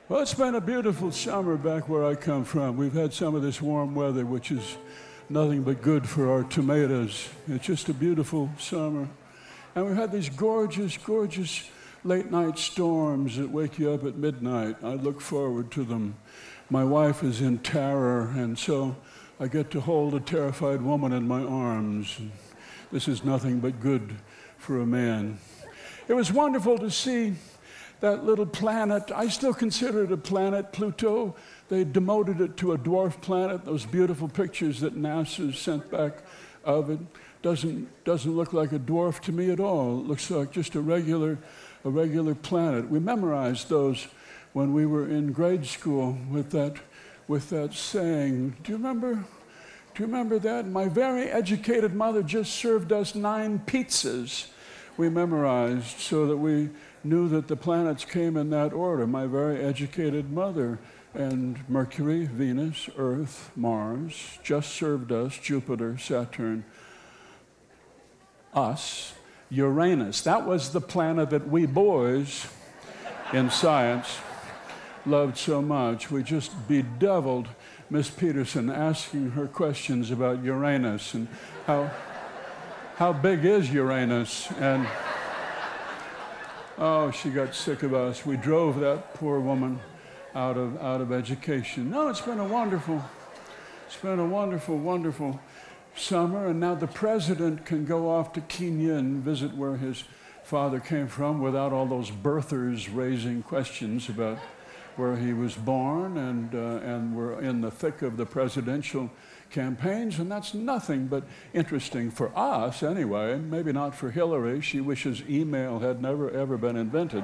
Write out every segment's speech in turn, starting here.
Well, it's been a beautiful summer back where I come from. We've had some of this warm weather, which is nothing but good for our tomatoes. It's just a beautiful summer. And we've had these gorgeous, gorgeous late-night storms that wake you up at midnight. I look forward to them. My wife is in terror, and so I get to hold a terrified woman in my arms. This is nothing but good for a man. It was wonderful to see that little planet. I still consider it a planet, Pluto. They demoted it to a dwarf planet. Those beautiful pictures that NASA sent back of it doesn't look like a dwarf to me at all. It looks like just a regular planet. We memorized those when we were in grade school with that saying. Do you remember that? My very educated mother just served us 9 pizzas. We memorized so that we knew that the planets came in that order. My very educated mother. And Mercury, Venus, Earth, Mars just served us, Jupiter, Saturn, us, Uranus. That was the planet that we boys in science loved so much. We just bedeviled Miss Peterson asking her questions about Uranus and how big is Uranus? And oh, she got sick of us. We drove that poor woman out of education. No, it's been a wonderful, wonderful summer, and now the president can go off to Kenya and visit where his father came from without all those birthers raising questions about where he was born, and we're in the thick of the presidential campaigns, and that's nothing but interesting for us anyway, maybe not for Hillary. She wishes email had never ever been invented.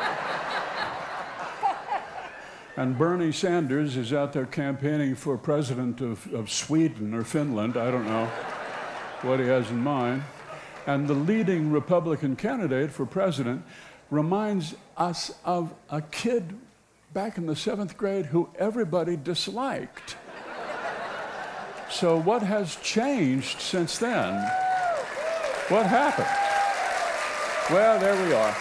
And Bernie Sanders is out there campaigning for president of Sweden or Finland. I don't know what he has in mind. And the leading Republican candidate for president reminds us of a kid back in the 7th grade who everybody disliked. So what has changed since then? What happened? Well, there we are.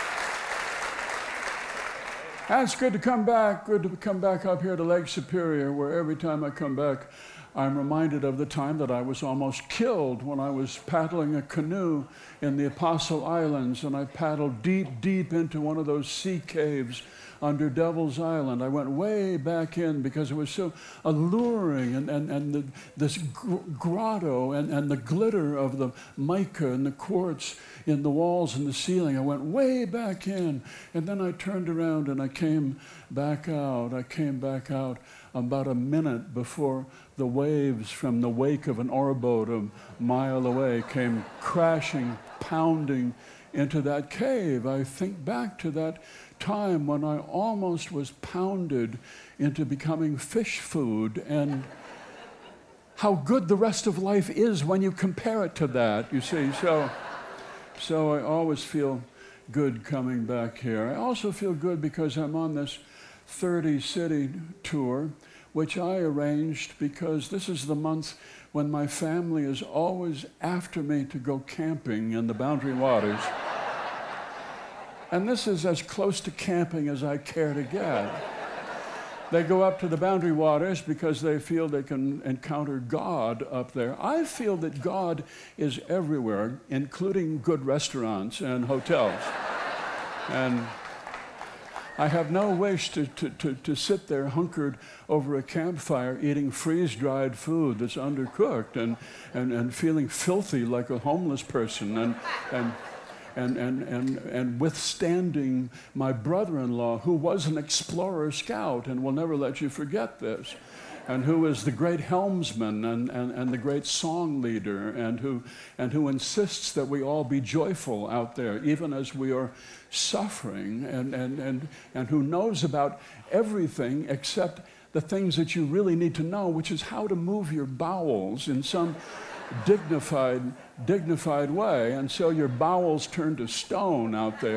And it's good to come back up here to Lake Superior, where every time I come back, I'm reminded of the time that I was almost killed when I was paddling a canoe in the Apostle Islands, and I paddled deep, deep into one of those sea caves under Devil's Island. I went way back in because it was so alluring, and this grotto and the glitter of the mica and the quartz in the walls and the ceiling. I went way back in, and then I turned around and I came back out. I came back out about a minute before the waves from the wake of an oarboat a mile away came crashing, pounding into that cave. I think back to that time when I almost was pounded into becoming fish food, and how good the rest of life is when you compare it to that, you see. So I always feel good coming back here. I also feel good because I'm on this 30-city tour, which I arranged because this is the month when my family is always after me to go camping in the Boundary Waters. And this is as close to camping as I care to get. They go up to the Boundary Waters because they feel they can encounter God up there. I feel that God is everywhere, including good restaurants and hotels. And I have no wish to sit there hunkered over a campfire eating freeze-dried food that's undercooked and feeling filthy like a homeless person and withstanding my brother-in-law, who was an explorer scout, and will never let you forget this, and who is the great helmsman and the great song leader, and who insists that we all be joyful out there, even as we are suffering, and who knows about everything except the things that you really need to know, which is how to move your bowels in some dignified way. And so your bowels turn to stone out there,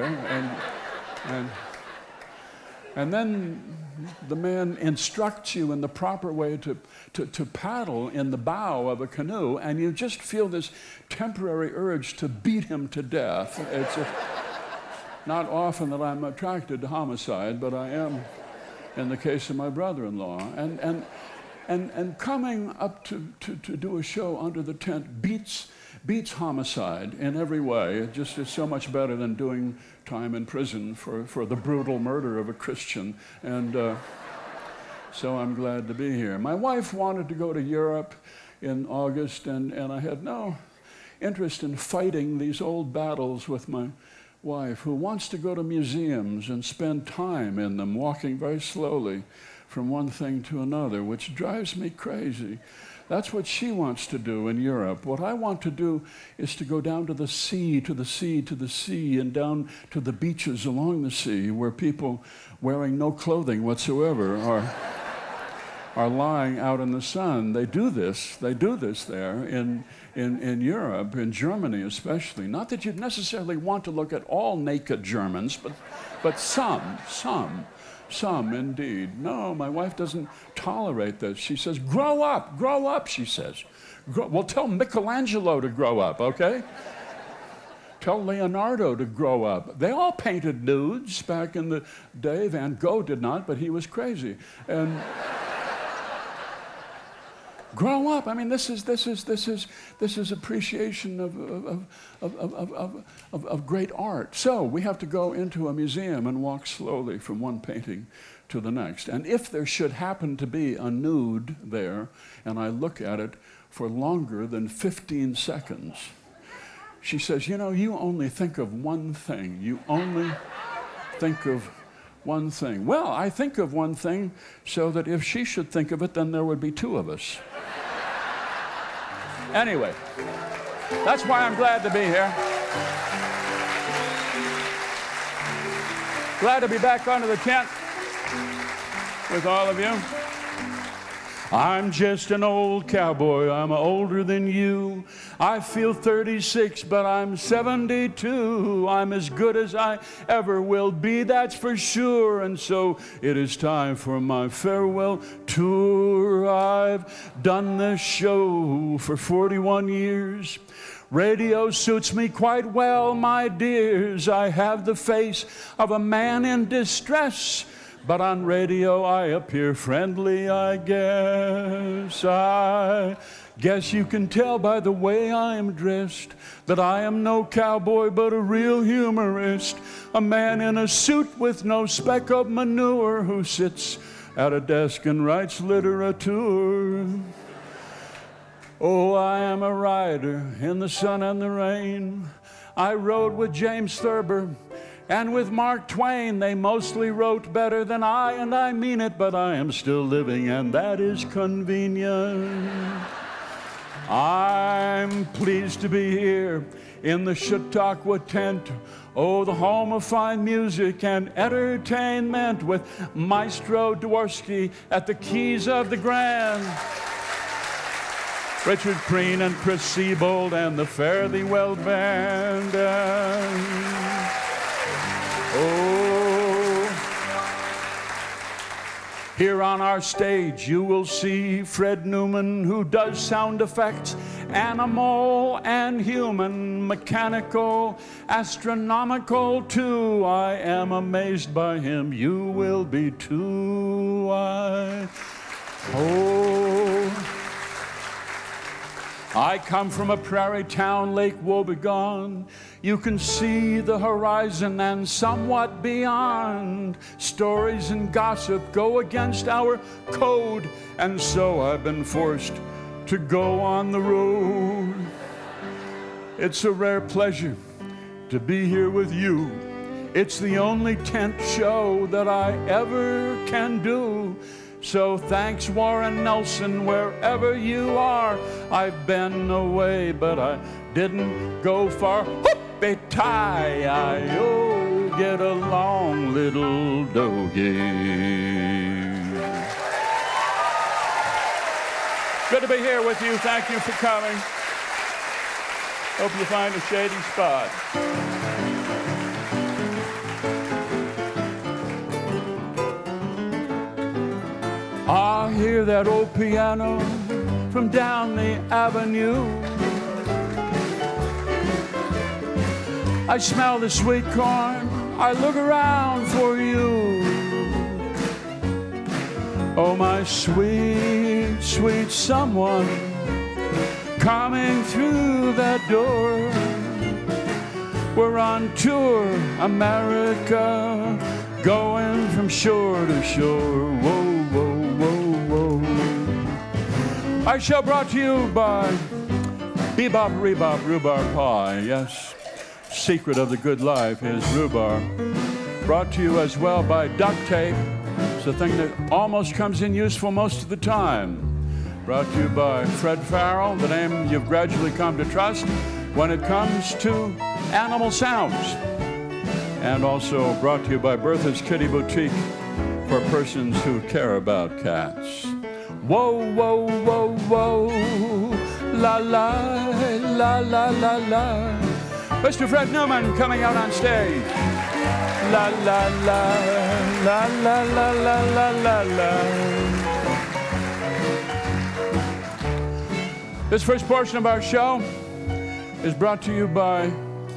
and then the man instructs you in the proper way to paddle in the bow of a canoe, and you just feel this temporary urge to beat him to death. It's not often that I'm attracted to homicide, but I am in the case of my brother-in-law. And coming up to do a show under the tent beats homicide in every way. It just is so much better than doing time in prison for the brutal murder of a Christian. And so I'm glad to be here. My wife wanted to go to Europe in August, and I had no interest in fighting these old battles with my wife, who wants to go to museums and spend time in them, walking very slowly from one thing to another, which drives me crazy. That's what she wants to do in Europe. What I want to do is to go down to the sea, to the sea, to the sea, and down to the beaches along the sea, where people wearing no clothing whatsoever are lying out in the sun. They do this there in Europe, in Germany especially. Not that you'd necessarily want to look at all naked Germans, but some indeed. No, my wife doesn't tolerate this. She says, grow up, she says. Well, tell Michelangelo to grow up, okay? Tell Leonardo to grow up. They all painted nudes back in the day. Van Gogh did not, but he was crazy. And grow up. I mean, this is appreciation of great art. So we have to go into a museum and walk slowly from one painting to the next. And if there should happen to be a nude there, and I look at it for longer than 15 seconds, she says, you know, you only think of one thing. You only think of one thing. Well, I think of one thing so that if she should think of it, then there would be two of us. Anyway, that's why I'm glad to be here. Glad to be back under the tent with all of you. I'm just an old cowboy. I'm older than you. I feel 36, but I'm 72. I'm as good as I ever will be, that's for sure. And so it is time for my farewell tour. I've done this show for 41 years. Radio suits me quite well, my dears. I have the face of a man in distress, but on radio I appear friendly, I guess. I guess you can tell by the way I am dressed that I am no cowboy but a real humorist, a man in a suit with no speck of manure who sits at a desk and writes literature. Oh, I am a rider in the sun and the rain. I rode with James Thurber and with Mark Twain. They mostly wrote better than I, and I mean it, but I am still living, and that is convenient. I'm pleased to be here in the Chautauqua tent, oh, the home of fine music and entertainment, with Maestro Dworsky at the keys of the Grand, Richard Preen and Chris Siebold and the Fare Thee Well Band. Oh, here on our stage you will see Fred Newman, who does sound effects, animal and human, mechanical, astronomical too. I am amazed by him, you will be too. I come from a prairie town, Lake Wobegon. You can see the horizon and somewhat beyond. Stories and gossip go against our code, and so I've been forced to go on the road. It's a rare pleasure to be here with you. It's the only tent show that I ever can do. So thanks, Warren Nelson, wherever you are. I've been away, but I didn't go far. Hoop-a-tie-I-O, get along, little doggy. Good to be here with you. Thank you for coming. Hope you find a shady spot. I hear that old piano from down the avenue. I smell the sweet corn. I look around for you. Oh, my sweet, sweet someone, coming through that door. We're on tour, America, going from shore to shore. Whoa, whoa, whoa, whoa. Our show brought to you by Bebop, Rebop, Rhubarb Pie. Yes, secret of the good life is rhubarb. Brought to you as well by duct tape. It's a thing that almost comes in useful most of the time. Brought to you by Fred Farrell, the name you've gradually come to trust when it comes to animal sounds. And also brought to you by Bertha's Kitty Boutique for persons who care about cats. Whoa, whoa, whoa, whoa, la, la, la, la, la, la. Mr. Fred Newman coming out on stage. La, la, la, la, la, la, la, la, la, la. This first portion of our show is brought to you by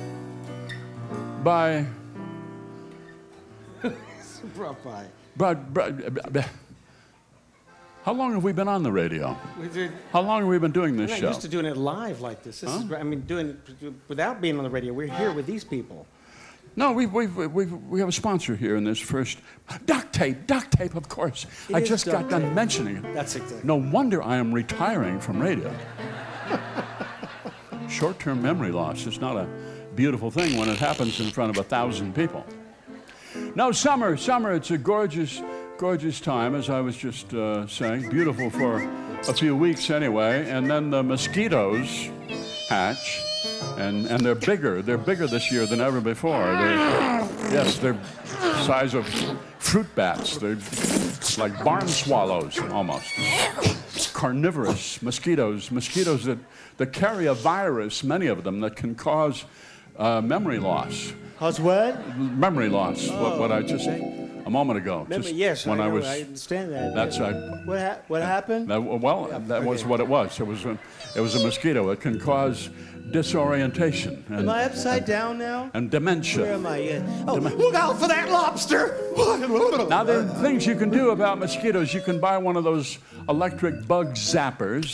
how long have we been on the radio? How long have we been doing this show? I'm not used to doing it live like this. This is, I mean, doing it without being on the radio. We're here with these people. No, we have a sponsor here in this first. Duct tape, of course. I just got done mentioning it. That's exactly. No wonder I am retiring from radio. Short-term memory loss is not a beautiful thing when it happens in front of 1,000 people. No, summer, it's a gorgeous, gorgeous time, as I was just saying. Beautiful for a few weeks anyway, and then the mosquitoes hatch. And they're bigger. They're bigger this year than ever before. Yes, they're the size of fruit bats. They're like barn swallows, almost. Carnivorous mosquitoes. Mosquitoes that carry a virus, many of them, that can cause memory loss. Cause what? Memory loss. Oh, what I just... A moment ago. Yes, when I understand that. That's what happened? That was what it was. It was a mosquito. It can cause disorientation. And, am I upside down now? And dementia. Where am I? Look out for that lobster! Now, there are things you can do about mosquitoes. You can buy one of those electric bug zappers.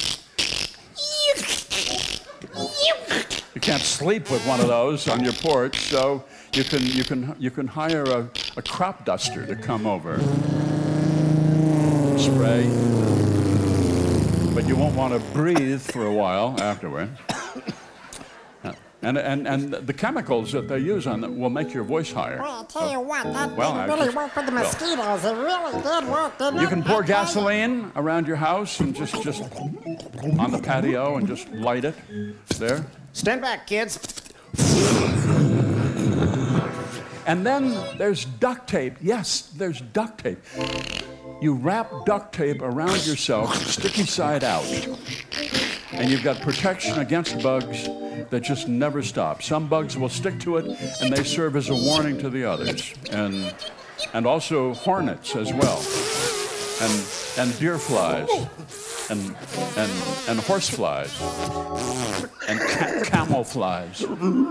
You can't sleep with one of those on your porch, so you can hire a crop duster to come over, spray, but you won't want to breathe for a while afterward. And the chemicals that they use on them will make your voice higher. Well, I'll tell you what, that really worked with the mosquitoes. It really did work, didn't it? You can pour gasoline around your house and just on the patio and just light it there. Stand back, kids. And then there's duct tape. Yes, there's duct tape. You wrap duct tape around yourself, sticky side out, and you've got protection against bugs that just never stop. Some bugs will stick to it, and they serve as a warning to the others. And also hornets as well, and deer flies, and horse flies, and camel flies.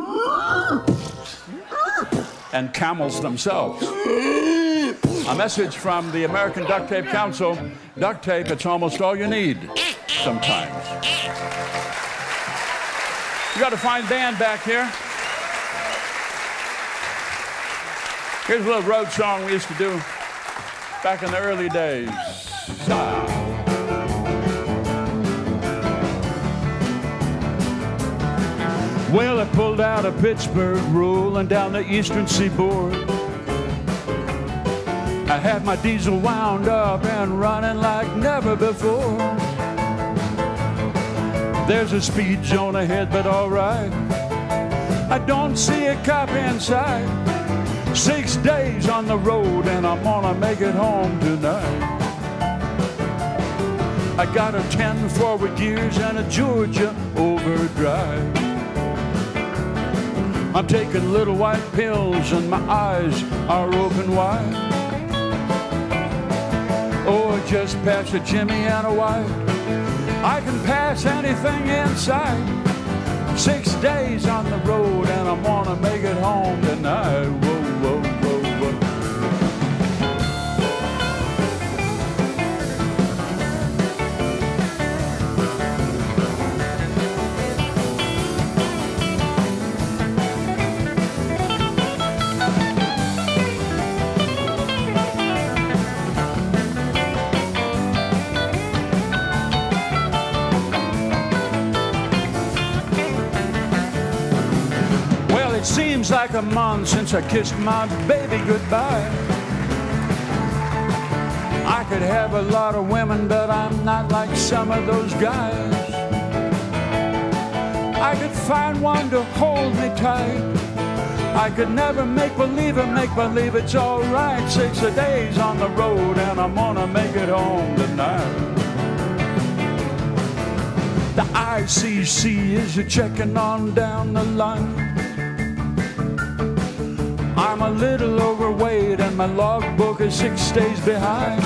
And camels themselves. A message from the American Duct Tape Council. Duct tape, it's almost all you need sometimes. You got a fine band back here. Here's a little road song we used to do back in the early days. Well, I pulled out of Pittsburgh, rolling down the eastern seaboard. I had my diesel wound up and running like never before. There's a speed zone ahead, but all right. I don't see a cop inside. 6 days on the road, and I'm gonna make it home tonight. I got a 10 forward gears and a Georgia overdrive. I'm taking little white pills and my eyes are open wide. Oh, I just passed a Jimmy and a White. I can pass anything inside. 6 days on the road and I'm gonna make it home tonight. Whoa, whoa, whoa, whoa. like a month since I kissed my baby goodbye. I could have a lot of women, but I'm not like some of those guys. I could find one to hold me tight. I could never make believe it's all right. 6 days on the road and I'm gonna make it home tonight. The ICC is checking on down the line. I'm a little overweight and my logbook is 6 days behind.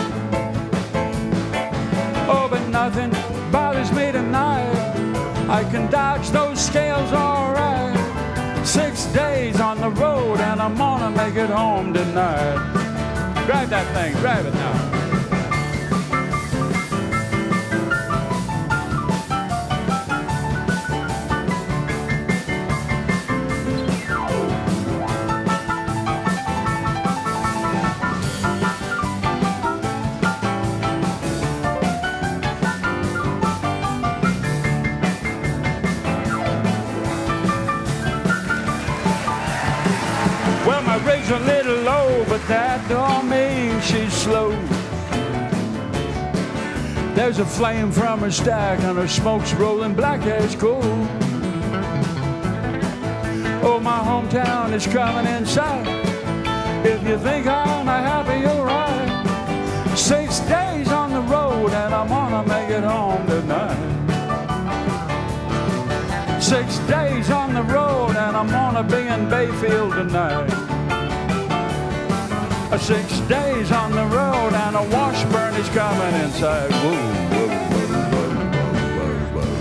Oh, but nothing bothers me tonight. I can dodge those scales all right. 6 days on the road and I'm gonna make it home tonight. Drive that thing, drive it now. Rig's a little low, but that don't mean she's slow. There's a flame from her stack and her smoke's rolling black as coal. Oh, my hometown is coming in sight. If you think I'm happy, you're right. 6 days on the road and I'm gonna make it home tonight. 6 days on the road and I'm gonna be in Bayfield tonight. 6 days on the road and a Washburn is coming inside. Whoa, whoa, whoa, whoa, whoa, whoa.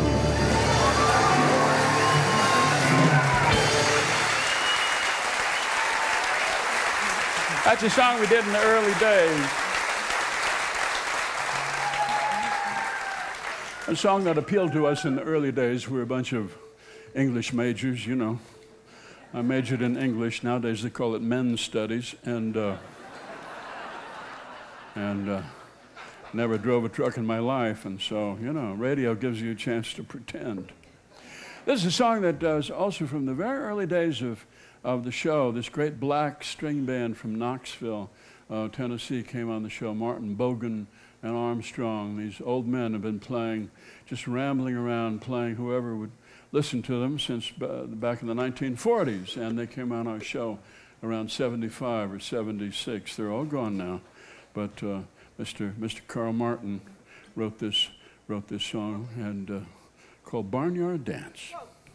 That's a song we did in the early days. A song that appealed to us in the early days. We were a bunch of English majors, you know. I majored in English. Nowadays they call it men's studies. And never drove a truck in my life, and so, you know, radio gives you a chance to pretend. This is a song that is also from the very early days of the show. This great black string band from Knoxville, Tennessee, came on the show. Martin Bogan and Armstrong. These old men have been playing, just rambling around, playing whoever would listen to them since back in the 1940s, and they came on our show around 75 or 76. They're all gone now. But Mr. Carl Martin wrote this song and called Barnyard Dance.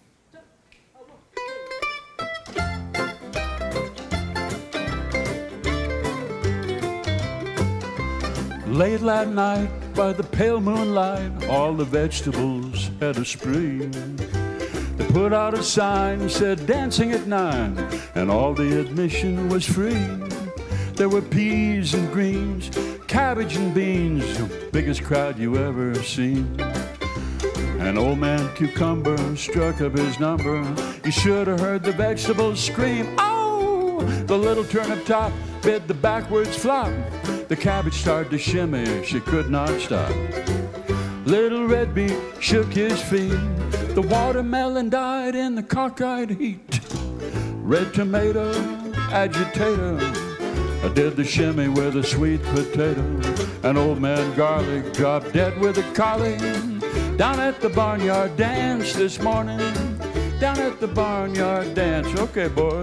Late that night by the pale moonlight, all the vegetables had a spree. They put out a sign said dancing at 9, and all the admission was free. There were peas and greens, cabbage and beans, the biggest crowd you ever seen. An old man cucumber struck up his number. You should have heard the vegetables scream. Oh! The little turnip top bid the backwards flop. The cabbage started to shimmy, she could not stop. Little red beet shook his feet. The watermelon died in the cockeyed heat. Red tomato, agitator, I did the shimmy with a sweet potato. An old man garlic dropped dead with a collie. Down at the barnyard dance this morning. Down at the barnyard dance. Okay, boys.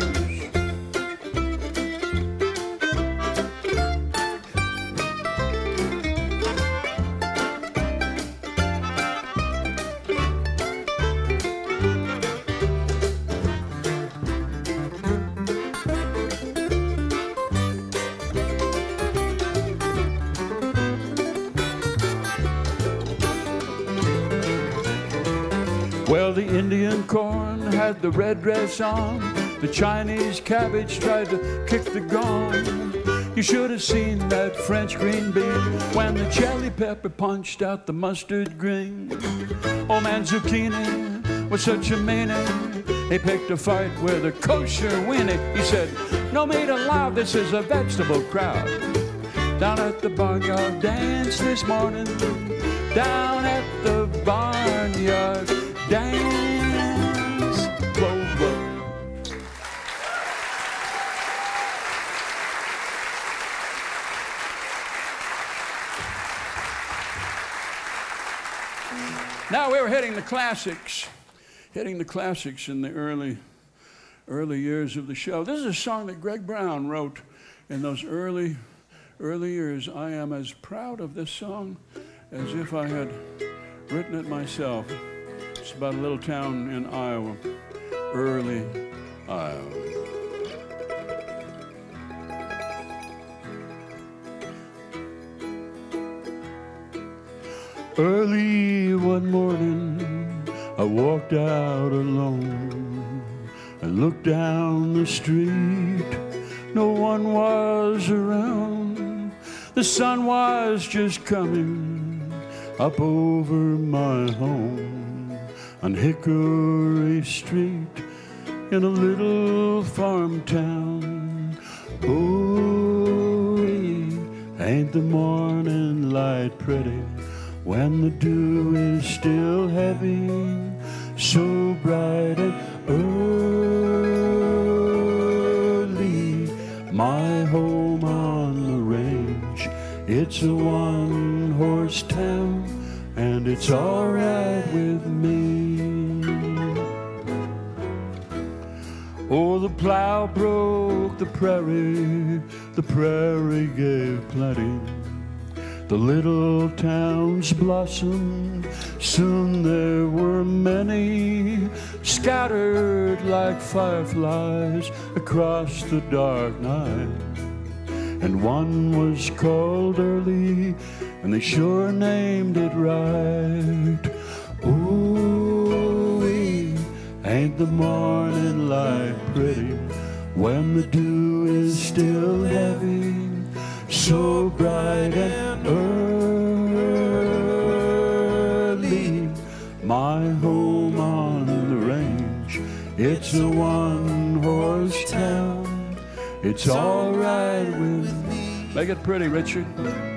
Well, the Indian corn had the red dress on. The Chinese cabbage tried to kick the gong. You should have seen that French green bean when the chili pepper punched out the mustard green. Old man zucchini was such a meanie. He picked a fight with a kosher weenie. He said, no meat allowed, this is a vegetable crowd. Down at the barnyard dance this morning. Down at the barnyard dance. Whoa, whoa. Now we were hitting the classics in the early years of the show. This is a song that Greg Brown wrote in those early years. I am as proud of this song as if I had written it myself. It's about a little town in Iowa, early Iowa. Early one morning, I walked out alone. I looked down the street, no one was around. The sun was just coming up over my home on Hickory Street in a little farm town. Oh, ain't the morning light pretty when the dew is still heavy, so bright and early. My home on the range, it's a one-horse town, and it's all right with me. Oh, the plow broke the prairie gave plenty. The little towns blossomed, soon there were many, scattered like fireflies across the dark night. And one was called Early, and they sure named it right. Ooh, ain't the morning light pretty when the dew is still heavy, so bright and early. My home on the range, it's a one-horse town. It's all right with me. Make it pretty, Richard.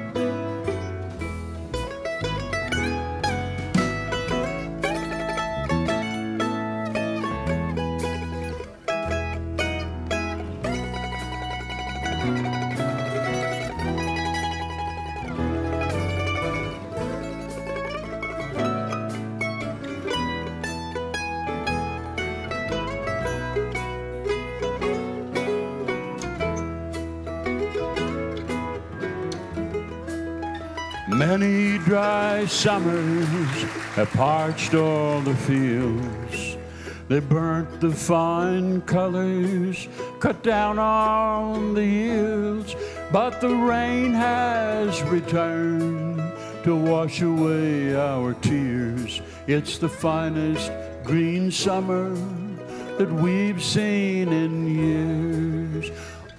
Many dry summers have parched all the fields. They burnt the fine colors, cut down on the yields. But the rain has returned to wash away our tears. It's the finest green summer that we've seen in years.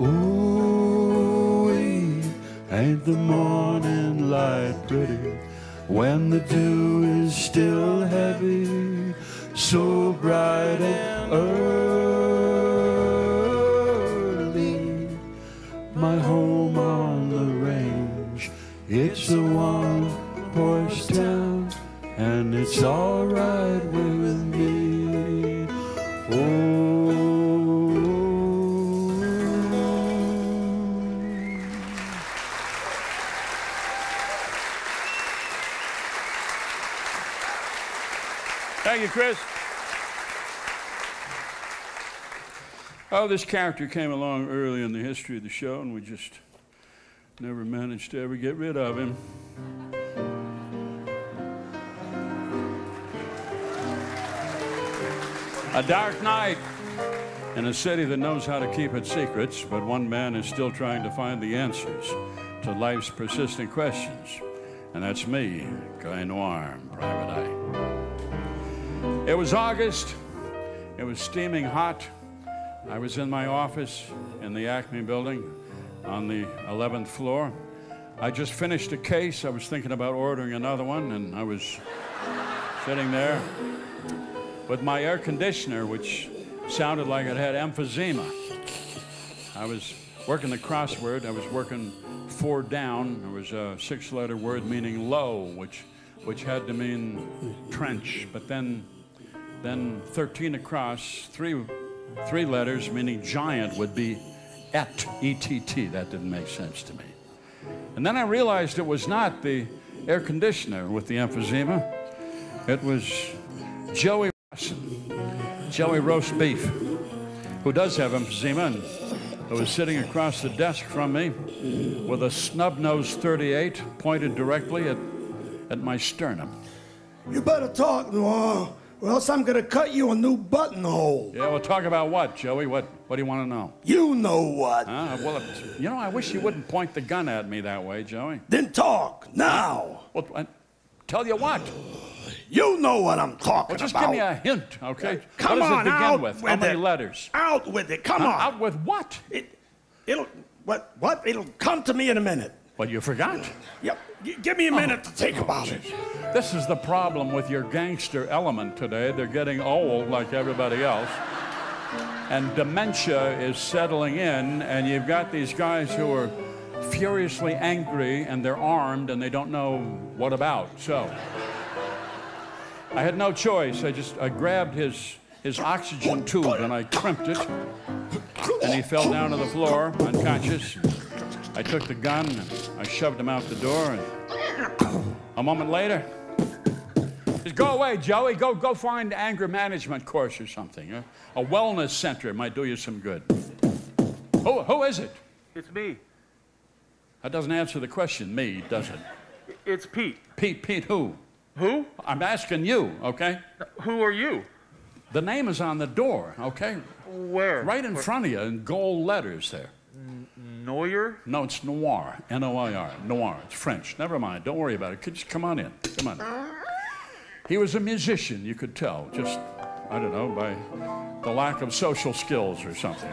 Ooh, ain't the morning light pretty when the dew is still heavy, so bright and early. My home on the range, it's a one-horse town, and it's all right with me. Oh, thank you, Chris. Oh, this character came along early in the history of the show, and we just never managed to ever get rid of him. A dark night in a city that knows how to keep its secrets, but one man is still trying to find the answers to life's persistent questions. And that's me, Guy Noir, Private Eye. It was August. It was steaming hot. I was in my office in the Acme building on the 11th floor. I just finished a case. I was thinking about ordering another one, and I was sitting there with my air conditioner, which sounded like it had emphysema. I was working the crossword. I was working 4 down. There was a 6-letter word meaning low, which had to mean trench, but then 13 across, three letters meaning giant would be et, E-T-T. That didn't make sense to me. And then I realized it was not the air conditioner with the emphysema. It was Joey Roast Beef, who does have emphysema, and who was sitting across the desk from me with a snub-nosed .38 pointed directly at my sternum. You better talk, Noir, or else I'm gonna cut you a new buttonhole. Yeah, well, talk about what, Joey? What do you want to know? You know what. Well, you know, I wish you wouldn't point the gun at me that way, Joey. Then talk, now. Well, tell you what? You know what I'm talking Well, just about. give me a hint, okay? Come what does on, it begin out with? with How many it. letters? Out with it, come on. Out with what? What? It'll come to me in a minute. Well, you forgot. Yep. Give me a minute to think about it. This is the problem with your gangster element today. They're getting old like everybody else. And dementia is settling in, and you've got these guys who are furiously angry, and they're armed, and they don't know what about. So I had no choice. I grabbed his oxygen tube, and I crimped it, and he fell down to the floor, unconscious. I took the gun, and I shoved him out the door, and a moment later, just go away, Joey. Go find anger management course or something. A wellness center might do you some good. Who is it? It's me. That doesn't answer the question, me, does it? It's Pete. Pete who? Who? I'm asking you, okay? Who are you? The name is on the door, okay? Where? Right in front of you in gold letters there. Noir? No, it's Noir. N-O-I-R. Noir. It's French. Never mind. Don't worry about it. Just come on in. Come on in. He was a musician, you could tell. Just, I don't know, by the lack of social skills or something.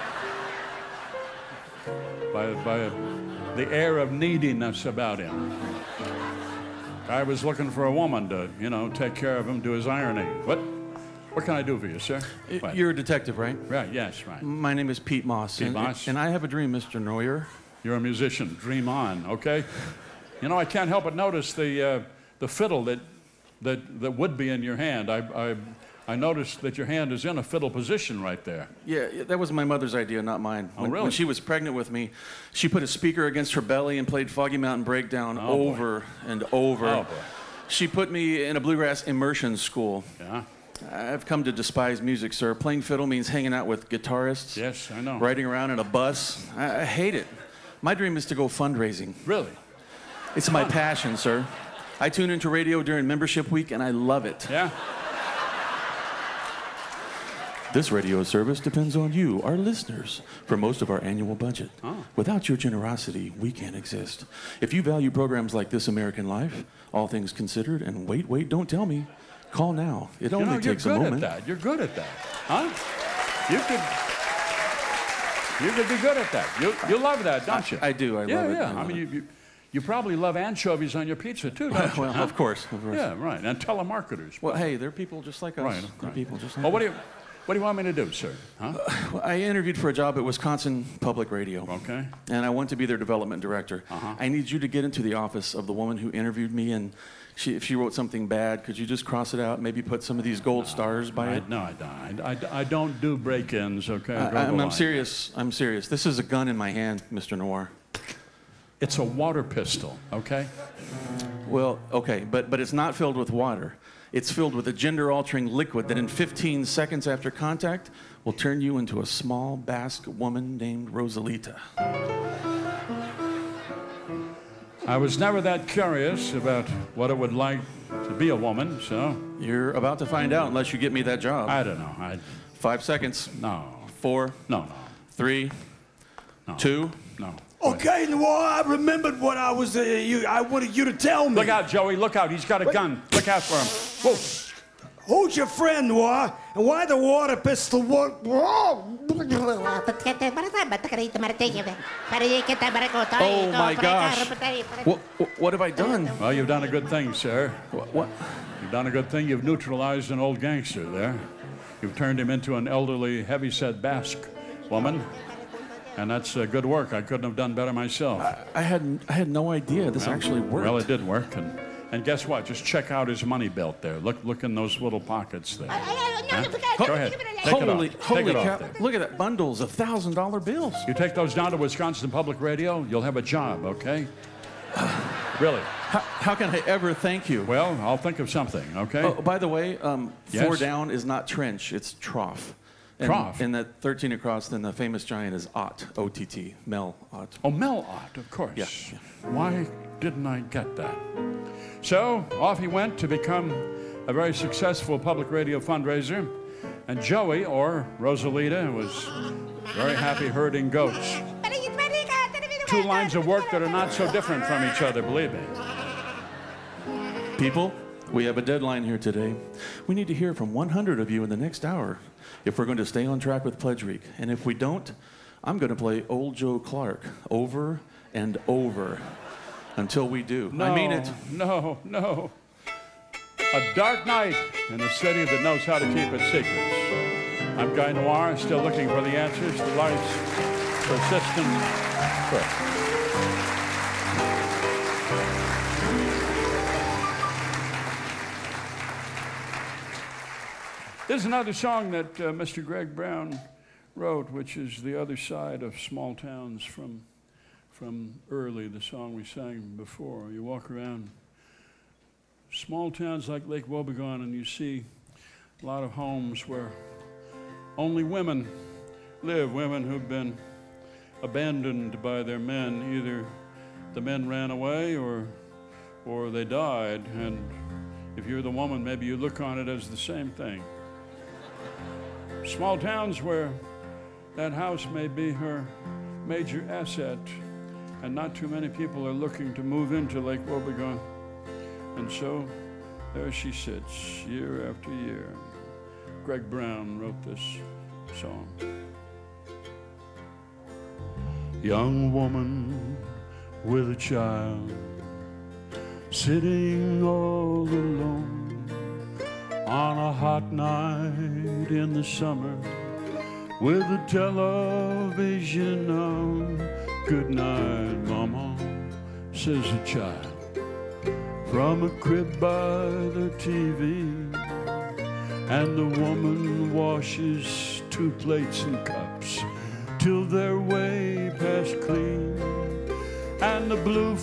By the air of neediness about him. I was looking for a woman to, you know, take care of him, do his ironing. What can I do for you, sir? You're a detective, right? Right, yes, right. My name is Pete Moss. Pete Moss. And I have a dream, Mr. Neuer. You're a musician. Dream on, okay? You know, I can't help but notice the fiddle that would be in your hand. I noticed that your hand is in a fiddle position right there. Yeah, that was my mother's idea, not mine. Oh, really? When she was pregnant with me, she put a speaker against her belly and played Foggy Mountain Breakdown over and over. Oh, boy. She put me in a bluegrass immersion school. Yeah? I've come to despise music, sir. Playing fiddle means hanging out with guitarists. Yes, I know. Riding around in a bus. I hate it. My dream is to go fundraising. Really? It's my passion, sir. I tune into radio during membership week, and I love it. Yeah? This radio service depends on you, our listeners, for most of our annual budget. Oh. Without your generosity, we can't exist. If you value programs like This American Life, All Things Considered, and Wait, Don't Tell Me, call now. It only takes a moment. You're good at that. Huh? You could be good at that. You love that, don't you? I do. I love it. Yeah. I mean, you probably love anchovies on your pizza too, don't you? Well, of course. Yeah, right. And telemarketers. Well, hey, they're people just like us. Right. They're people just like Well, us. what do you want me to do, sir? Huh? Well, I interviewed for a job at Wisconsin Public Radio. Okay. And I want to be their development director. Uh-huh. I need you to get into the office of the woman who interviewed me, and if she wrote something bad, could you just cross it out, maybe put some of these gold stars by it? No, I don't. I don't do break-ins, okay? I'm serious. I'm serious. This is a gun in my hand, Mr. Noir. It's a water pistol, okay? Well, okay, but it's not filled with water. It's filled with a gender-altering liquid that in 15 seconds after contact will turn you into a small Basque woman named Rosalita. I was never that curious about what it would like to be a woman, so... You're about to find out unless you get me that job. I don't know. 5 seconds. No. 4. No. 3. No. 2. No. Okay, Noir, I remembered what I wanted you to tell me. Look out, Joey. Look out. He's got a gun. Look out for him. Whoa. Who's your friend, Noir? And why the water pistol? Oh, my gosh. What have I done? Well, you've done a good thing, sir. What? You've done a good thing. You've neutralized an old gangster there. You've turned him into an elderly, heavy-set Basque woman. And that's good work. I couldn't have done better myself. I had no idea this actually worked. Well, it did work. And guess what? Just check out his money belt there. Look in those little pockets there. Go ahead. Holy Take it off cow. there. Look at that. Bundles of $1,000 bills. You take those down to Wisconsin Public Radio, you'll have a job, okay? Really. How can I ever thank you? Well, I'll think of something, okay? Oh, by the way, Yes? 4 down is not trench, it's trough. And, Trough? And that 13 across, then the famous giant is Ott, O-T-T, Mel Ott. Oh, Mel Ott, of course. Yeah. Why didn't I get that? So off he went to become a very successful public radio fundraiser. And Joey, or Rosalita, was very happy herding goats. 2 lines of work that are not so different from each other, believe me. People, we have a deadline here today. We need to hear from 100 of you in the next hour if we're going to stay on track with Pledge Week. And if we don't, I'm going to play Old Joe Clark over and over until we do. No, I mean it. No, no. A dark night in a city that knows how to keep its secrets. I'm Guy Noir, still looking for the answers to life's persistent quest. There's another song that Mr. Greg Brown wrote, which is the other side of Small Towns from Early, the song we sang before. You walk around small towns like Lake Wobegon and you see a lot of homes where only women live, women who've been abandoned by their men. Either the men ran away or they died. And if you're the woman, maybe you look on it as the same thing. Small towns where that house may be her major asset, and not too many people are looking to move into Lake Wobegon. And so there she sits, year after year. Greg Brown wrote this song. Young woman with a child, sitting all alone on a hot night in the summer with the television on. Good night, Mama, says the child from a crib by the TV. And the woman washes 2 plates and cups till they're way past clean. And the blue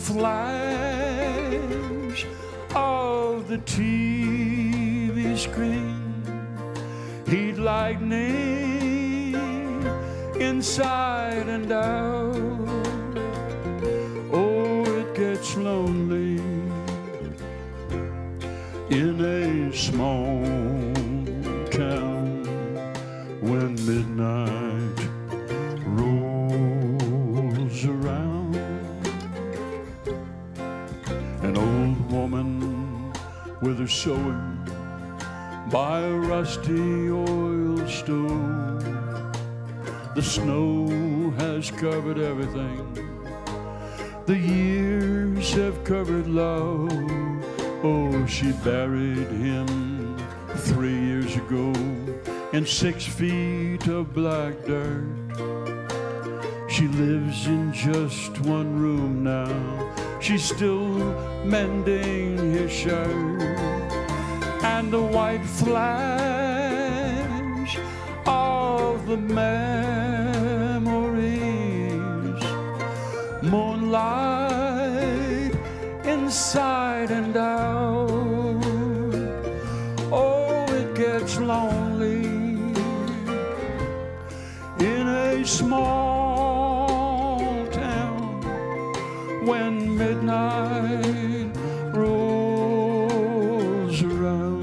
flash of the TV screen, heat lightning inside and out. Oh, it gets lonely in a small town when midnight rolls around. An old woman with her sewing by a rusty oil stove. The snow has covered everything. The years have covered love. Oh, she buried him 3 years ago in 6 feet of black dirt. She lives in just 1 room now. She's still mending his shirt. And the white flash of the memories, moonlight inside and out. Oh, it gets lonely in a small town when midnight rolls around.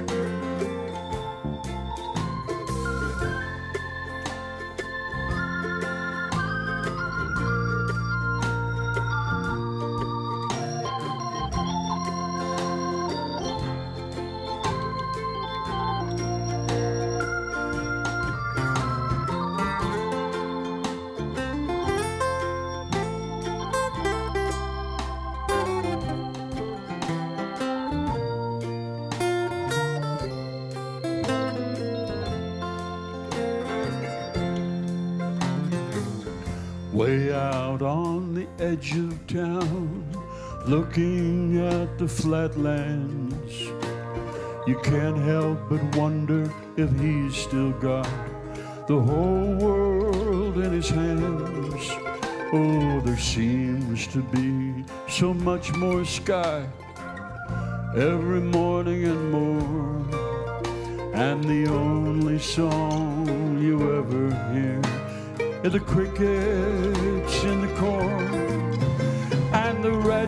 Way out on the edge of town, looking at the flatlands, you can't help but wonder if he's still got the whole world in his hands. Oh, there seems to be so much more sky every morning and more. And the only song you ever hear is the crickets in the corn and the red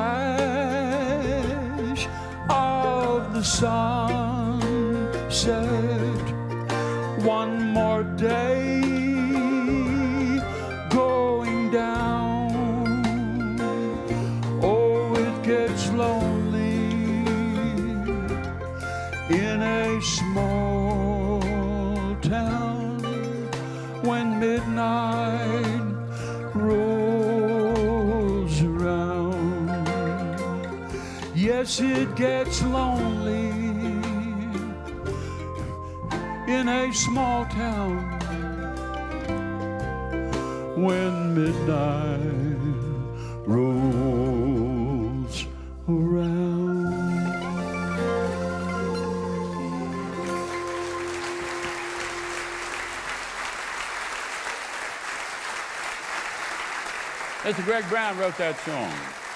flash of the sunset. One more day going down. Oh, it gets lonely in a small town when midnight rolls around. Yes, it gets lonely in a small town when midnight rolls around. Mr. Greg Brown wrote that song.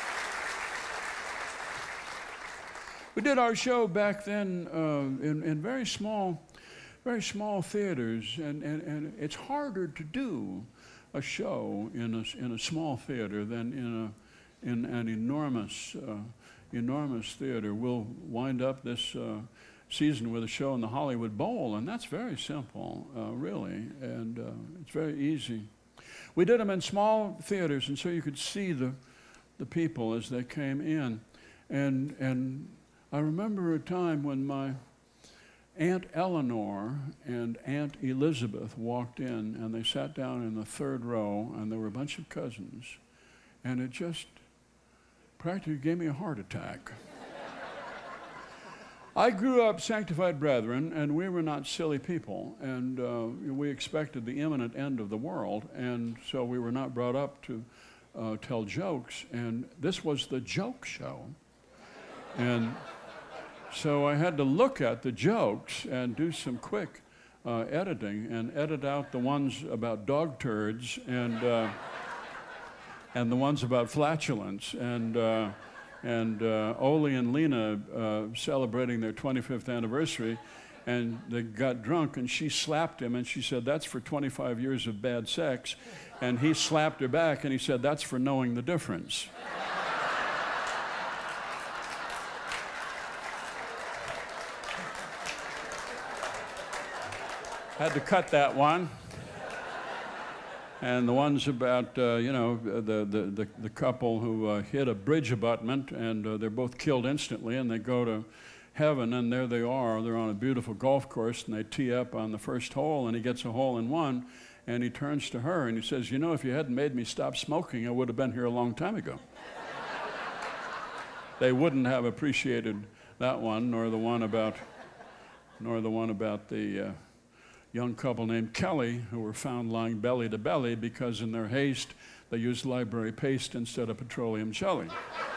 We did our show back then in very small theaters, and it's harder to do a show in a small theater than in an enormous theater. We'll wind up this season with a show in the Hollywood Bowl, and that's very simple, really, and it's very easy. We did them in small theaters, and so you could see the people as they came in, and I remember a time when my Aunt Eleanor and Aunt Elizabeth walked in, and they sat down in the third row, and there were a bunch of cousins, and it just practically gave me a heart attack. I grew up sanctified brethren, and we were not silly people, and we expected the imminent end of the world, and so we were not brought up to tell jokes, and this was the joke show. And so I had to look at the jokes and do some quick editing and edit out the ones about dog turds and the ones about flatulence and Ole and Lena celebrating their 25th anniversary, and they got drunk, and she slapped him, and she said, "That's for 25 years of bad sex," and he slapped her back, and he said, "That's for knowing the difference." Had to cut that one. And the ones about, the couple who hit a bridge abutment, and they're both killed instantly, and they go to heaven, and there they are. They're on a beautiful golf course, and they tee up on the first hole, and he gets a hole in one, and he turns to her, and he says, "You know, if you hadn't made me stop smoking, I would have been here a long time ago." They wouldn't have appreciated that one, nor the one about the young couple named Kelly, who were found lying belly to belly because in their haste they used library paste instead of petroleum jelly.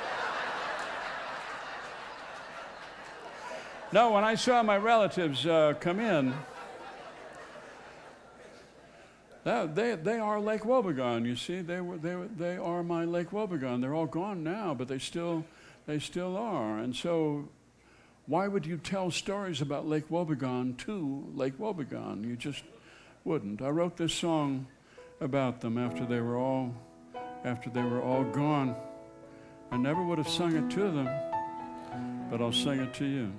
No, when I saw my relatives come in, they are Lake Wobegon. You see, they are my Lake Wobegon. They're all gone now, but they still are. And so, why would you tell stories about Lake Wobegon to Lake Wobegon? You just wouldn't. I wrote this song about them after they were all gone. I never would have sung it to them, but I'll sing it to you.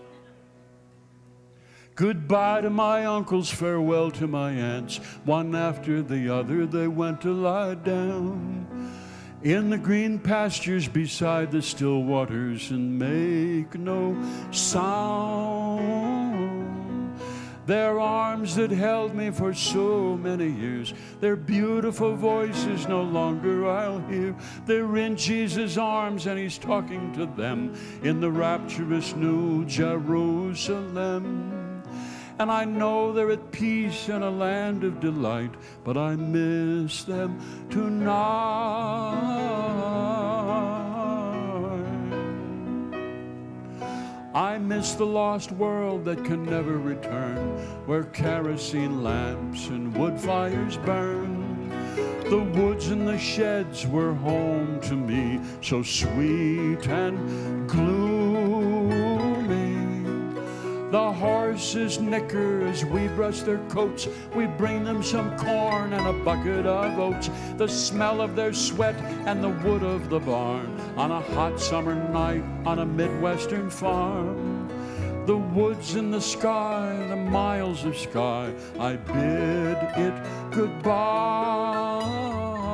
Goodbye to my uncles, farewell to my aunts. One after the other they went to lie down in the green pastures beside the still waters and make no sound. Their arms that held me for so many years, their beautiful voices no longer I'll hear. They're in Jesus' arms and he's talking to them in the rapturous new Jerusalem. And I know they're at peace in a land of delight, but I miss them tonight. I miss the lost world that can never return, where kerosene lamps and wood fires burn. The woods and the sheds were home to me, so sweet and gloomy. The horses nicker as we brush their coats. We bring them some corn and a bucket of oats. The smell of their sweat and the wood of the barn on a hot summer night on a Midwestern farm. The woods and the sky, the miles of sky, I bid it goodbye.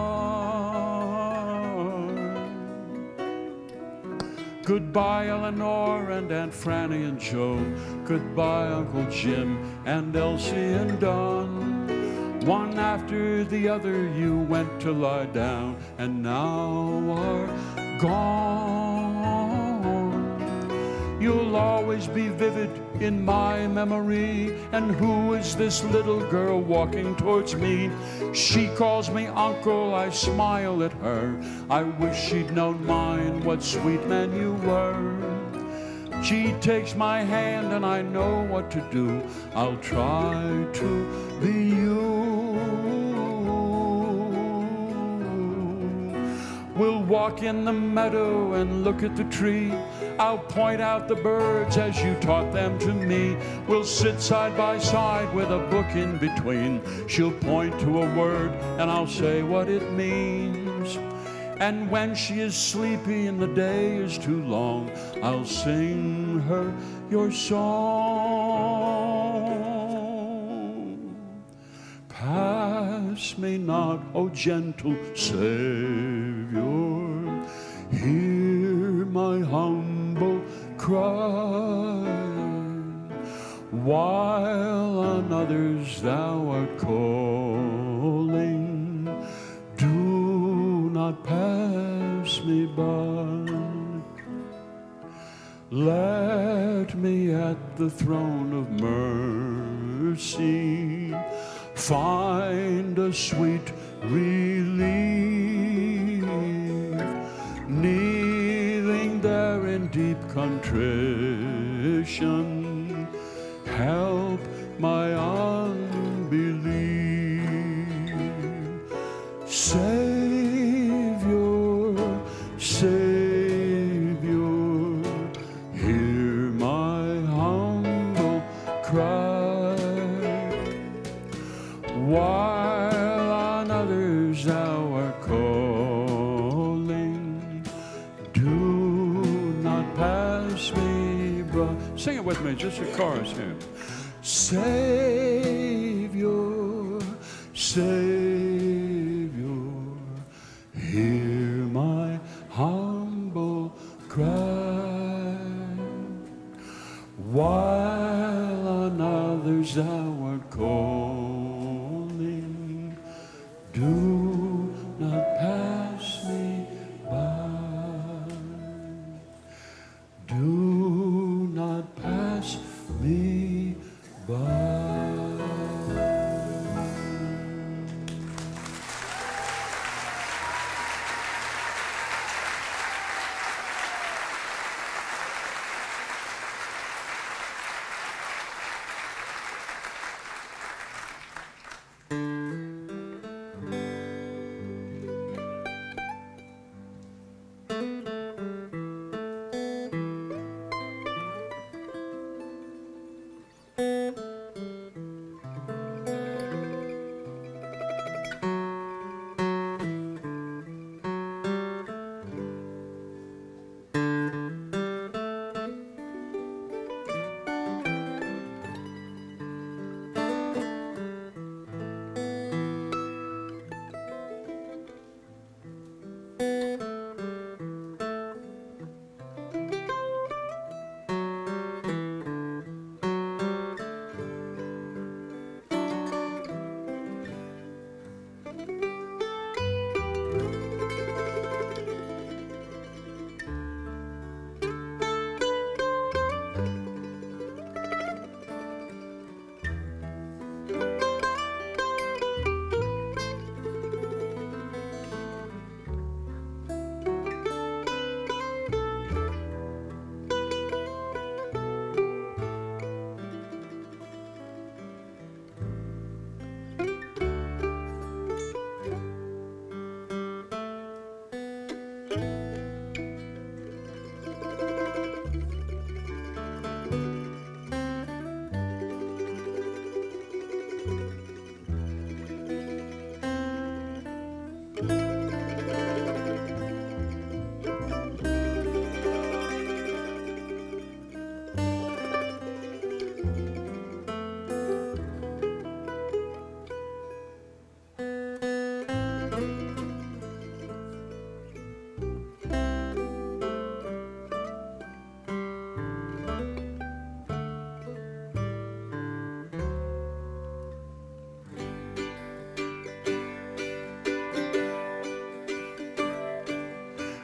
Goodbye, Eleanor and Aunt Franny and Joe. Goodbye, Uncle Jim and Elsie and Don. One after the other you went to lie down and now are gone. You'll always be vivid in my memory. And who is this little girl walking towards me? She calls me uncle, I smile at her. I wish she'd known mine, what sweet men you were. She takes my hand and I know what to do. I'll try to be you. We'll walk in the meadow and look at the tree. I'll point out the birds as you taught them to me. We'll sit side by side with a book in between. She'll point to a word and I'll say what it means. And when she is sleepy and the day is too long, I'll sing her your song. Pass me not, O gentle Savior, hear my humble cry. While on others thou art calling, do not pass me by. Let me at the throne of mercy find a sweet relief, kneeling there in deep contrition, help my unbelief. Savior, Savior, hear my humble cry. While on others thou art calling, do not pass me by. Sing it with me, just a chorus here. Savior, Savior, hear my humble cry. While on others thou art calling, do not pass me by. Do not pass me by.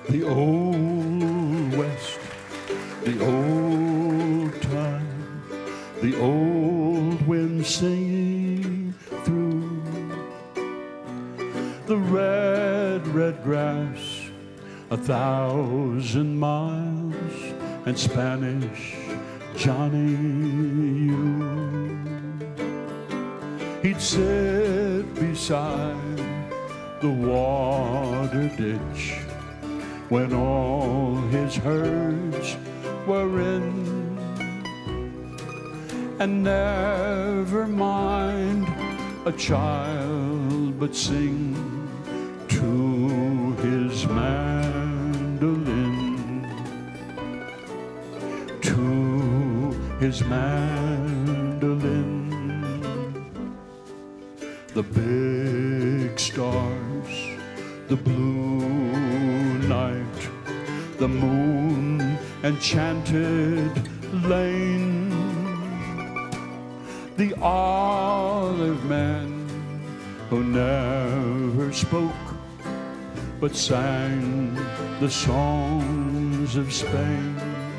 The old West, the old time, the old wind singing through the red, red grass, 1,000 miles, and Spanish Johnny, you. He'd sit beside the water ditch when all his herds were in, and never mind a child but sing to his mandolin, to his mandolin. The big stars, the blue night, the moon enchanted lane, the olive men who never spoke but sang the songs of Spain.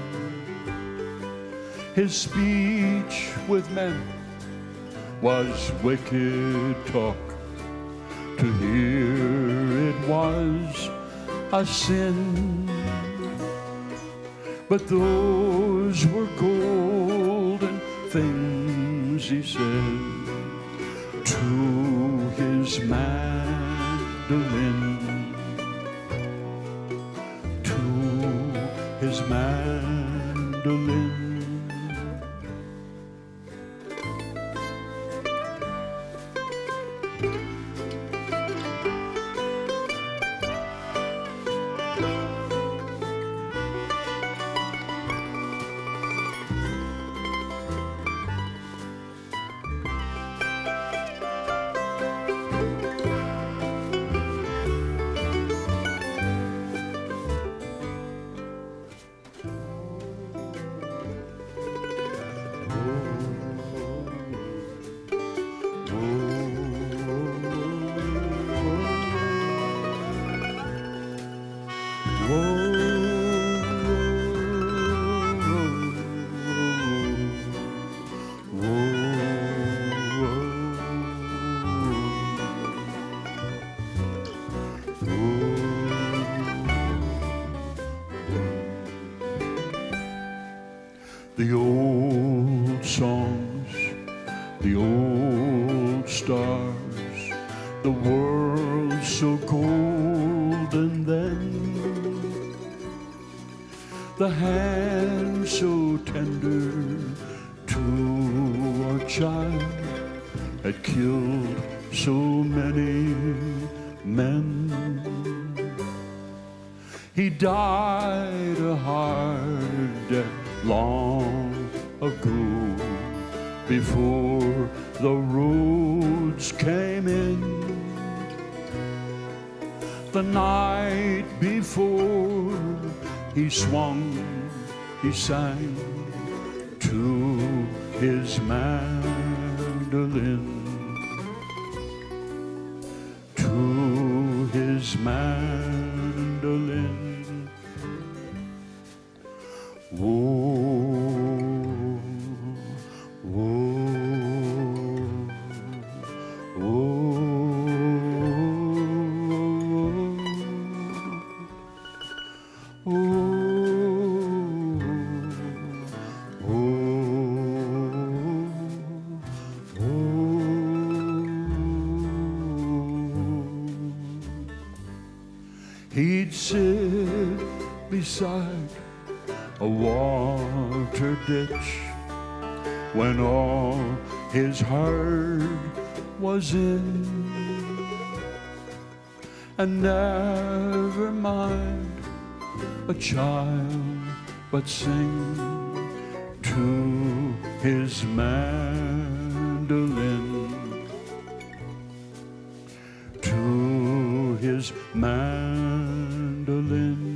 His speech with men was wicked talk. To hear it was a sin, but those were golden things he said to his mandolin, to his mandolin. The old songs, the old stars, the world so golden then, the hand so tender to our child had killed so many men. He died a hard death long ago, before the roads came in. The night before he swung, he sang to his mandolin, to his mandolin. Whoa, whoa, He'd sit beside a water ditch when all his herd was in, and never mind a child but sing to his mandolin, to his mandolin.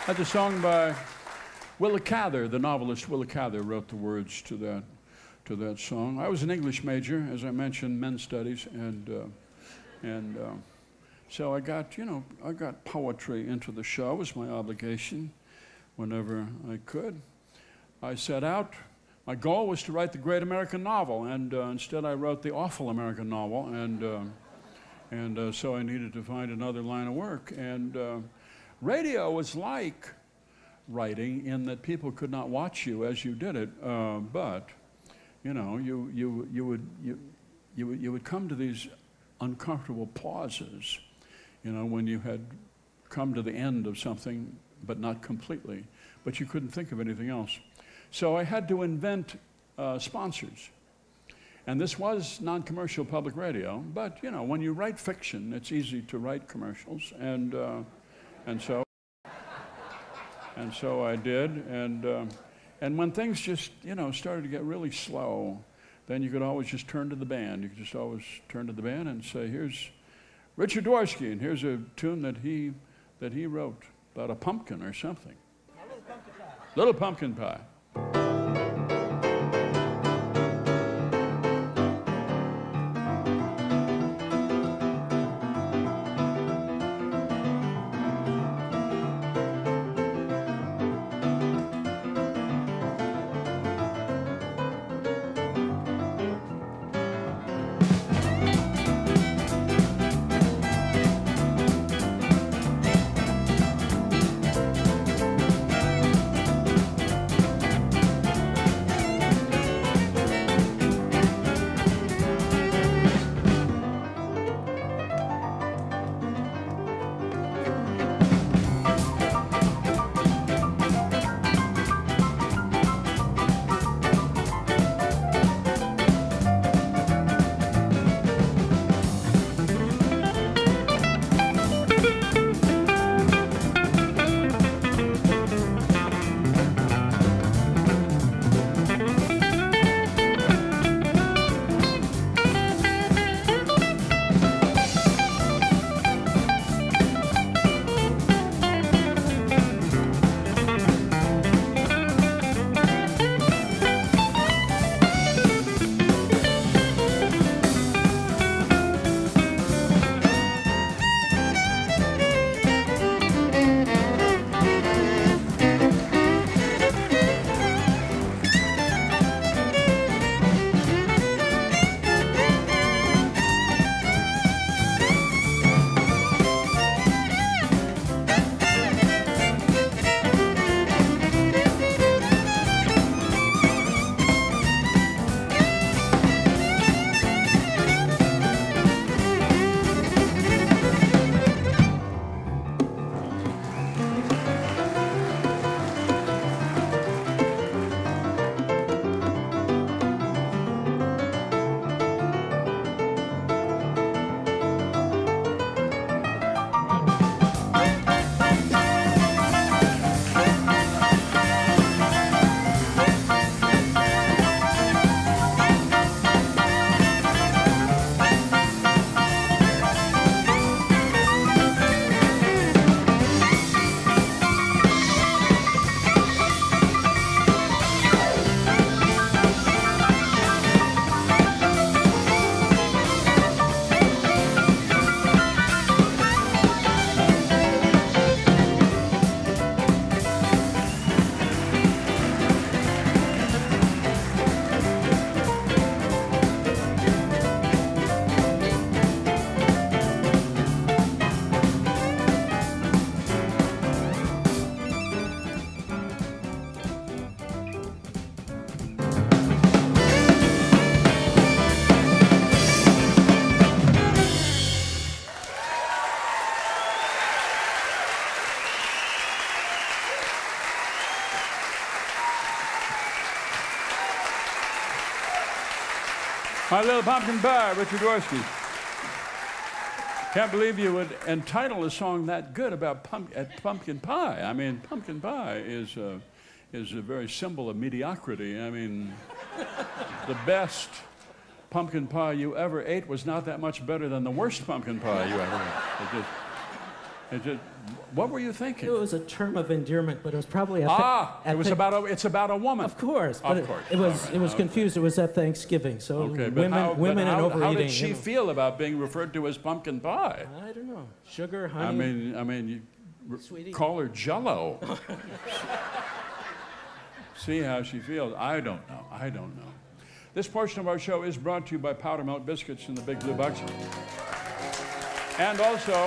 That's a song by Willa Cather, the novelist Willa Cather wrote the words to that song. I was an English major, as I mentioned, men's studies, and so I got poetry into the show. It was my obligation whenever I could. I set out. My goal was to write the great American novel, and instead I wrote the awful American novel, and so I needed to find another line of work. And radio was like writing in that people could not watch you as you did it, but you know, you would come to these uncomfortable pauses, you know, when you had come to the end of something, but not completely, but you couldn't think of anything else. So I had to invent sponsors. And this was non-commercial public radio, but you know, when you write fiction, it's easy to write commercials, and so I did, and when things just, you know, started to get really slow, then you could always just turn to the band. You could just always turn to the band and say, here's Richard Dworsky, and here's a tune that he wrote about a pumpkin or something. Little Pumpkin Pie. My Little Pumpkin Pie, Richard Dworsky. Can't believe you would entitle a song that good about pumpkin pie. I mean, pumpkin pie is a very symbol of mediocrity. I mean, the best pumpkin pie you ever ate was not that much better than the worst pumpkin pie you ever ate. What were you thinking? It was a term of endearment, but it was probably it's about a woman. Of course, but of course. It was confused. It was at Thanksgiving, so okay, women and overeating. How did she feel about being referred to as pumpkin pie? I don't know. Sugar, honey. I mean, Sweetie. call her Jell-O. See how she feels. I don't know. This portion of our show is brought to you by Powder Milk Biscuits in the Big Blue Box. And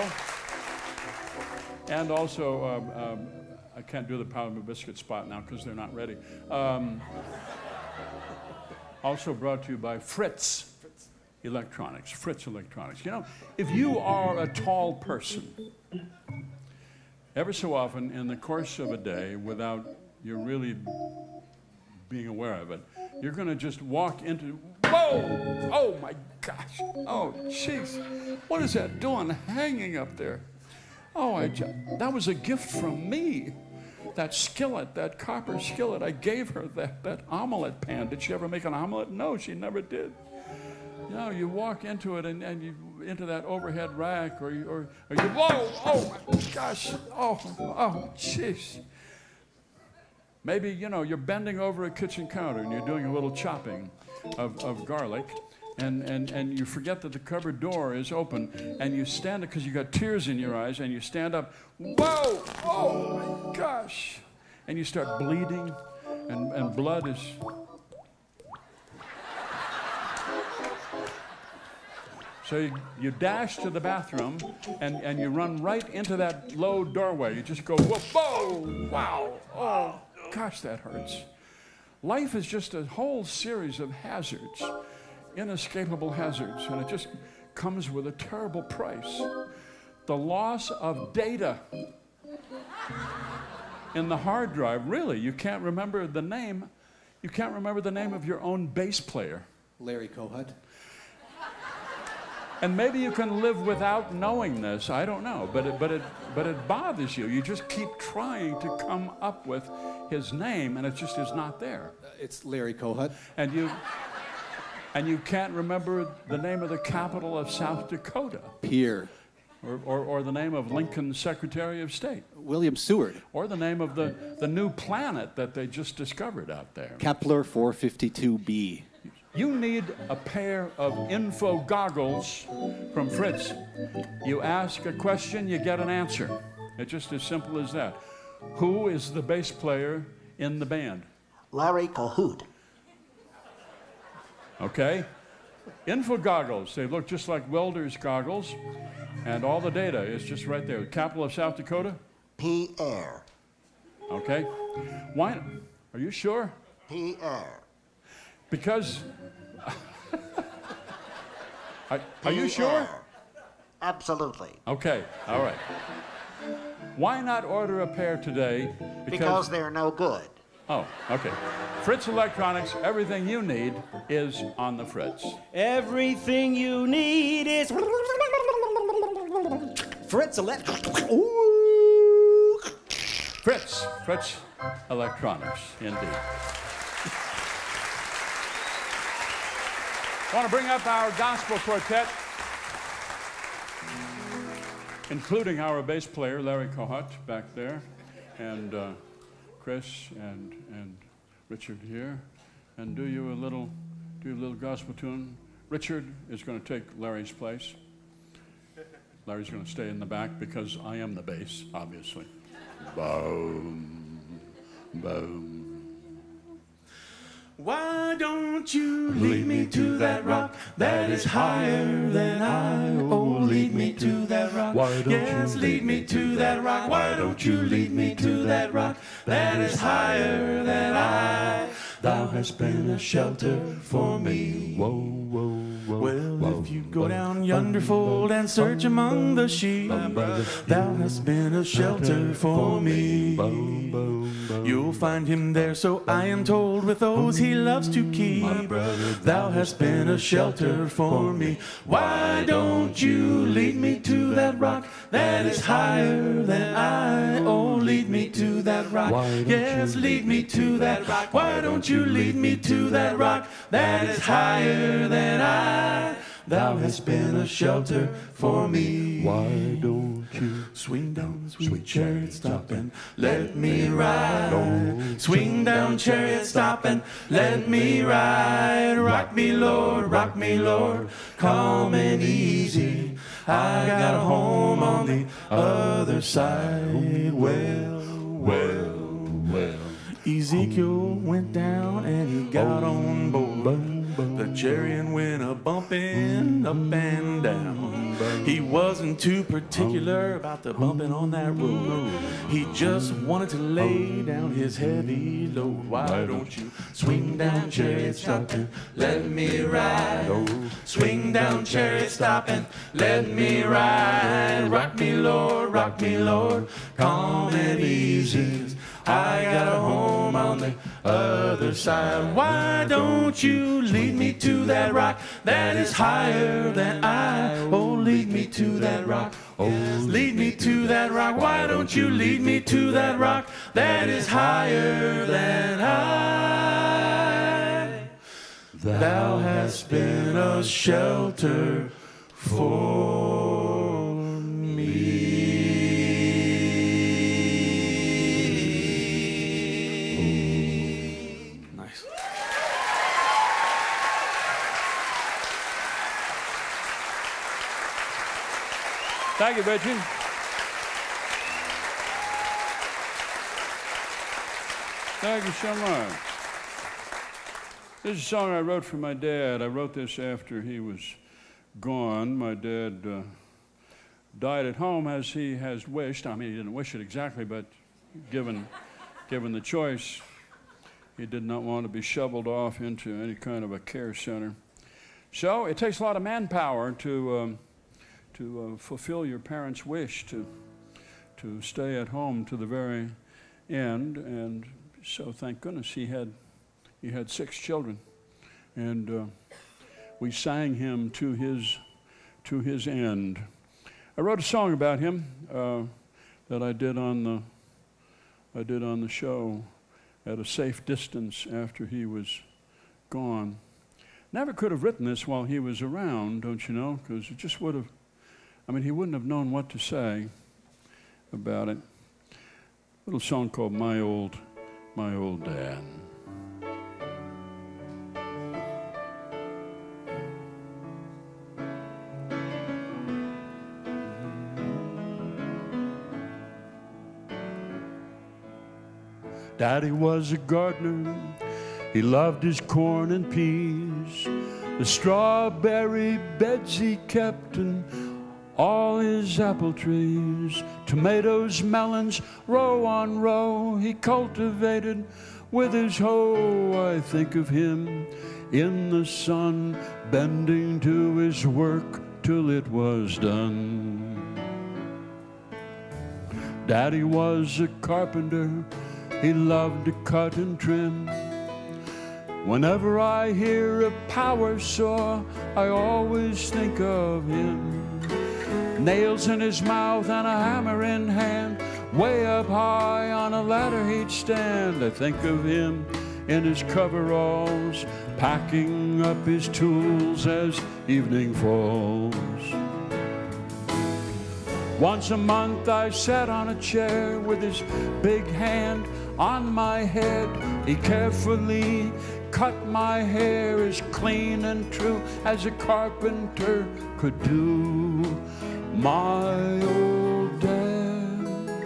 also, I can't do the Powder Milk Biscuit spot now because they're not ready. Also brought to you by Fritz Electronics. Fritz Electronics. You know, if you are a tall person, ever so often in the course of a day, without you really being aware of it, you're going to just walk into, whoa, oh my gosh, oh jeez, what is that doing hanging up there? Oh, that was a gift from me. That skillet, that copper skillet, I gave her that omelet pan. Did she ever make an omelet? No, she never did. You know, you walk into it and you into that overhead rack, or you whoa, oh my gosh, oh, jeez. Maybe, you know, you're bending over a kitchen counter and you're doing a little chopping of garlic, and you forget that the cupboard door is open, and you stand up because you got tears in your eyes, and you stand up, whoa, oh my gosh, and you start bleeding, and blood is... So you dash to the bathroom, and you run right into that low doorway. You just go, whoa, wow, oh, gosh, that hurts. Life is just a whole series of hazards, inescapable hazards, and it just comes with a terrible price. The loss of data in the hard drive. Really, you can't remember the name. You can't remember the name of your own bass player. Larry Kohut. And maybe you can live without knowing this. I don't know, but it bothers you. You just keep trying to come up with his name, and it just is not there. It's Larry Kohut. And you can't remember the name of the capital of South Dakota. Pierre. Or the name of Lincoln's Secretary of State. William Seward. Or the name of the new planet that they just discovered out there. Kepler 452b. You need a pair of info goggles from Fritz. You ask a question, you get an answer. It's just as simple as that. Who is the bass player in the band? Larry Cahoot. Okay. Info goggles. They look just like welder's goggles, and all the data is just right there. The capital of South Dakota? Pierre. Okay. Why? Are you sure? Pierre. Because... Are you sure? Absolutely. Okay, all right. Why not order a pair today? Because they're no good. Oh, okay. Fritz Electronics, everything you need is on the Fritz. Everything you need is Fritz Electronics. Fritz Electronics, indeed. I want to bring up our gospel quartet, including our bass player, Larry Kohut, back there, and Chris and Richard here, and do you a little gospel tune. Richard is going to take Larry's place. Larry's going to stay in the back because I am the bass, obviously. Boom, boom. Why don't you lead me to that rock that is higher than I? Oh, lead me to that rock. Yes, lead me to that rock. Why don't you lead me to that rock that is higher than I? Thou hast been a shelter for me. Whoa, whoa, whoa. Well, if you go down yonder fold and search among the sheep, thou hast been a shelter for me. You'll find him there, so I am told, with those he loves to keep. Thou hast been a shelter for me. Why don't you lead me to that rock that is higher than I? Oh, lead me to that rock. Yes, lead me to that rock. Why don't you lead me to that rock that is higher than I? Thou hast been a shelter for me. Why don't you swing down, sweet chariot, stop and let me ride? Swing down, chariot, stop and let me ride. Rock me, Lord, calm and easy. I got a home on the other side. Well. Ezekiel went down and he got on board. The chariot went a bumping up and down. He wasn't too particular about the bumping on that road. He just wanted to lay down his heavy load. Why don't you swing down, chariot, stop and let me ride? Swing down, chariot, stop and let me ride. Rock me, Lord, calm and easy. I got a home on the other side. Why don't you lead me to that rock that is higher than I? Oh, lead me to that rock. Oh, lead me to that rock. Why don't you lead me to that rock that is higher than I? Thou hast been a shelter for me. Thank you, Richie. Thank you so much. This is a song I wrote for my dad. I wrote this after he was gone. My dad died at home as he has wished. I mean, he didn't wish it exactly, but given the choice, he did not want to be shoveled off into any kind of a care center. So it takes a lot of manpower to fulfill your parents' wish to stay at home to the very end, and so thank goodness he had 6 children, and we sang him to his end. I wrote a song about him that I did on the show at a safe distance after he was gone. Never could have written this while he was around, don't you know? Because it just would have. I mean, he wouldn't have known what to say about it. A little song called My Old Dad. Daddy was a gardener. He loved his corn and peas. The strawberry beds he kept and all his apple trees, tomatoes, melons, row on row, he cultivated with his hoe. I think of him in the sun, bending to his work till it was done. Daddy was a carpenter, he loved to cut and trim. Whenever I hear a power saw, I always think of him. Nails in his mouth and a hammer in hand, way up high on a ladder he'd stand. I think of him in his coveralls, packing up his tools as evening falls. Once a month I sat on a chair with his big hand on my head. He carefully cut my hair as clean and true as a carpenter could do. My old dad.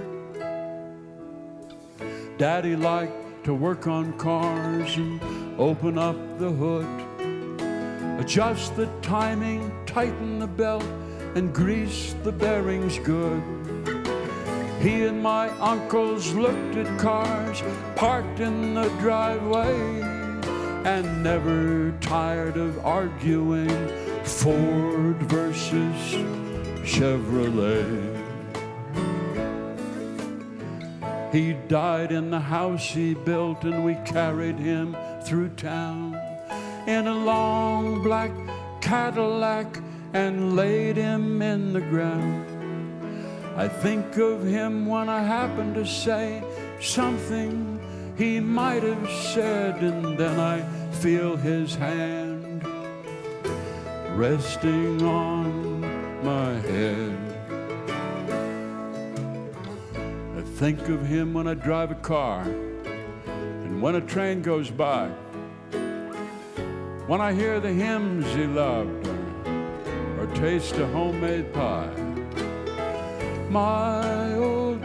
Daddy liked to work on cars and open up the hood, adjust the timing, tighten the belt, and grease the bearings good. He and my uncles looked at cars parked in the driveway and never tired of arguing Ford versus Chevrolet. He died in the house he built, and we carried him through town in a long black Cadillac and laid him in the ground. I think of him when I happen to say something he might have said, and then I feel his hand resting on my head. I think of him when I drive a car and when a train goes by, when I hear the hymns he loved or taste a homemade pie. My old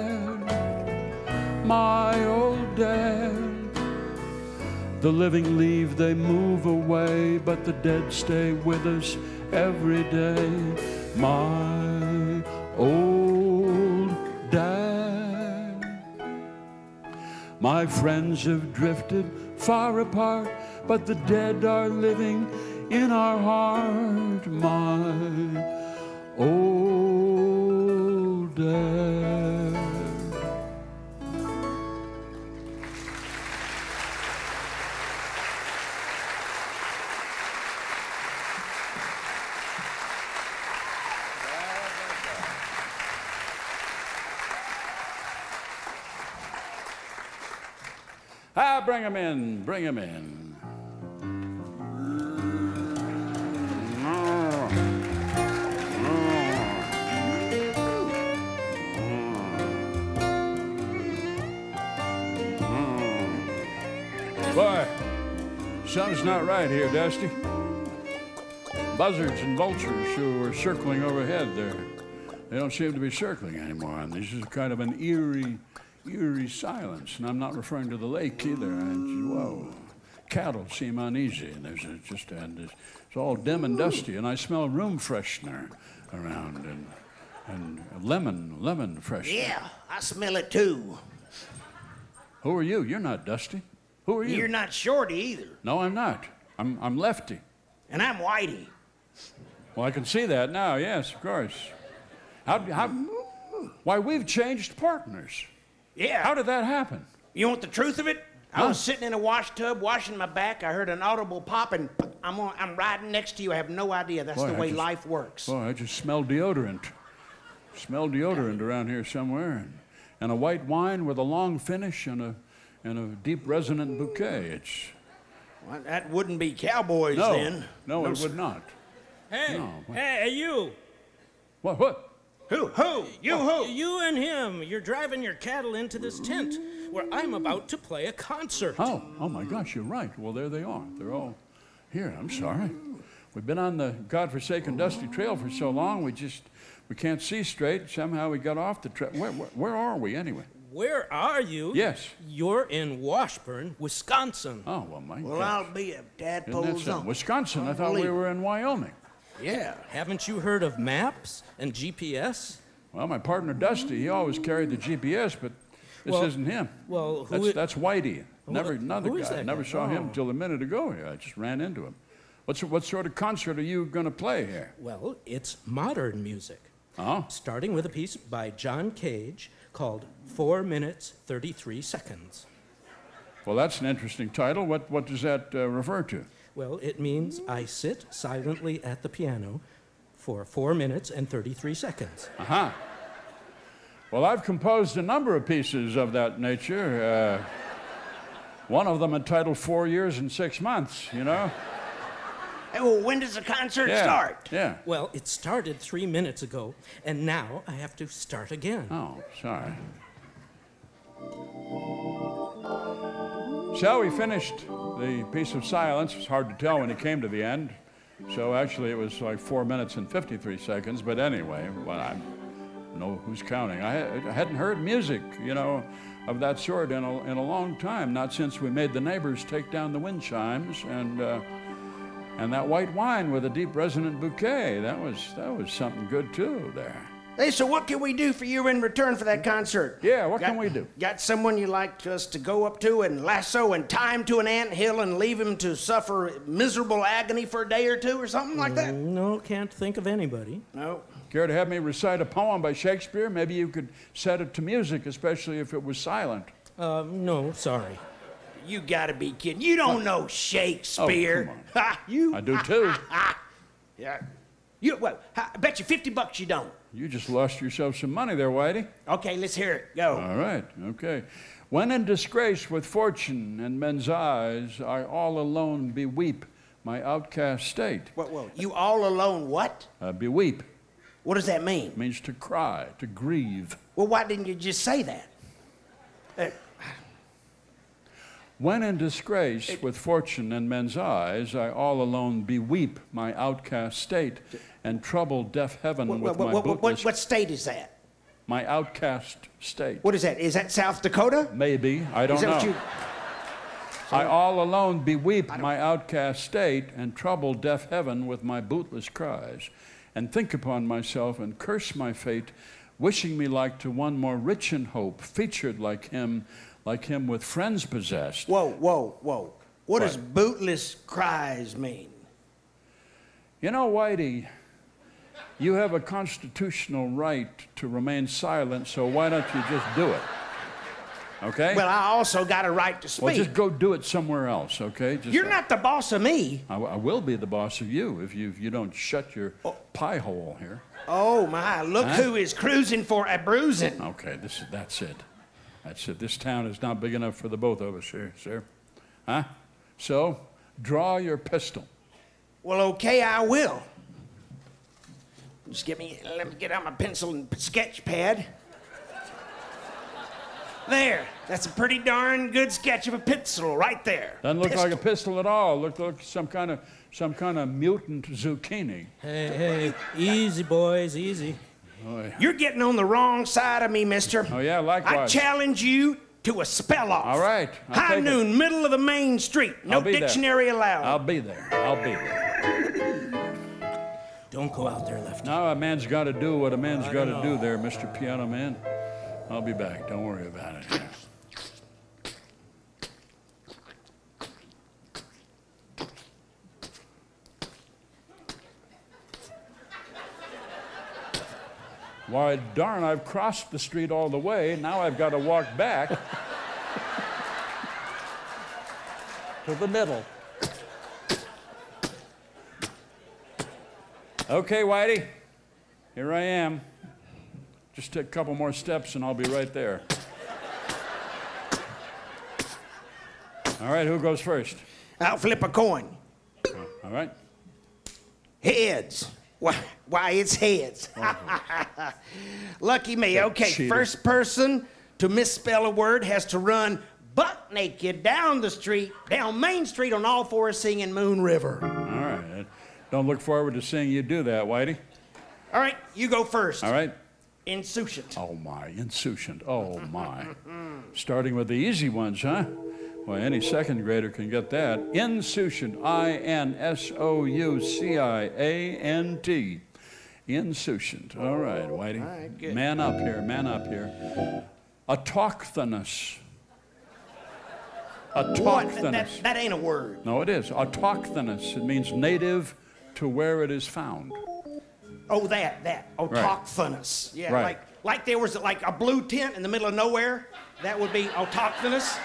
dad, my old dad. The living leave, they move away, but the dead stay with us every day. My old dad. My friends have drifted far apart, but the dead are living in our heart. My old dad. Ah, bring him in, bring him in. Boy, something's not right here, Dusty. Buzzards and vultures who were circling overhead there, they don't seem to be circling anymore. And this is kind of an eerie silence. And I'm not referring to the lake either. Whoa. Cattle seem uneasy, and it's all dim and dusty, and I smell room freshener around and lemon freshener. Yeah, I smell it too. Who are you? You're not Dusty. Who are you? You're not Shorty either. No, I'm not. I'm Lefty. And I'm Whitey. Well, I can see that now. Yes, of course. Why, we've changed partners. Yeah. How did that happen? You want the truth of it? I was sitting in a wash tub washing my back. I heard an audible pop, and I'm riding next to you. I have no idea. That's the way life works. Boy, I just smell deodorant. Smell deodorant around here somewhere. And a white wine with a long finish and a deep resonant bouquet. Well, that wouldn't be cowboys then. No, it would not. Hey, No. hey, you. What? Who? You who? You and him. You're driving your cattle into this tent where I'm about to play a concert. Oh my gosh, you're right. Well, there they are. They're all here. I'm sorry. We've been on the godforsaken dusty trail for so long, we can't see straight. Somehow we got off the trail. Where are we anyway? Where are you? Yes. You're in Washburn, Wisconsin. Oh, well, my Well, gosh. I'll be a Isn't that tadpole's something? uncle. Wisconsin. I thought we were in Wyoming. Yeah. Haven't you heard of maps and GPS? Well, my partner Dusty, he always carried the GPS, but this isn't him. Well, that's Whitey. Another who is guy. that Never guy? saw him Oh. till a minute ago here. I just ran into him. What sort of concert are you going to play here? Well, it's modern music. Oh. Starting with a piece by John Cage called 4 minutes, 33 seconds. Well, that's an interesting title. What does that refer to? Well, it means I sit silently at the piano for 4 minutes and 33 seconds. Uh-huh. Well, I've composed a number of pieces of that nature. One of them entitled 4 years and 6 months, you know? Hey, well, when does the concert start? Yeah. Well, it started 3 minutes ago, and now I have to start again. Oh, sorry. So we finished the piece of silence. It was hard to tell when it came to the end. So actually it was like 4 minutes and 53 seconds. But anyway, well, I don't know who's counting. I hadn't heard music, you know, of that sort in a long time. Not since we made the neighbors take down the wind chimes and that white wine with a deep resonant bouquet. That was something good too there. Hey, so what can we do for you in return for that concert? Yeah, what can we do? Got someone you like us to go up to and lasso and tie him to an anthill and leave him to suffer miserable agony for a day or two or something like that? No, can't think of anybody. No. Care to have me recite a poem by Shakespeare? Maybe you could set it to music, especially if it was silent. No, sorry. You gotta be kidding. You don't know Shakespeare. Oh, come on. Ha, you. I do too. Yeah. Well, I bet you $50 you don't. You just lost yourself some money there, Whitey. Okay, let's hear it. Go. All right, okay. When in disgrace with fortune and men's eyes, I all alone beweep my outcast state. Whoa. You all alone what? Beweep. What does that mean? It means to cry, to grieve. Well, why didn't you just say that? When in disgrace with fortune and men's eyes, I all alone beweep my outcast state and trouble deaf heaven with my bootless... What state is that? My outcast state. What is that? Is that South Dakota? Maybe. I don't know. I all alone beweep my outcast state and trouble deaf heaven with my bootless cries, and think upon myself and curse my fate, wishing me like to one more rich in hope, featured like him with friends possessed. Whoa. What does bootless cries mean? You know, Whitey, you have a constitutional right to remain silent, so why don't you just do it? Okay? Well, I also got a right to speak. Well, just go do it somewhere else, okay? You're not the boss of me. I will be the boss of you if you don't shut your pie hole here. Oh, my. Look who is cruising for a bruising. Okay, that's it. That's it. This town is not big enough for the both of us here, sir. Huh? So, draw your pistol. Well, okay, I will. Just let me get out my pencil and sketch pad. There. That's a pretty darn good sketch of a pistol right there. Doesn't look like a pistol at all. Look like some kind of mutant zucchini. Hey, easy, boys, easy. Oh, yeah. You're getting on the wrong side of me, mister. Oh, yeah, likewise. I challenge you to a spell-off. All right. High noon, middle of the main street. No dictionary allowed. I'll be there. Don't go out there, Lefty. Now a man's got to do what a man's got to do there, Mr. Piano Man. I'll be back. Don't worry about it. Why, darn, I've crossed the street all the way. Now I've got to walk back to the middle. Okay, Whitey, here I am. Just take a couple more steps and I'll be right there. All right, who goes first? I'll flip a coin. All right. Heads. Why, it's heads. Lucky me. Okay, cheater. First person to misspell a word has to run butt naked down Main Street on all fours singing Moon River. All right. Don't look forward to seeing you do that, Whitey. All right, you go first. All right. Insouciant. Oh, my. Insouciant. Oh, my. Starting with the easy ones, huh? Well, any second grader can get that. Insouciant. I-N-S-O-U-C-I-A-N-T. Insouciant. All right, Whitey. All right, good. Man up here. Autochthonous. Autochthonous. That ain't a word. No, it is. Autochthonous. It means native to where it is found. Oh, that. Autochthonous. Right. Yeah, right. like there was like a blue tent in the middle of nowhere. That would be autochthonous.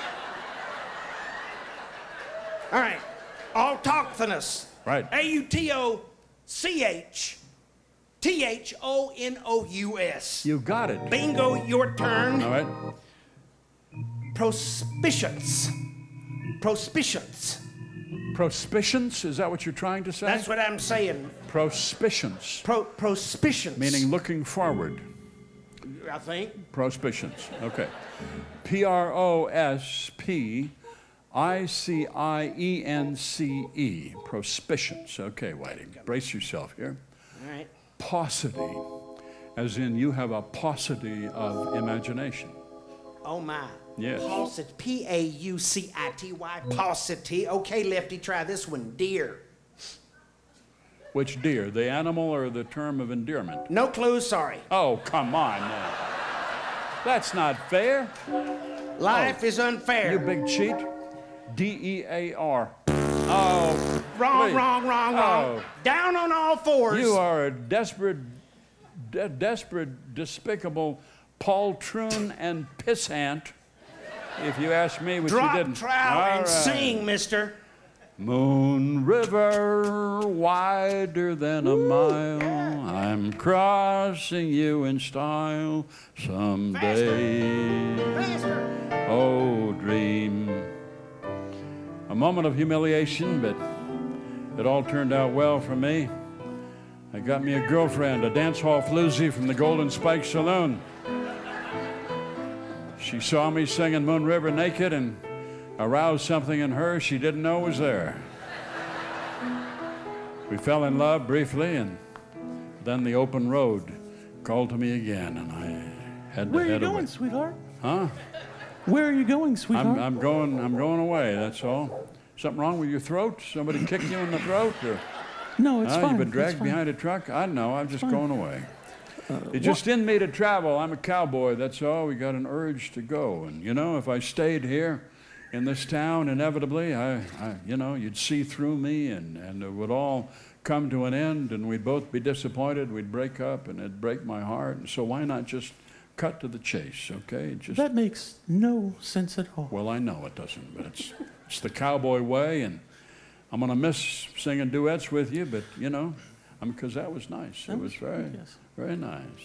All right. Autochthonous. Right. A-U-T-O-C-H-T-H-O-N-O-U-S. You got it. Bingo, your turn. All right. Prospicience. Prospicience? Is that what you're trying to say? That's what I'm saying. Prospicience. Prospicience. Meaning looking forward. I think. Prospicience. Okay. P-R-O-S-P-I-C-I-E-N-C-E. Prospicience. Okay, Whitey. Brace yourself here. All right. Paucity. As in you have a paucity of imagination. Oh, my. Yes. Paucity. P-A-U-C-I-T-Y. Paucity. Okay, Lefty, try this one. Deer. Which deer? The animal or the term of endearment? No clue, sorry. Oh, come on now. That's not fair. Life is unfair. You big cheat. D-E-A-R. Oh. Wrong. Oh. Down on all fours. You are a desperate, despicable poltroon and pissant. If you ask me, which you didn't. Drop trowel and sing, mister. Moon River, wider than a mile. I'm crossing you in style someday. Faster. Oh, dream. A moment of humiliation, but It all turned out well for me. I got me a girlfriend, a dance hall floozy from the Golden Spike Saloon. She saw me singing Moon River naked and aroused something in her she didn't know was there. We fell in love briefly, and then the open road called to me again, and I had to Where are you head going, away. sweetheart? Huh? Where are you going, sweetheart? I'm going away, that's all. Something wrong with your throat? Somebody kicked you in the throat? Or, No, it's fine. You've been It's dragged fine. behind a truck? I don't know, I'm just fine. going away. It's just in me to travel. I'm a cowboy, that's all. We got an urge to go. And you know, if I stayed here in this town, inevitably, you know, you'd see through me, and it would all come to an end, and we'd both be disappointed. We'd break up, and it'd break my heart. And so why not just cut to the chase, okay? Just, That makes no sense at all. well, I know it doesn't, but it's the cowboy way, and I'm gonna miss singing duets with you, but you know, because that was nice. It was very, yes. very nice.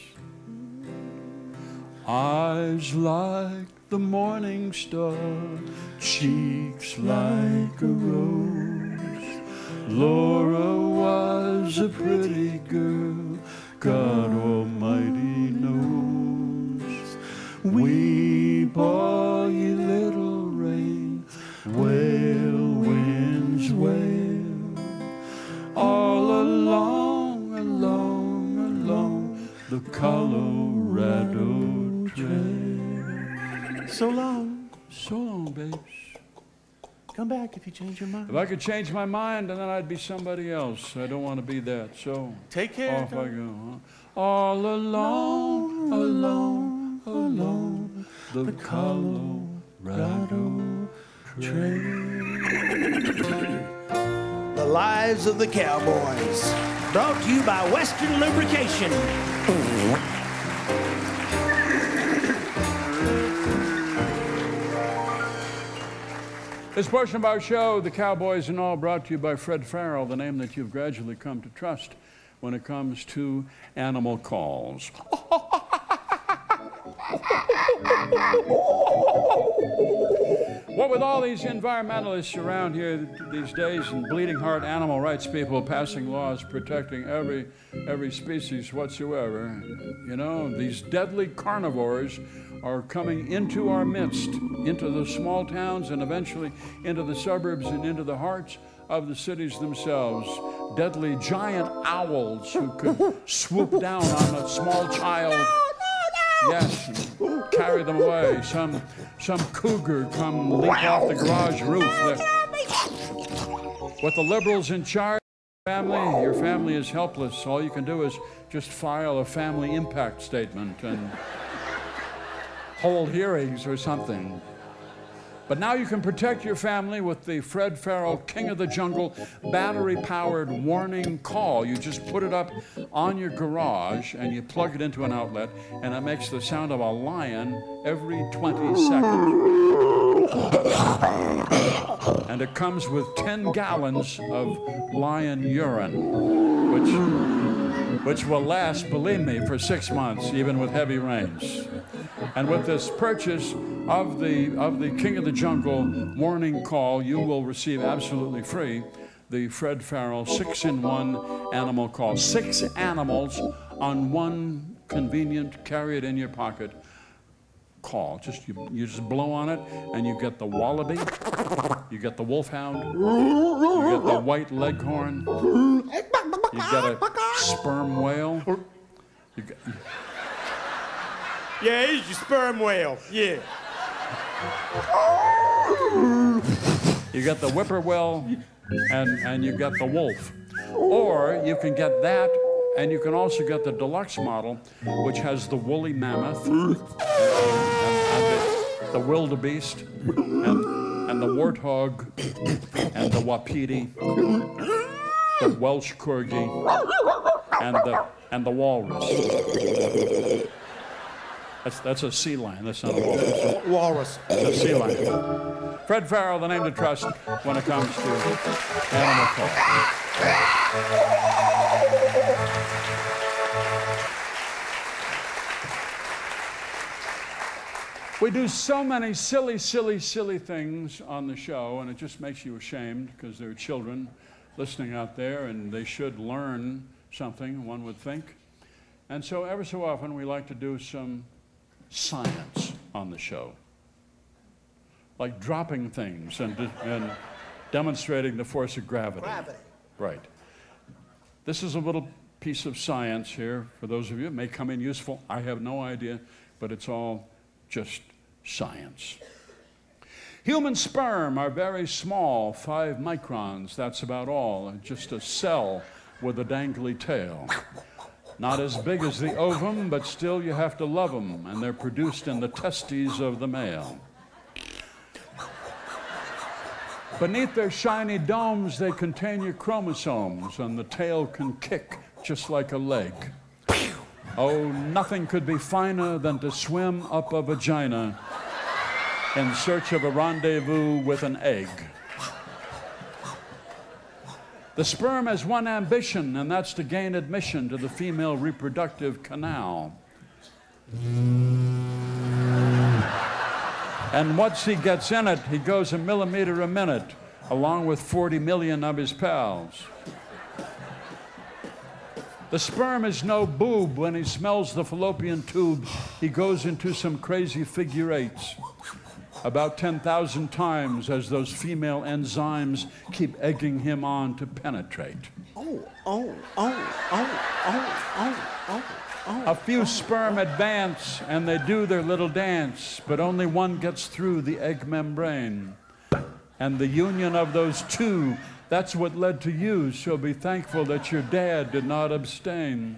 Eyes like the morning star, cheeks like a rose. Laura was a pretty girl, God Almighty knows. Weep all ye little rain, wail winds wail, all along, along, along the Colorado Trail. So long. So long, babes. Come back if you change your mind. If I could change my mind, then I'd be somebody else. I don't want to be that. So Take care. off I go. Huh? All along, along, along the Colorado Trail. The Lives of the Cowboys. Brought to you by Western Lubrication. This portion of our show, The Cowboys and All, brought to you by Fred Farrell, the name that you've gradually come to trust when it comes to animal calls. What with all these environmentalists around here these days and bleeding heart animal rights people passing laws protecting every species whatsoever, you know, these deadly carnivores are coming into our midst, into the small towns and eventually into the suburbs and into the hearts of the cities themselves. Deadly giant owls who could swoop down on a small child. Yes, and carry them away. Some cougar come leap off the garage roof. With the liberals in charge, your family is helpless. All you can do is just file a family impact statement and hold hearings or something. But now you can protect your family with the Fred Farrell King of the Jungle battery-powered warning call. You just put it up on your garage and you plug it into an outlet, and it makes the sound of a lion every 20 seconds. And it comes with 10 gallons of lion urine, which will last, believe me, for 6 months, even with heavy rains. And with this purchase of the King of the Jungle warning call, you will receive absolutely free the Fred Farrell 6-in-1 animal call. 6 animals on one convenient, carry it in your pocket call. You just blow on it, and you get the wallaby, you get the wolfhound, you get the white leghorn, you get a sperm whale. Yeah, he's your sperm whale. Yeah. You get the whippoorwill, and you get the wolf. Or you can get that, and you can also get the deluxe model, which has the woolly mammoth, and the wildebeest, and the warthog, and the wapiti, the Welsh corgi, and the walrus. That's a sea lion. That's not a walrus. Walrus. It's a sea lion. Fred Farrell, the name to trust when it comes to animal call. We do so many silly, silly, silly things on the show, and it just makes you ashamed because they're children listening out there, and they should learn something, one would think. And so every so often we like to do some science on the show, like dropping things and demonstrating the force of gravity. Right. This is a little piece of science here for those of you. It may come in useful. I have no idea, but it's all just science. Human sperm are very small, 5 microns, that's about all. Just a cell with a dangly tail. Not as big as the ovum, but still you have to love them, and they're produced in the testes of the male. Beneath their shiny domes, they contain your chromosomes, and the tail can kick just like a leg. Oh, nothing could be finer than to swim up a vagina in search of a rendezvous with an egg. The sperm has one ambition, and that's to gain admission to the female reproductive canal. And once he gets in it, he goes a millimeter a minute, along with 40 million of his pals. The sperm is no boob. When he smells the fallopian tube, he goes into some crazy figure eights, about 10,000 times, as those female enzymes keep egging him on to penetrate. A few sperm advance, and they do their little dance, but only one gets through the egg membrane. And the union of those two, that's what led to you, so be thankful that your dad did not abstain.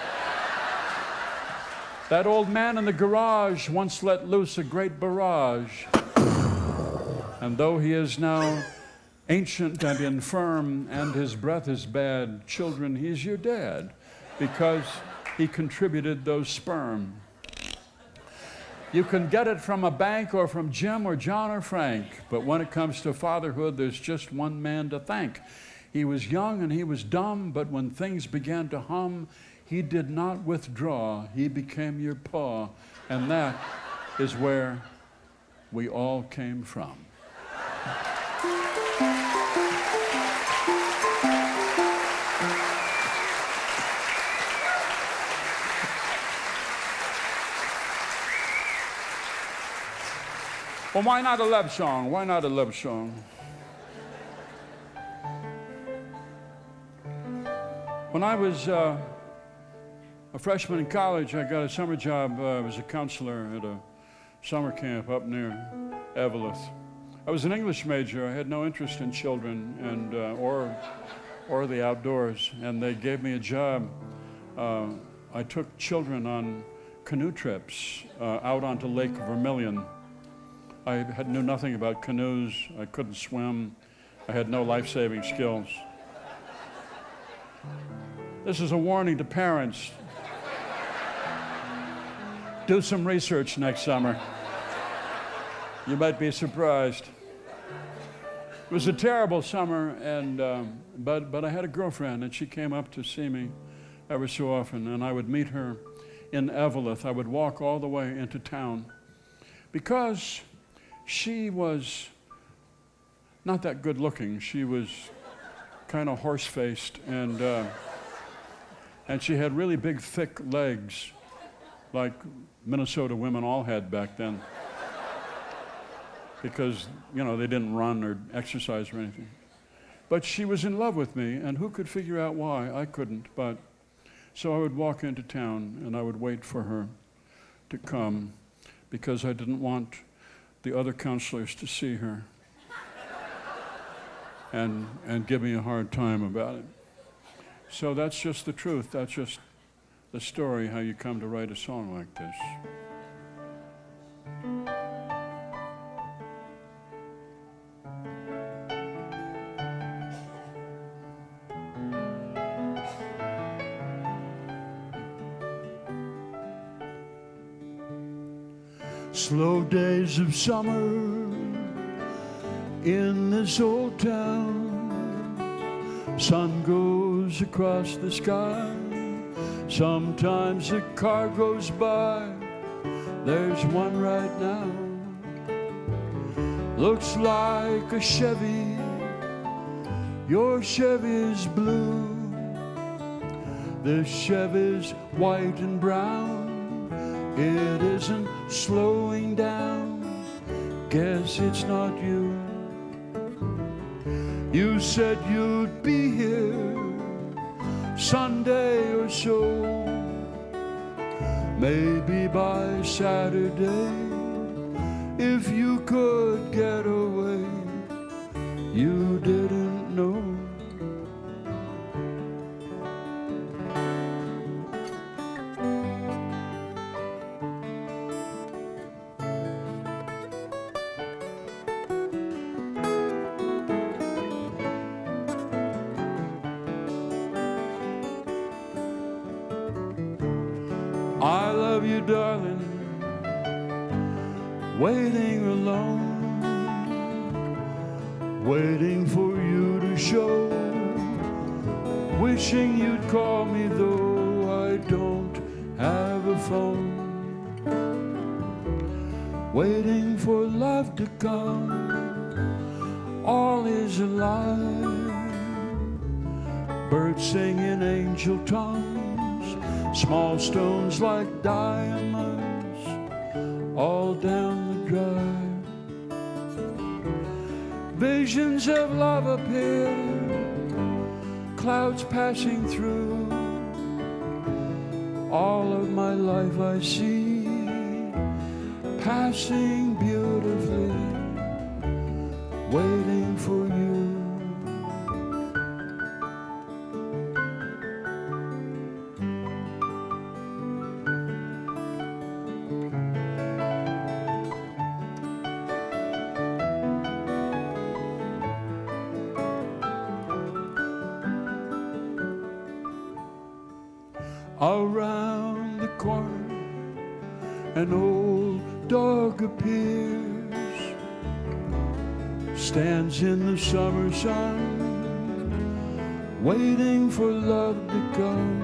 That old man in the garage once let loose a great barrage. And though he is now ancient and infirm, and his breath is bad, children, he's your dad, because he contributed those sperm. You can get it from a bank or from Jim or John or Frank, but when it comes to fatherhood, there's just one man to thank. He was young and he was dumb, but when things began to hum, he did not withdraw. He became your pa, and that is where we all came from. Well, why not a love song? Why not a love song? When I was a freshman in college, I got a summer job. I was a counselor at a summer camp up near Eveleth. I was an English major. I had no interest in children and or the outdoors, and they gave me a job. I took children on canoe trips out onto Lake Vermilion. I knew nothing about canoes. I couldn't swim. I had no life-saving skills. This is a warning to parents. Do some research next summer. You might be surprised. It was a terrible summer, and but I had a girlfriend, and she came up to see me every so often, and I would meet her in Eveleth. I would walk all the way into town because she was not that good looking. She was kind of horse-faced, and she had really big, thick legs, like Minnesota women all had back then, because, you know, they didn't run or exercise or anything. But she was in love with me, and who could figure out why? I couldn't, but so I would walk into town, and I would wait for her to come, because I didn't want the other counselors to see her and give me a hard time about it. So that's just the truth. That's just the story, how you come to write a song like this. Slow days of summer in this old town. Sun goes across the sky. Sometimes a car goes by. There's one right now. Looks like a Chevy Your Chevy's blue, this Chevy's white and brown. It isn't slowing down, guess it's not you. You said you'd be here Sunday or so, maybe by Saturday, if you could get away. You didn't know. I love you, darling, waiting alone, waiting for you to show, wishing you'd call me though I don't have a phone, waiting for love to come, all is alive, birds sing in angel tongues, small stones like diamonds, all down the drive. Visions of love appear, clouds passing through. All of my life I see, passing beautifully, waiting for you. Around the corner, an old dog appears, stands in the summer sun, waiting for love to come.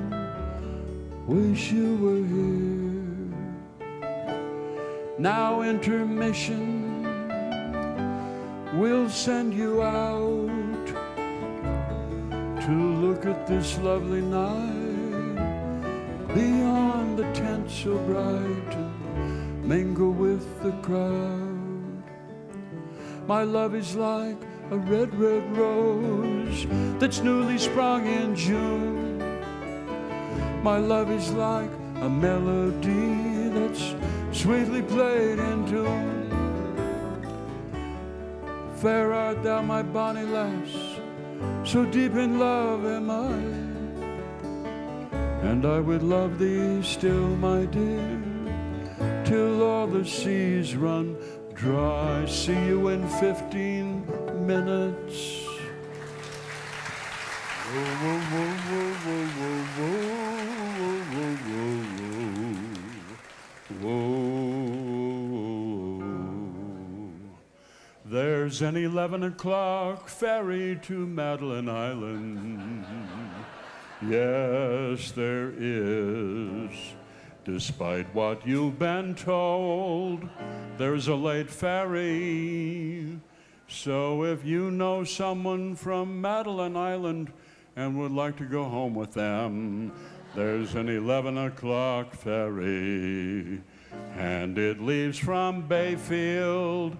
Wish you were here. Now intermission, we'll send you out to look at this lovely night. Beyond the tent so bright, and mingle with the crowd. My love is like a red, red rose that's newly sprung in June. My love is like a melody that's sweetly played in tune. Fair art thou, my bonny lass, so deep in love am I. And I would love thee still, my dear, till all the seas run dry. See you in 15 minutes. Whoa, whoa, whoa, whoa, whoa, whoa, whoa, whoa, whoa. There's an 11 o'clock ferry to Madeline Island. Yes, there is. Despite what you've been told, there's a late ferry. So if you know someone from Madeline Island and would like to go home with them, there's an 11 o'clock ferry. And it leaves from Bayfield,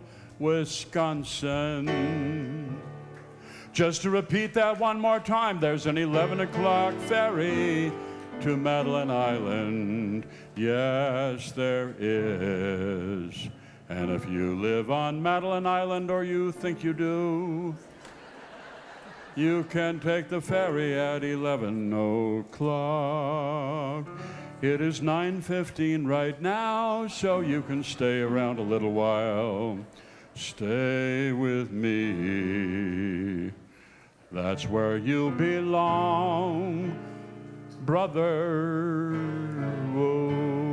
Wisconsin. Just to repeat that one more time, there's an 11 o'clock ferry to Madeline Island. Yes, there is. And if you live on Madeline Island, or you think you do, you can take the ferry at 11 o'clock. It is 9:15 right now, so you can stay around a little while. Stay with me. That's where you belong, brother. Whoa.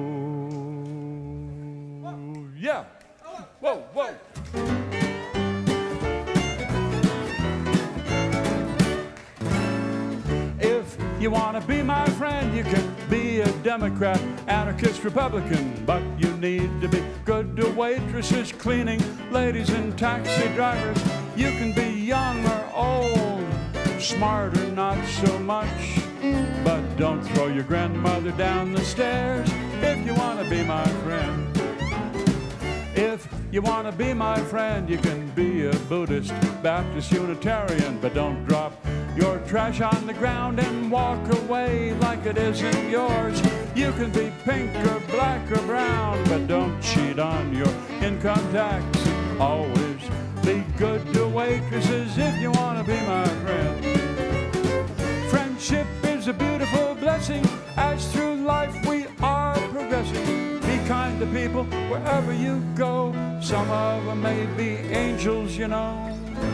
Yeah. Whoa, whoa. If you want to be my friend, you can be a Democrat, anarchist, Republican, but you need to be good to waitresses, cleaning ladies, and taxi drivers. You can be young or old, smart or not so much. But don't throw your grandmother down the stairs if you want to be my friend. If you want to be my friend, you can be a Buddhist, Baptist, Unitarian, but don't drop your trash on the ground and walk away like it isn't yours. You can be pink or black or brown, but don't cheat on your income tax. Always be good to waitresses if you want to be my friend. Friendship is a beautiful blessing, as through life we are progressing. Be kind to people wherever you go. Some of them may be angels, you know.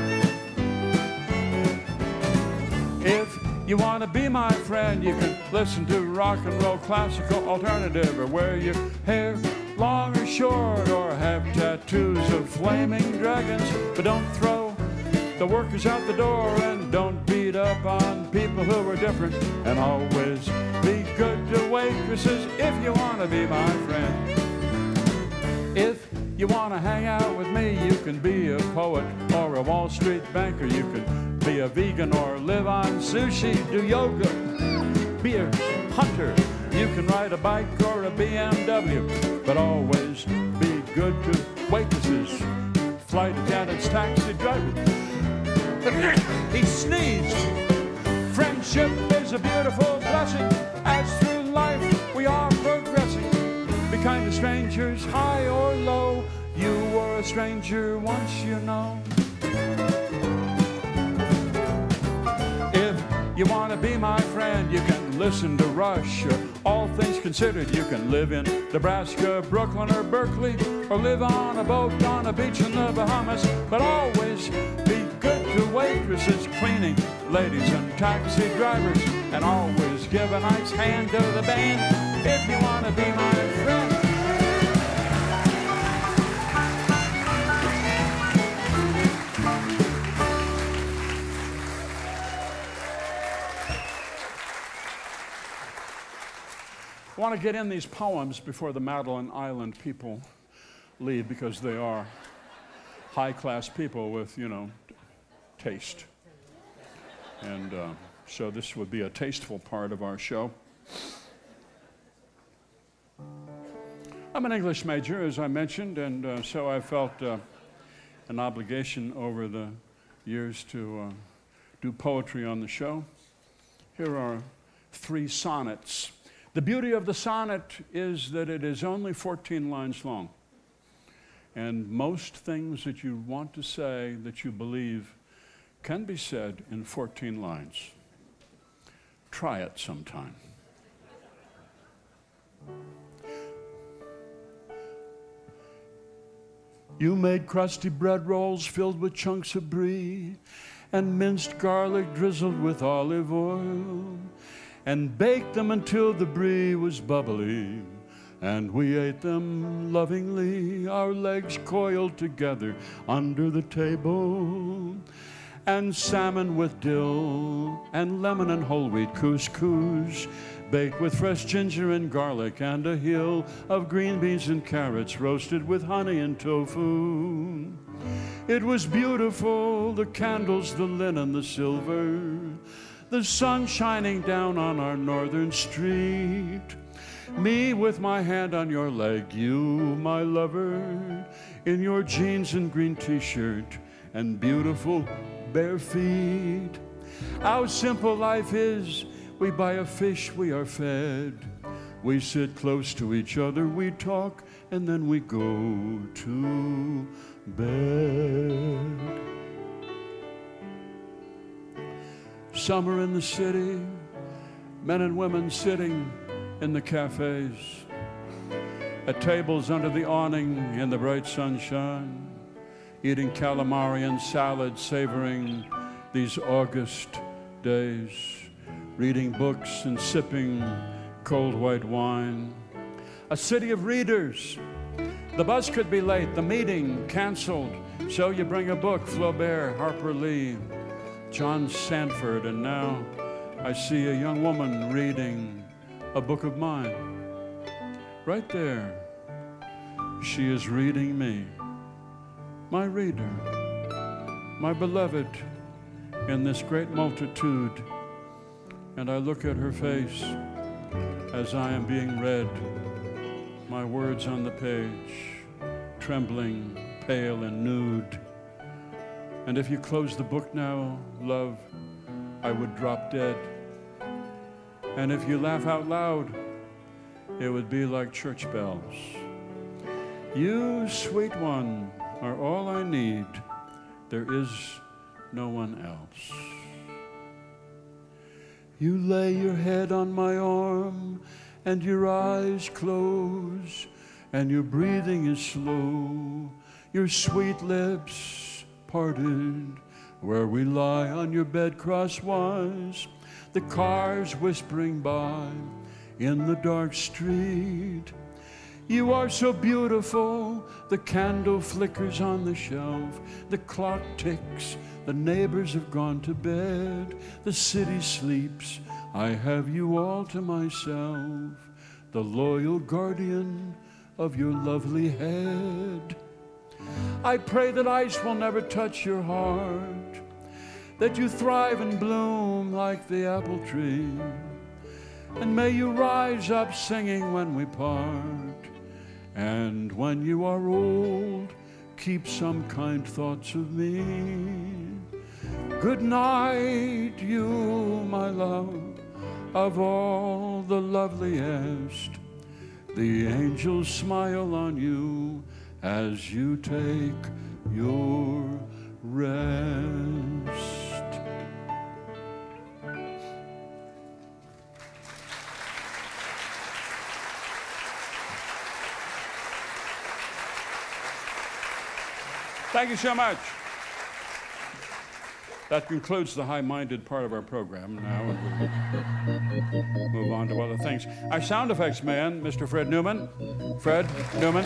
If you want to be my friend, you can listen to rock and roll, classical, alternative, or wear your hair long or short, or have tattoos of flaming dragons. But don't throw the workers out the door, and don't beat up on people who are different. And always be good to waitresses if you want to be my friend. If you want to hang out with me, you can be a poet or a Wall Street banker. You can be a vegan or live on sushi, do yoga, be a hunter. You can ride a bike or a BMW, but always be good to waitresses, flight attendants, taxi drivers. He sneezed. Friendship is a beautiful blessing, as through life we are progressing. Be kind to strangers, high or low. You were a stranger once, you know. If you want to be my friend, you can listen to Rush or All Things Considered. You can live in Nebraska, Brooklyn, or Berkeley, or live on a boat on a beach in the Bahamas. But always be good to waitresses, cleaning ladies, and taxi drivers. And always give a nice hand to the band if you want to be my friend. I want to get in these poems before the Madeline Island people leave, because they are high-class people with, you know, taste. And so this would be a tasteful part of our show. I'm an English major, as I mentioned, and so I felt an obligation over the years to do poetry on the show. Here are 3 sonnets. The beauty of the sonnet is that it is only 14 lines long. And most things that you want to say, that you believe, can be said in 14 lines. Try it sometime. You made crusty bread rolls filled with chunks of brie, and minced garlic drizzled with olive oil, and baked them until the brie was bubbly, and we ate them lovingly, our legs coiled together under the table. And salmon with dill, and lemon and whole wheat couscous, baked with fresh ginger and garlic, and a hill of green beans and carrots roasted with honey and tofu. It was beautiful, the candles, the linen, the silver, the sun shining down on our northern street. Me with my hand on your leg, you, my lover, in your jeans and green t-shirt and beautiful bare feet. How simple life is. We buy a fish, we are fed. We sit close to each other, we talk, and then we go to bed. Summer in the city, men and women sitting in the cafes, at tables under the awning in the bright sunshine, eating calamari and salad, savoring these August days, reading books and sipping cold white wine. A city of readers. The bus could be late, the meeting canceled, so you bring a book, Flaubert, Harper Lee, John Sandford, and now I see a young woman reading a book of mine. Right there, she is reading me, my reader, my beloved, in this great multitude, and I look at her face as I am being read, my words on the page, trembling, pale, and nude. And if you close the book now, love, I would drop dead. And if you laugh out loud, it would be like church bells. You, sweet one, are all I need. There is no one else. You lay your head on my arm, and your eyes close, and your breathing is slow. Your sweet lips parted, where we lie on your bed crosswise, the cars whispering by in the dark street. You are so beautiful, the candle flickers on the shelf, the clock ticks, the neighbors have gone to bed, the city sleeps, I have you all to myself, the loyal guardian of your lovely head. I pray that ice will never touch your heart, that you thrive and bloom like the apple tree, and may you rise up singing when we part. And when you are old, keep some kind thoughts of me. Good night, you, my love, of all the loveliest. The angels smile on you as you take your rest. Thank you so much. That concludes the high-minded part of our program. Now we'll move on to other things. Our sound effects man, Mr. Fred Newman. Fred Newman.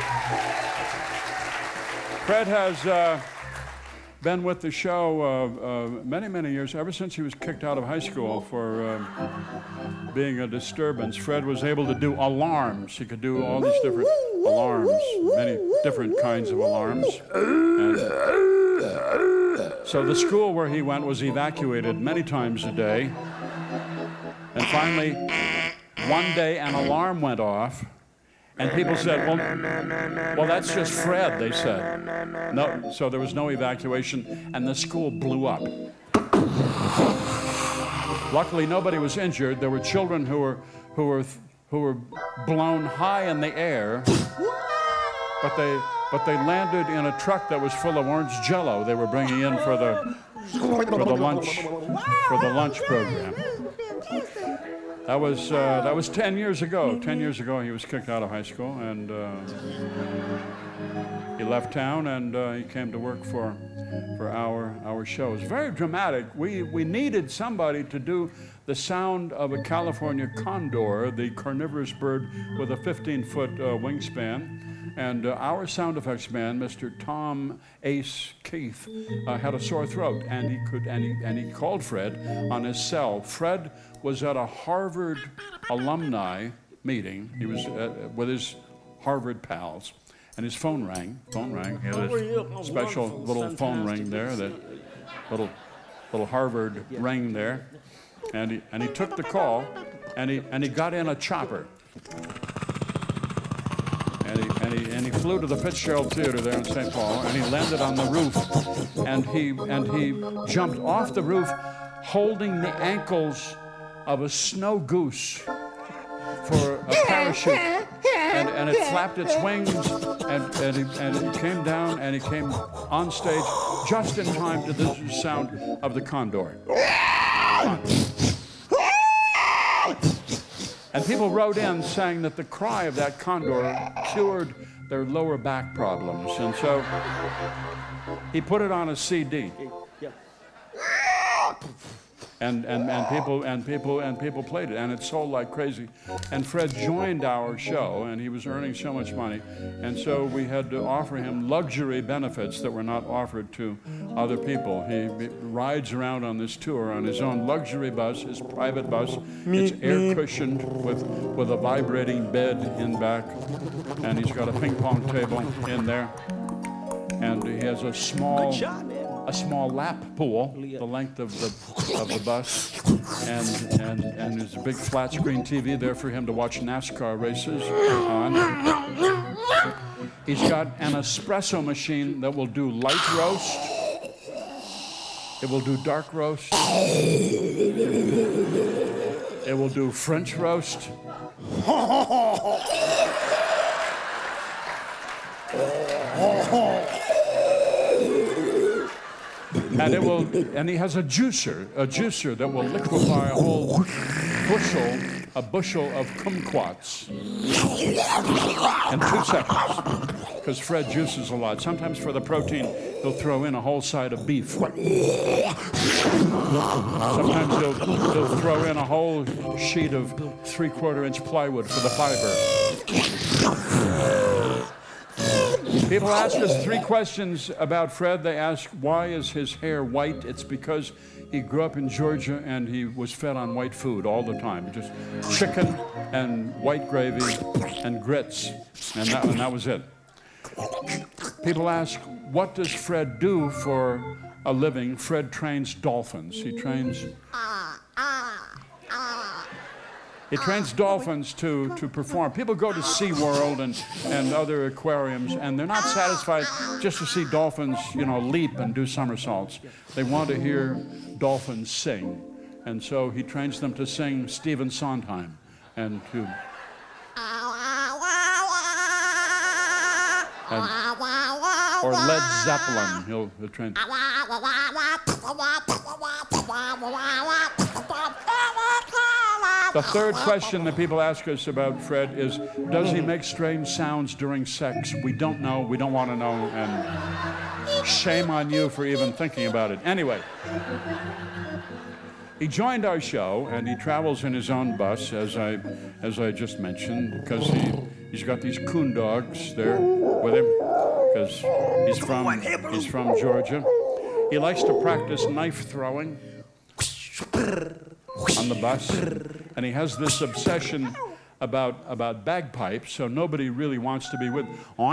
Fred has been with the show many, many years, ever since he was kicked out of high school for being a disturbance. Fred was able to do alarms. He could do all these different alarms, many different kinds of alarms. And so the school where he went was evacuated many times a day. And finally, one day an alarm went off, and people said, well, that's just Fred, they said. No, so there was no evacuation, and the school blew up. Luckily, nobody was injured. There were children who were blown high in the air, but they landed in a truck that was full of orange Jell-O they were bringing in for the lunch program. That was 10 years ago. 10 years ago, he was kicked out of high school, and he left town, and he came to work for our show. It was very dramatic. We needed somebody to do the sound of a California condor, the carnivorous bird with a 15-foot wingspan. And our sound effects man, Mr. Tom Ace Keith, had a sore throat, and he called Fred on his cell. Fred was at a Harvard alumni meeting. He was with his Harvard pals, and his phone rang. He had a special little phone ring there, that little Harvard ring there, and he took the call, and he got in a chopper. And he flew to the Fitzgerald Theater there in St. Paul, and he landed on the roof, and he jumped off the roof holding the ankles of a snow goose for a parachute, and it flapped its wings, and it came down, and he came on stage just in time to the sound of the condor. And people wrote in saying that the cry of that condor cured their lower back problems. And so he put it on a CD. And people played it, and it sold like crazy. And Fred joined our show, and he was earning so much money, and so we had to offer him luxury benefits that were not offered to other people. He rides around on this tour on his own luxury bus, his private bus. It's air cushioned with a vibrating bed in back, and he's got a ping pong table in there, and he has a small a small lap pool, the length of the bus, and there's a big flat screen TV there for him to watch NASCAR races on. He's got an espresso machine that will do light roast. It will do dark roast. It will do French roast. And he has a juicer that will liquefy a whole bushel of kumquats in 2 seconds. Because Fred juices a lot. Sometimes for the protein, he'll throw in a whole side of beef. Sometimes he'll throw in a whole sheet of 3/4-inch plywood for the fiber. People ask us 3 questions about Fred. They ask, why is his hair white? It's because he grew up in Georgia and he was fed on white food all the time. Just chicken and white gravy and grits. And that was it. People ask, what does Fred do for a living? Fred trains dolphins. He trains dolphins to perform. People go to SeaWorld and other aquariums, and they're not satisfied just to see dolphins, leap and do somersaults. They want to hear dolphins sing. And so he trains them to sing Stephen Sondheim and to... or Led Zeppelin. He'll train... The third question that people ask us about Fred is, does he make strange sounds during sex? We don't know, we don't want to know, and shame on you for even thinking about it. Anyway, he joined our show, and he travels in his own bus, as I just mentioned, because he's got these coon dogs there with him, because he's from Georgia. He likes to practice knife throwing on the bus, and he has this obsession about bagpipes, so nobody really wants to be with...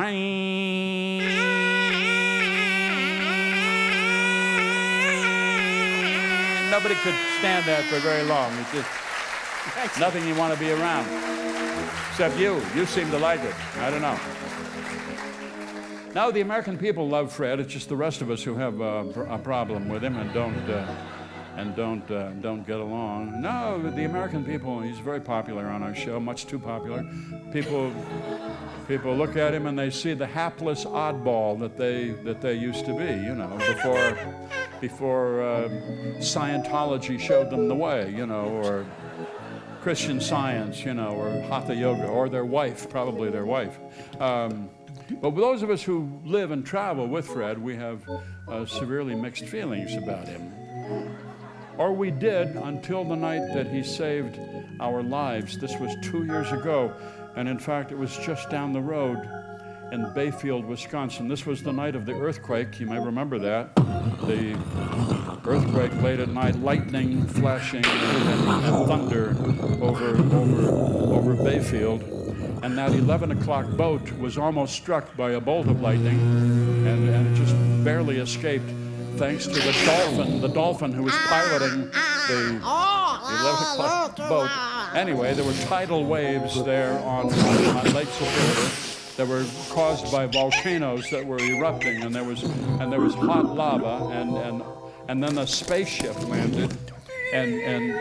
Nobody could stand that for very long. It's just nothing you want to be around. Except you. You seem to like it. I don't know. Now, the American people love Fred. It's just the rest of us who have a problem with him and don't get along. No, the American people, he's very popular on our show, much too popular. People look at him and they see the hapless oddball that they used to be, before Scientology showed them the way, or Christian Science, or Hatha Yoga, or their wife, probably their wife. But with those of us who live and travel with Fred, we have severely mixed feelings about him. Or we did until the night that he saved our lives. This was 2 years ago, and in fact, it was just down the road in Bayfield, Wisconsin. This was the night of the earthquake. You may remember that. The earthquake late at night, lightning flashing and thunder over Bayfield. And that 11 o'clock boat was almost struck by a bolt of lightning, and it just barely escaped, thanks to the dolphin who was piloting the 11 o'clock boat. Anyway, there were tidal waves there on Lake Superior that were caused by volcanoes that were erupting, and there was hot lava, and then the spaceship landed, and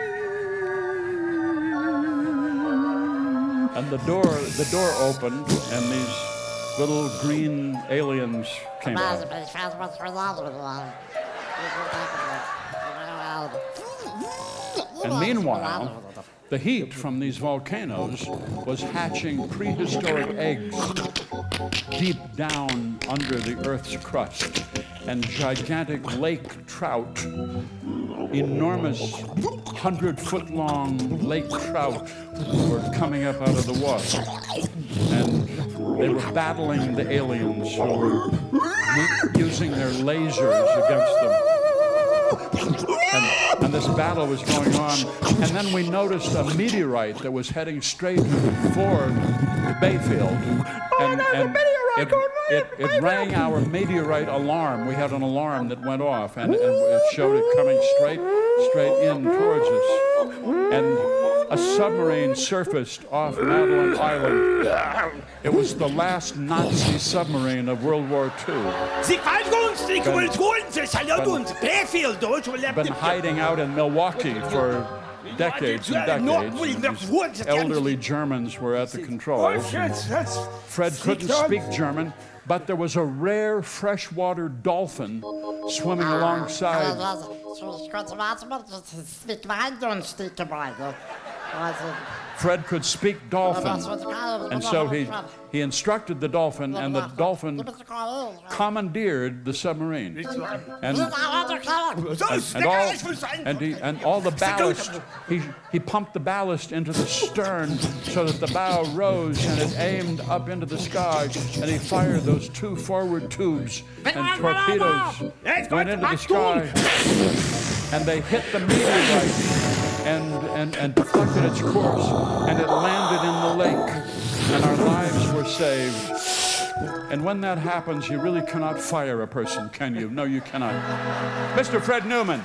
the door opened, and these little green aliens came out. And meanwhile, the heat from these volcanoes was hatching prehistoric eggs deep down under the Earth's crust. And gigantic lake trout, enormous 100-foot-long lake trout, were coming up out of the water. And they were battling the aliens who were using their lasers against them. And this battle was going on. And then we noticed a meteorite that was heading straight for Bayfield. And it rang our meteorite alarm. We had an alarm that went off, and it showed it coming straight in towards us. And a submarine surfaced off Madeline Island. It was the last Nazi submarine of World War II. Been hiding out in Milwaukee for decades and decades. These elderly Germans were at the controls. Fred couldn't speak German, but there was a rare freshwater dolphin swimming alongside. Fred could speak dolphin, and so he instructed the dolphin, and the dolphin commandeered the submarine. And all the ballast, he pumped the ballast into the stern so that the bow rose and it aimed up into the sky, and he fired those 2 forward tubes, and torpedoes went into the sky, and they hit the meteorite and deflected its course, and it landed in the lake, and our lives were saved. And when that happens, you really cannot fire a person, can you? No, you cannot. Mr. Fred Newman.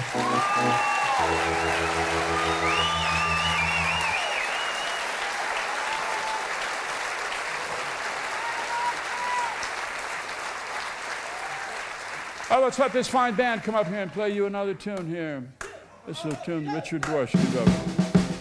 Oh, let's let this fine band come up here and play you another tune here. This is a tune Richard Dworski wrote.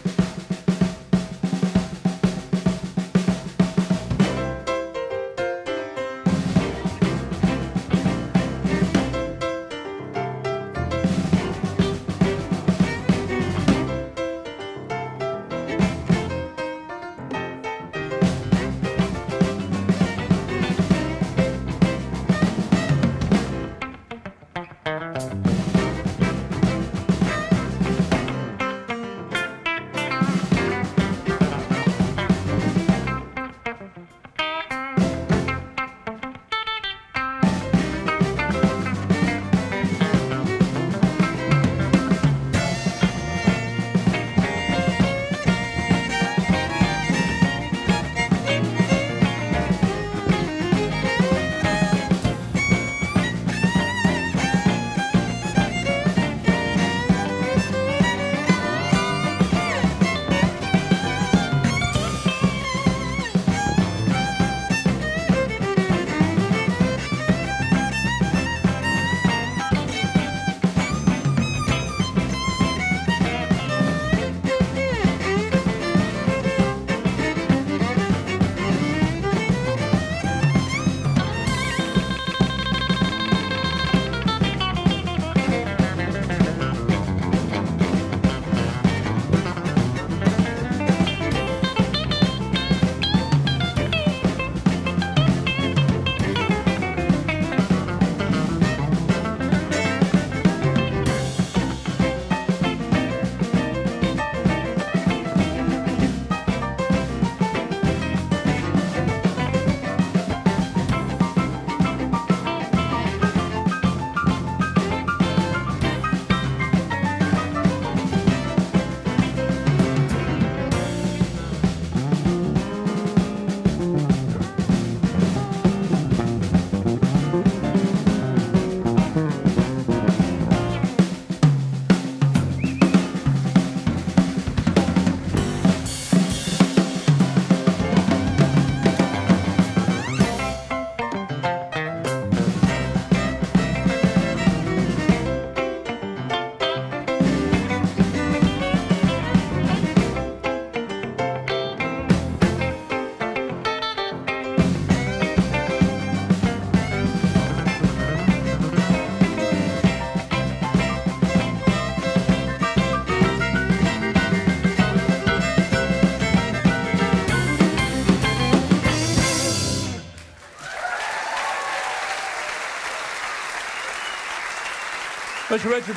Mr. Richard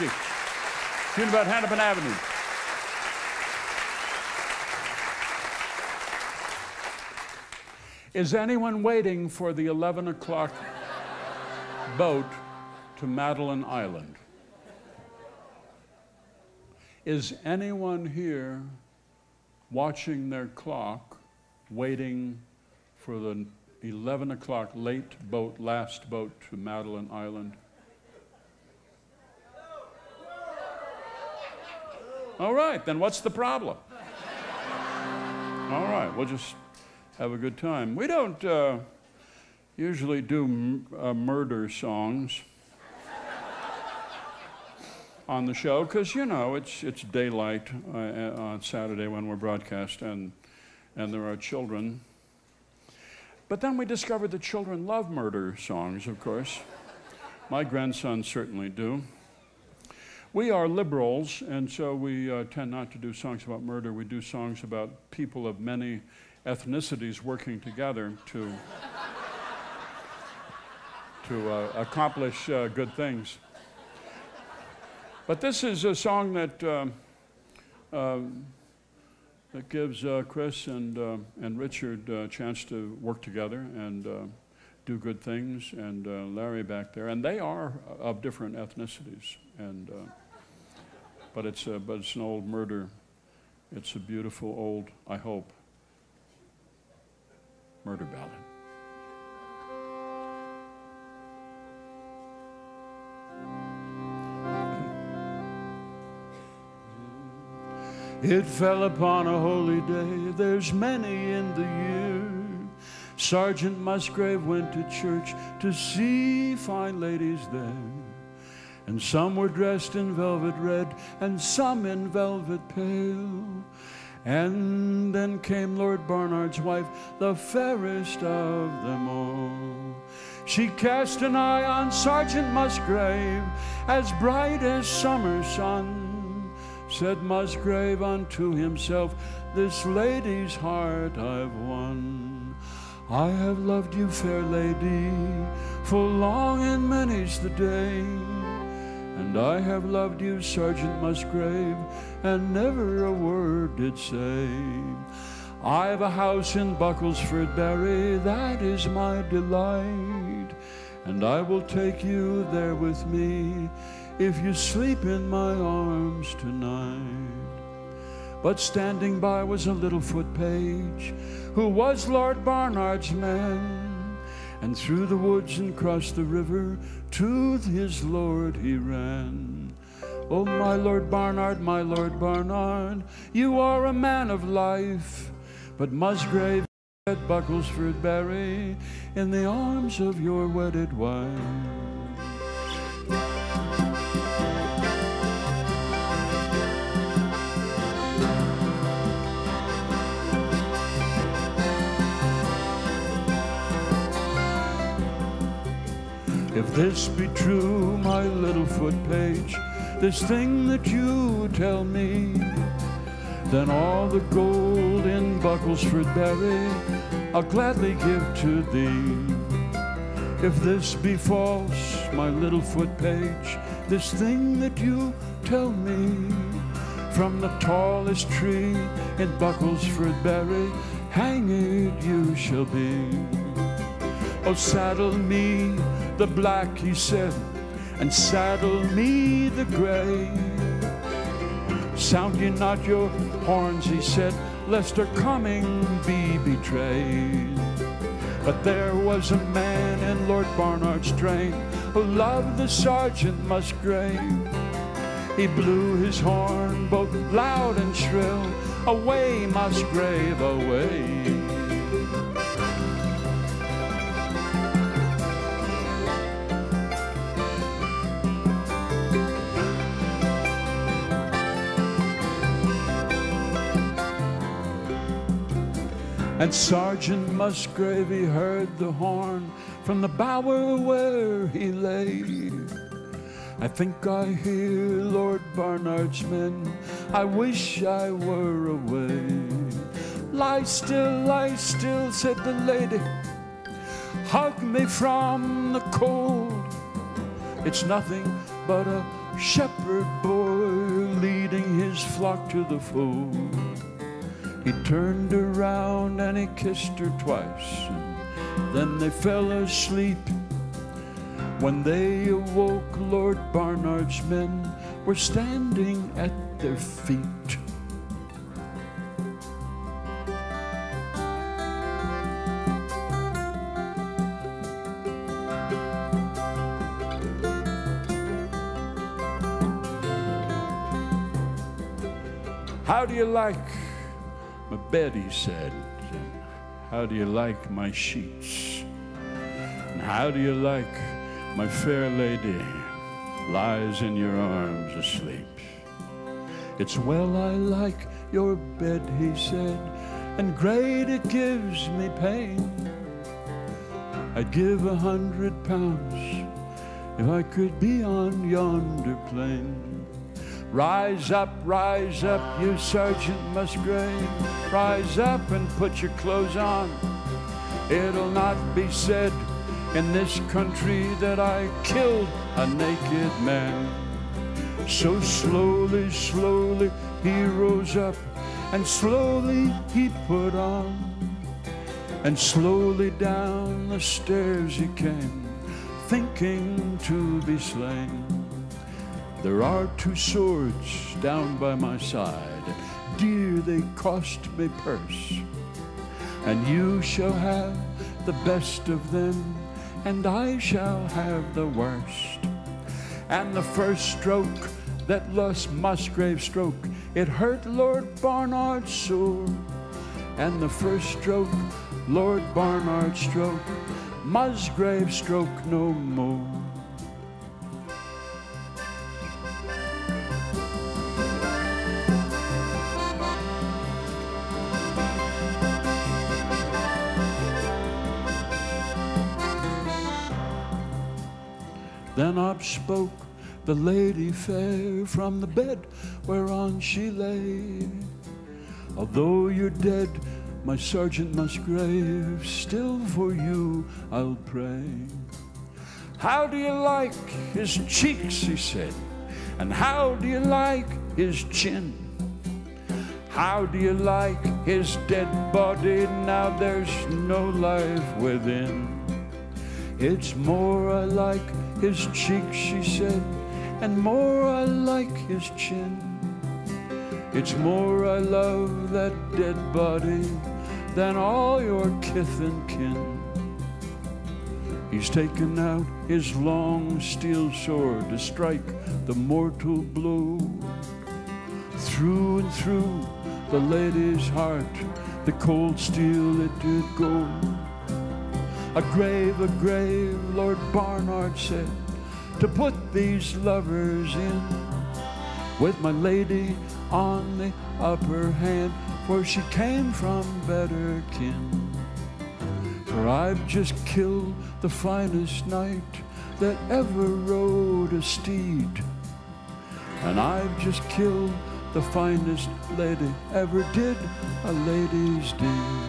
Dworski, tune about Hennepin Avenue. Is anyone waiting for the 11 o'clock boat to Madeline Island? Is anyone here watching their clock, waiting for the 11 o'clock, late boat, last boat to Madeline Island. All right, then what's the problem? All right, we'll just have a good time. We don't usually do murder songs on the show because, you know, it's daylight on Saturday when we're broadcast and there are children. But then we discovered that children love murder songs, of course. My grandsons certainly do. We are liberals, and so we tend not to do songs about murder. We do songs about people of many ethnicities working together to accomplish good things. But this is a song that that gives Chris and Richard a chance to work together and do good things, and Larry back there, and they are of different ethnicities, and but it's an old murder. It's a beautiful old, I hope, murder ballad. It fell upon a holy day, there's many in the year. Sergeant Musgrave went to church to see fine ladies there. And some were dressed in velvet red, and some in velvet pale. And then came Lord Barnard's wife, the fairest of them all. She cast an eye on Sergeant Musgrave, as bright as summer sun. Said Musgrave unto himself, this lady's heart I've won. I have loved you, fair lady, full long and many's the day. And I have loved you, Sergeant Musgrave, and never a word did say. I've a house in Bucklesford Bury, that is my delight, and I will take you there with me if you sleep in my arms tonight. But standing by was a little foot page who was Lord Barnard's man, and through the woods and across the river to his lord he ran. Oh, my Lord Barnard, you are a man of life, but Musgrave at Bucklesford Bury in the arms of your wedded wife. If this be true, my little foot page, this thing that you tell me, then all the gold in Bucklesford Bury I'll gladly give to thee. If this be false, my little foot page, this thing that you tell me, from the tallest tree in Bucklesford Bury hanged you shall be. Oh, saddle me the black, he said, and saddle me the gray. Sound ye not your horns, he said, lest our coming be betrayed. But there was a man in Lord Barnard's train who loved the Sergeant Musgrave. He blew his horn both loud and shrill, away, Musgrave, away. And Sergeant Musgrave, he heard the horn from the bower where he lay. I think I hear Lord Barnard's men, I wish I were away. Lie still, said the lady, hug me from the cold. It's nothing but a shepherd boy leading his flock to the fold. He turned around and he kissed her twice, and then they fell asleep. When they awoke, Lord Barnard's men were standing at their feet. How do you like my bed, he said. How do you like my sheets? And how do you like my fair lady lies in your arms asleep? It's well I like your bed, he said, and great it gives me pain. I'd give 100 pounds if I could be on yonder plain. Rise up, you Sergeant Musgrave. Rise up and put your clothes on. It'll not be said in this country that I killed a naked man. So slowly, slowly he rose up, and slowly he put on, and slowly down the stairs he came, thinking to be slain. There are 2 swords down by my side, dear they cost me purse, and you shall have the best of them, and I shall have the worst. And the first stroke that Musgrave stroke, it hurt Lord Barnard sore. And the first stroke Lord Barnard stroke, Musgrave stroke no more. Then up spoke the lady fair from the bed whereon she lay. Although you're dead, my Sergeant Musgrave, still for you I'll pray. How do you like his cheeks, he said, and how do you like his chin? How do you like his dead body now there's no life within? It's more I like his cheeks, she said, and more I like his chin. It's more I love that dead body than all your kith and kin. He's taken out his long steel sword to strike the mortal blow. Through and through the lady's heart, the cold steel it did go. A grave, Lord Barnard said, to put these lovers in, with my lady on the upper hand, for she came from better kin. For I've just killed the finest knight that ever rode a steed, and I've just killed the finest lady ever did a lady's deed.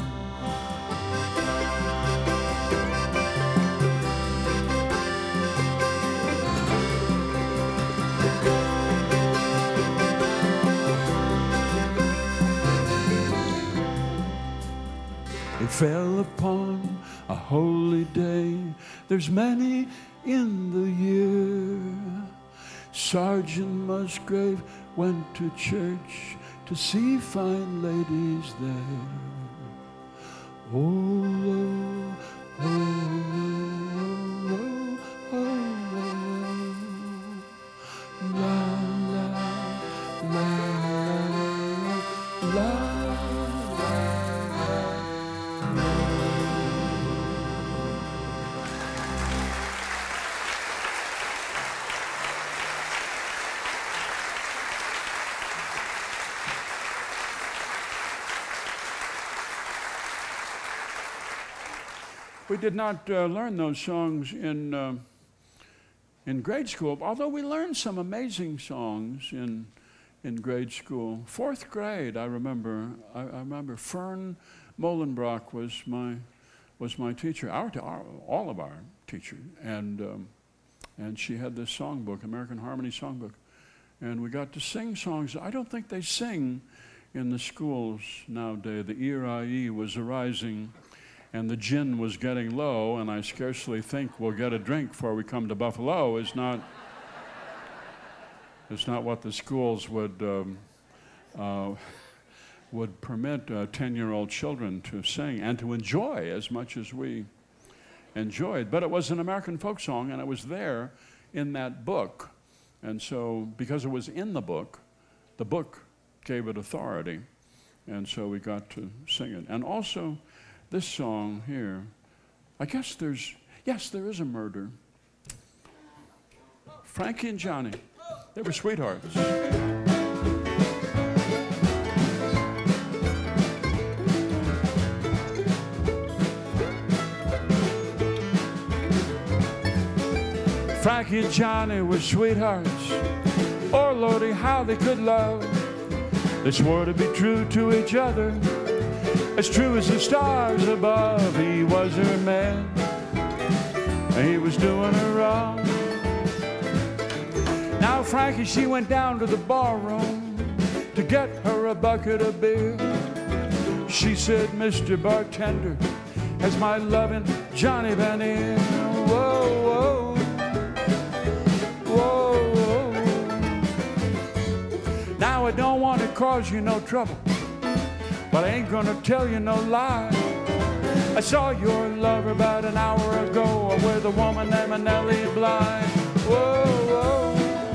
It fell upon a holy day, there's many in the year. Sergeant Musgrave went to church to see fine ladies there. Oh, oh, oh, oh, oh, oh, la, la, la, la, la. We did not learn those songs in grade school, although we learned some amazing songs in grade school. 4th grade, I remember Fern Molenbrock was my teacher, all of our teachers, and she had this songbook, American Harmony Songbook, and we got to sing songs. I don't think they sing in the schools nowadays. The ERIE was arising, and the gin was getting low, and I scarcely think we'll get a drink before we come to Buffalo. It's not what the schools would permit 10-year-old children to sing and to enjoy as much as we enjoyed. But it was an American folk song, and it was there in that book. And so, because it was in the book gave it authority. And so we got to sing it. And also, this song here, I guess there is a murder. Frankie and Johnny, they were sweethearts. Frankie and Johnny were sweethearts. Oh, Lordy, how they could love. They swore to be true to each other, as true as the stars above. He was her man, and he was doing her wrong. Now Frankie, she went down to the barroom to get her a bucket of beer. She said, Mr. Bartender, has my loving Johnny been in? Whoa, whoa, whoa, whoa. Now I don't want to cause you no trouble, but I ain't gonna tell you no lie. I saw your lover about an hour ago with a woman named Nellie Bly. Whoa, whoa,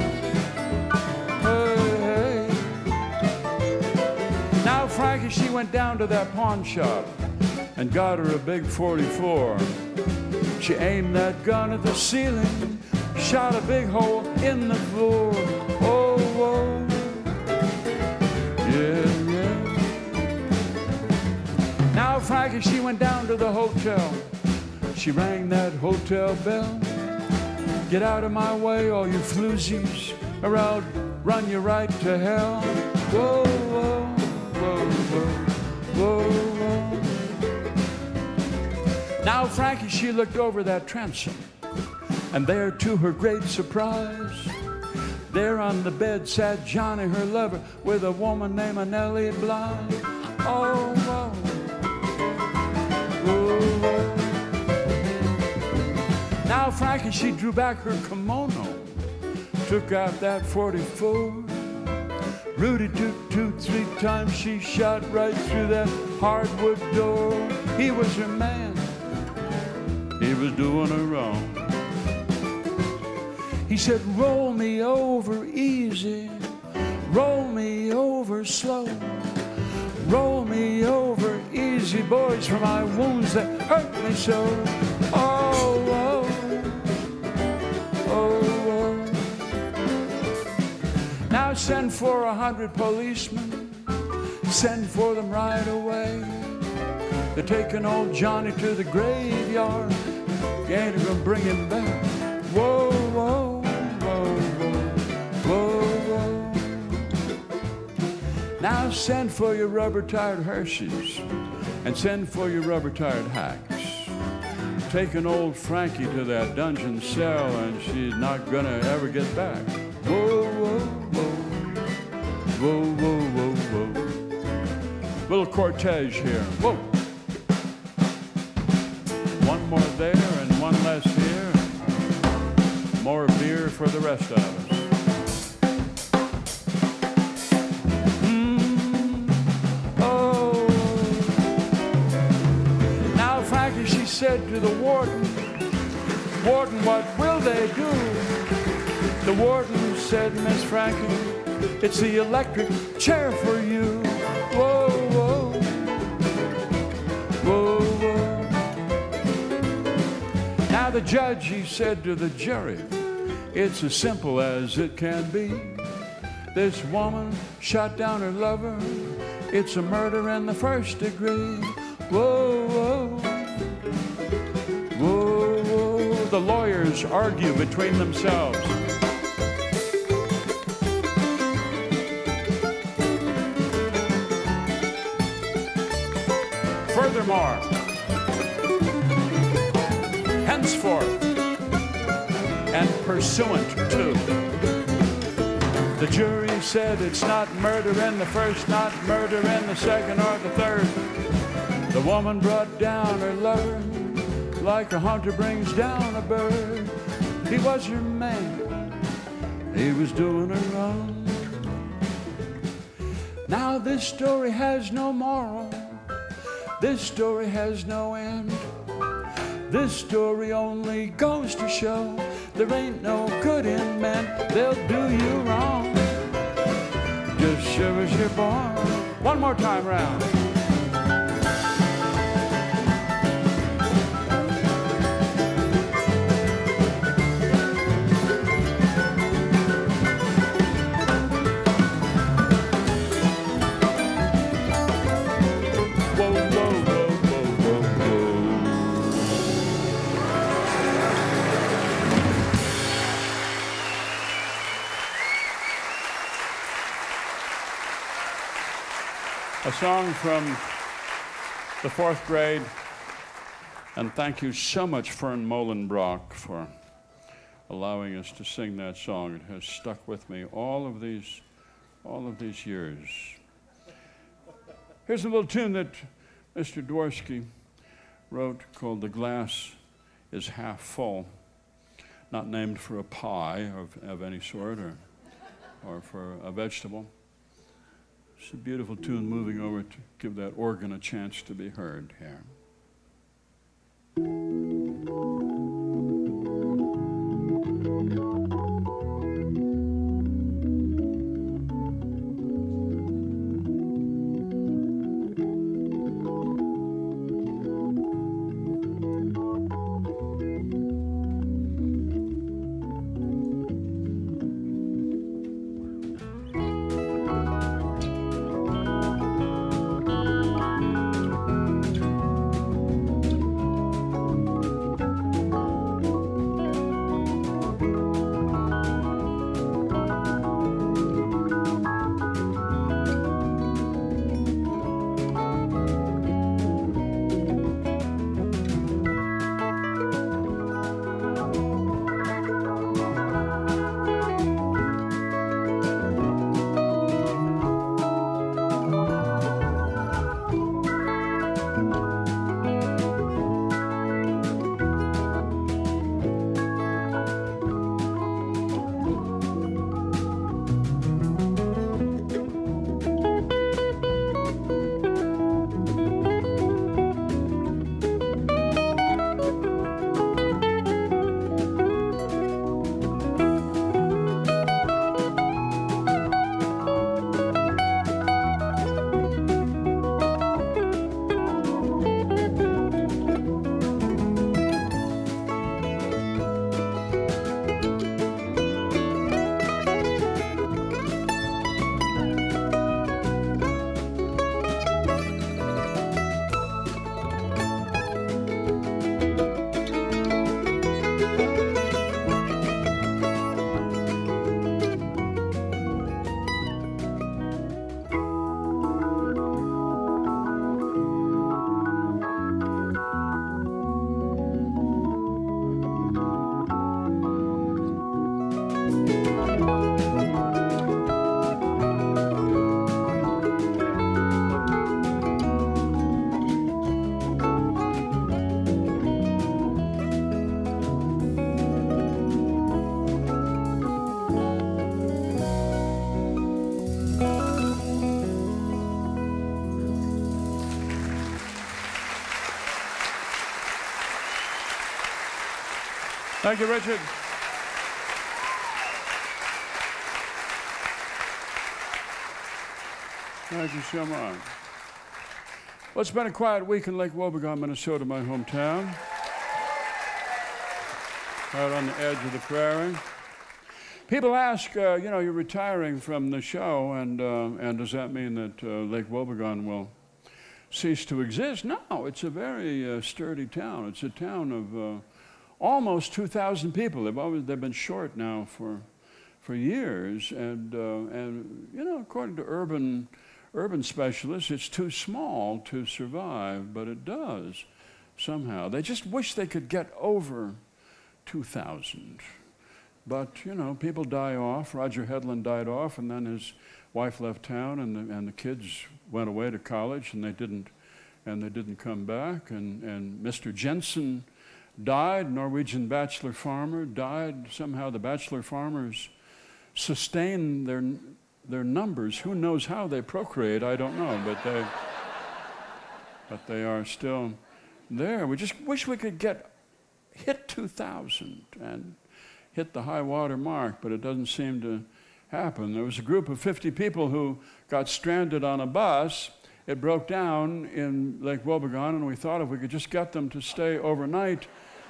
hey, hey. Now Frankie, she went down to that pawn shop and got her a big 44. She aimed that gun at the ceiling, shot a big hole in the floor. Oh, whoa, yeah, yeah. Now Frankie, she went down to the hotel. She rang that hotel bell. Get out of my way, all you floozies, or I'll run you right to hell. Whoa, whoa, whoa, whoa, whoa, whoa. Now Frankie, she looked over that transom, and there, to her great surprise, there on the bed sat Johnny, her lover, with a woman named Nellie Bly. Oh, whoa, whoa, whoa. Now Frankie, she drew back her kimono, took out that 44. Rudy took 2, 3 times, she shot right through that hardwood door. He was her man, he was doing her wrong. He said, roll me over easy, roll me over slow, roll me over easy, boys, for my wounds that hurt me so. Oh, oh, oh, oh. Now send for 100 policemen, send for them right away. They're taking old Johnny to the graveyard, you ain't gonna bring him back. Whoa, whoa, whoa, whoa, whoa, whoa. Now send for your rubber-tired hearses, and send for your rubber-tired hacks. Taking old Frankie to that dungeon cell, and she's not gonna ever get back. Whoa, whoa, whoa, whoa, whoa, whoa, whoa. Little cortege here. Whoa. One more there and one less here. More beer for the rest of us. Oh. Now Frankie, she said to the warden, Warden, what will they do? The warden said, Miss Frankie, it's the electric chair for you. Whoa, whoa, whoa, whoa. Now the judge, he said to the jury, it's as simple as it can be. This woman shot down her lover. It's a murder in the first degree. Whoa, whoa, whoa, whoa. The lawyers argue between themselves. Furthermore, henceforth, and pursuant to, the jury said it's not murder in the first, not murder in the second or the third. The woman brought down her lover like a hunter brings down a bird. He was her man, he was doing her wrong. Now this story has no moral, this story has no end. This story only goes to show there ain't no good in men. They'll do you wrong, just shiver, shiver, boy. One more time round. A song from the 4th grade, and thank you so much, Fern Molenbrock, for allowing us to sing that song. It has stuck with me all of these years. Here's a little tune that Mr. Dworsky wrote called "The Glass is Half Full," not named for a pie of any sort or for a vegetable. It's a beautiful tune, moving over to give that organ a chance to be heard here. Thank you, Richard. Thank you so much. Well, it's been a quiet week in Lake Wobegon, Minnesota, my hometown. Right on the edge of the prairie. People ask, you know, you're retiring from the show, and does that mean that Lake Wobegon will cease to exist? No, it's a very sturdy town. It's a town of almost 2,000 people. They've been short now for years, and you know, according to urban specialists, it's too small to survive, but it does somehow. They just wish they could get over 2,000. But, you know, people die off. Roger Hedlund died off, and then his wife left town, and the kids went away to college, and they didn't come back. And Mr. Jensen died, Norwegian bachelor farmer, died. Somehow the bachelor farmers sustain their numbers. Who knows how they procreate? I don't know, but they are still there. We just wish we could hit 2,000 and hit the high water mark, but it doesn't seem to happened. There was a group of 50 people who got stranded on a bus. It broke down in Lake Wobegon, and we thought if we could just get them to stay overnight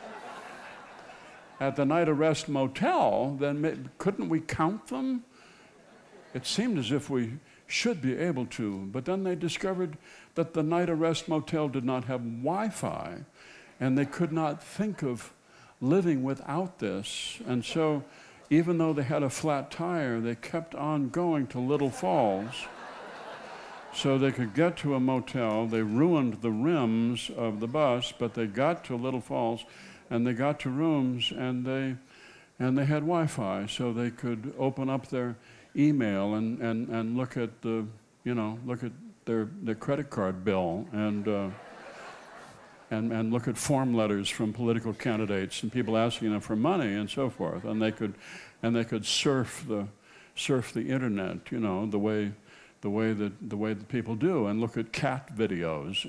at the Night Arrest Motel, then couldn't we count them? It seemed as if we should be able to, but then they discovered that the Night Arrest Motel did not have Wi-Fi, and they could not think of living without this. And so, even though they had a flat tire, they kept on going to Little Falls so they could get to a motel. They ruined the rims of the bus, but they got to Little Falls, and they got to rooms, and they had Wi-Fi, so they could open up their email and look at the, look at their credit card bill and look at form letters from political candidates and people asking them for money and so forth. And they could surf the internet, the way that people do, and look at cat videos,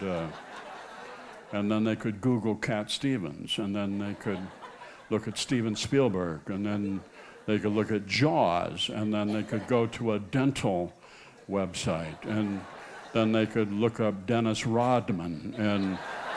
and then they could Google Cat Stevens, and then they could look at Steven Spielberg, and then they could look at Jaws, and then they could go to a dental website, and then they could look up Dennis Rodman, and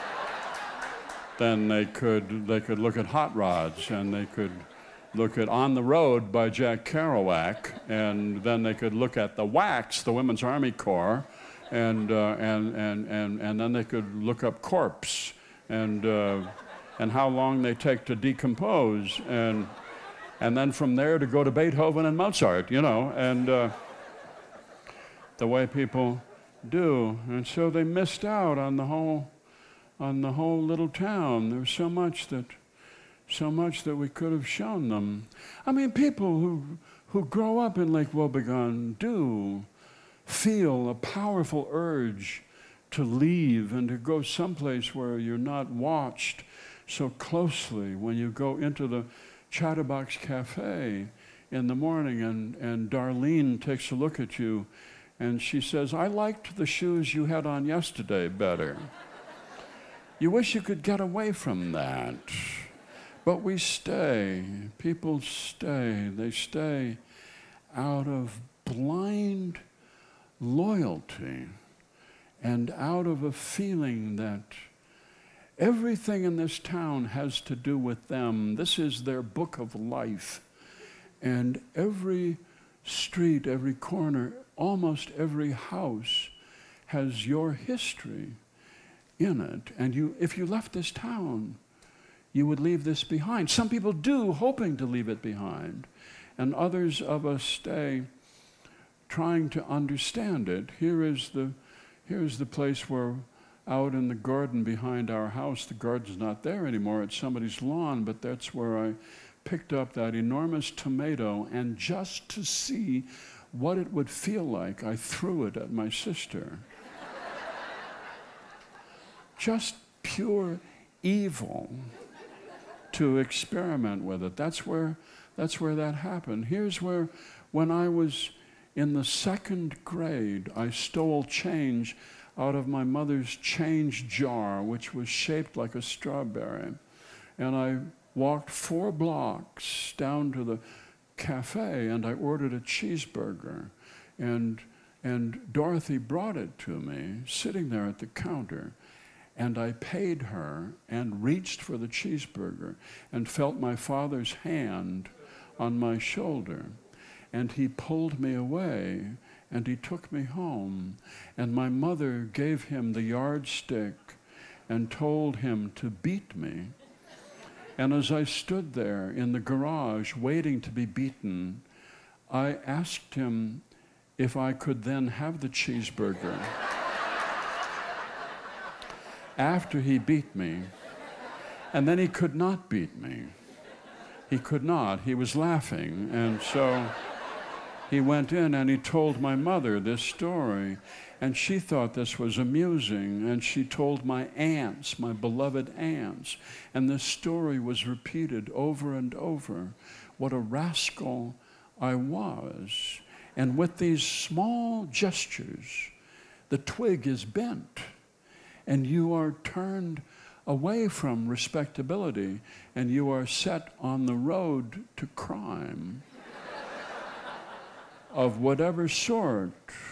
then they could look at Hot Rods, and they could look at On the Road by Jack Kerouac, and then they could look at the WACs, the Women's Army Corps, and then they could look up corpse, and how long they take to decompose, and then from there to go to Beethoven and Mozart, and the way people do. And so they missed out on the whole little town. There was so much that we could have shown them. I mean, people who grow up in Lake Wobegon do feel a powerful urge to leave and to go someplace where you're not watched so closely. When you go into the Chatterbox Cafe in the morning and Darlene takes a look at you and she says, "I liked the shoes you had on yesterday better." You wish you could get away from that. But we stay. People stay. They stay out of blind loyalty and out of a feeling that everything in this town has to do with them. This is their book of life. And every street, every corner, almost every house has your history in it. And if you left this town, you would leave this behind. Some people do, hoping to leave it behind. And others of us stay trying to understand it. Here is the place where, out in the garden behind our house, the garden's not there anymore, it's somebody's lawn, but that's where I picked up that enormous tomato, and just to see what it would feel like, I threw it at my sister. Just pure evil to experiment with it. That's where that happened. Here's where, when I was in the 2nd grade, I stole change out of my mother's change jar, which was shaped like a strawberry. And I walked 4 blocks down to the cafe, and I ordered a cheeseburger. And Dorothy brought it to me, sitting there at the counter. And I paid her and reached for the cheeseburger and felt my father's hand on my shoulder. And he pulled me away, and he took me home. And my mother gave him the yardstick and told him to beat me. And as I stood there in the garage waiting to be beaten, I asked him if I could then have the cheeseburger after he beat me. And then he could not beat me. He could not. He was laughing. And so he went in and he told my mother this story. And she thought this was amusing. And she told my aunts, my beloved aunts. And this story was repeated over and over. What a rascal I was. And with these small gestures, the twig is bent. And you are turned away from respectability, and you are set on the road to crime. of whatever sort,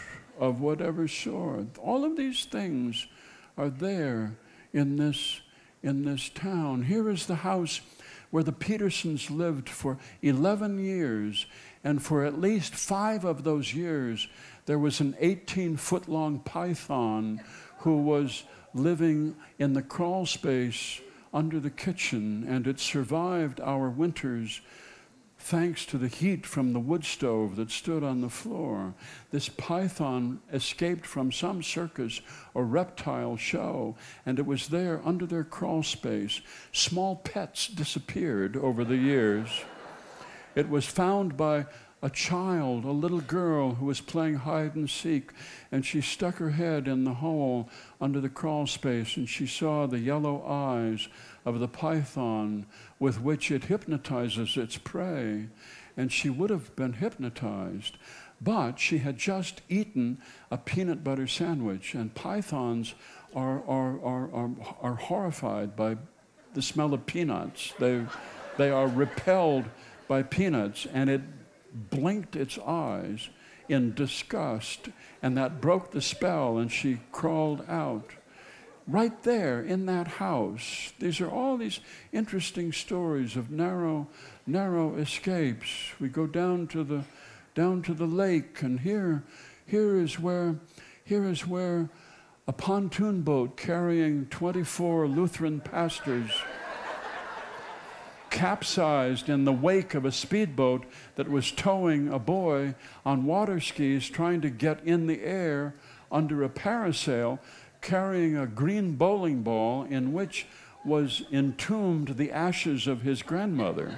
All of these things are there in this town. Here is the house where the Petersons lived for 11 years, and for at least 5 of those years, there was an 18-foot-long python who was living in the crawl space under the kitchen, and it survived our winters thanks to the heat from the wood stove that stood on the floor. This python escaped from some circus or reptile show, and it was there under their crawl space. Small pets disappeared over the years. It was found by a child, a little girl who was playing hide and seek, and she stuck her head in the hole under the crawl space, and she saw the yellow eyes of the python with which it hypnotizes its prey, and she would have been hypnotized, but she had just eaten a peanut butter sandwich, and pythons are horrified by the smell of peanuts. They are repelled by peanuts, and it blinked its eyes in disgust, and that broke the spell, and she crawled out. Right there in that house, these are all these interesting stories of narrow escapes. We go down to the lake, and here is where a pontoon boat carrying 24 Lutheran pastors capsized in the wake of a speedboat that was towing a boy on water skis trying to get in the air under a parasail, carrying a green bowling ball in which was entombed the ashes of his grandmother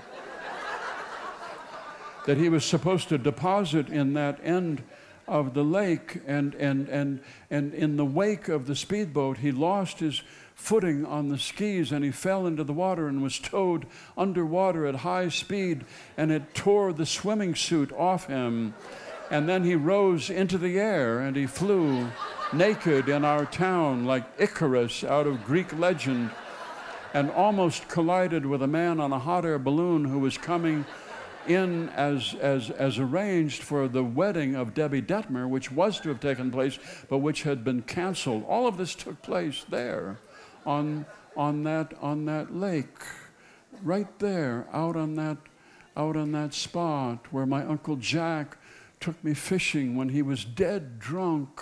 that he was supposed to deposit in that end of the lake, and in the wake of the speedboat he lost his footing on the skis, and he fell into the water and was towed underwater at high speed, and it tore the swimming suit off him, and then he rose into the air and he flew naked in our town like Icarus out of Greek legend, and almost collided with a man on a hot air balloon who was coming in as arranged for the wedding of Debbie Detmer, which was to have taken place but which had been canceled. All of this took place there on that lake, right there, out on that spot where my Uncle Jack took me fishing when he was dead drunk,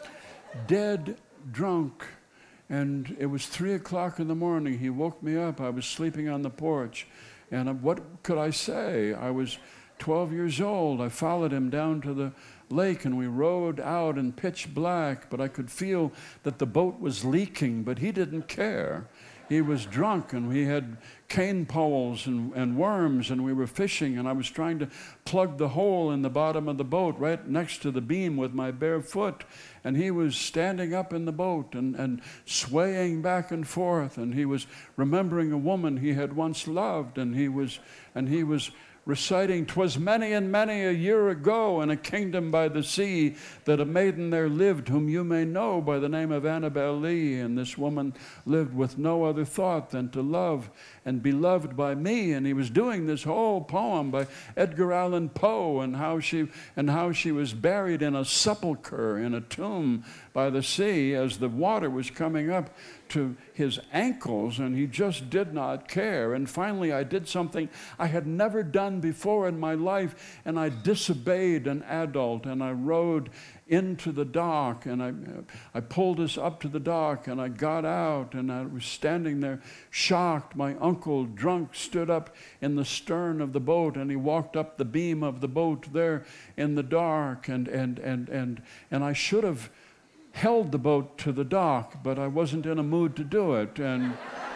and it was 3 o'clock in the morning. He woke me up. I was sleeping on the porch, and what could I say? I was 12 years old. I followed him down to the lake, and we rowed out in pitch black, but I could feel that the boat was leaking, but he didn't care. He was drunk, and we had cane poles and worms, and we were fishing, and I was trying to plug the hole in the bottom of the boat right next to the beam with my bare foot, and he was standing up in the boat and swaying back and forth, and he was remembering a woman he had once loved, and he was reciting, "'Twas many and many a year ago in a kingdom by the sea that a maiden there lived whom you may know by the name of Annabel Lee. And this woman lived with no other thought than to love and be loved by me." And he was doing this whole poem by Edgar Allan Poe, and how she was buried in a sepulcher, in a tomb by the sea, as the water was coming up to his ankles, and he just did not care. And finally I did something I had never done before in my life, and I disobeyed an adult, and I rowed into the dock, and I pulled us up to the dock, and I got out, and I was standing there shocked. My uncle, drunk, stood up in the stern of the boat, and he walked up the beam of the boat there in the dark, and I should have held the boat to the dock, but I wasn't in a mood to do it. And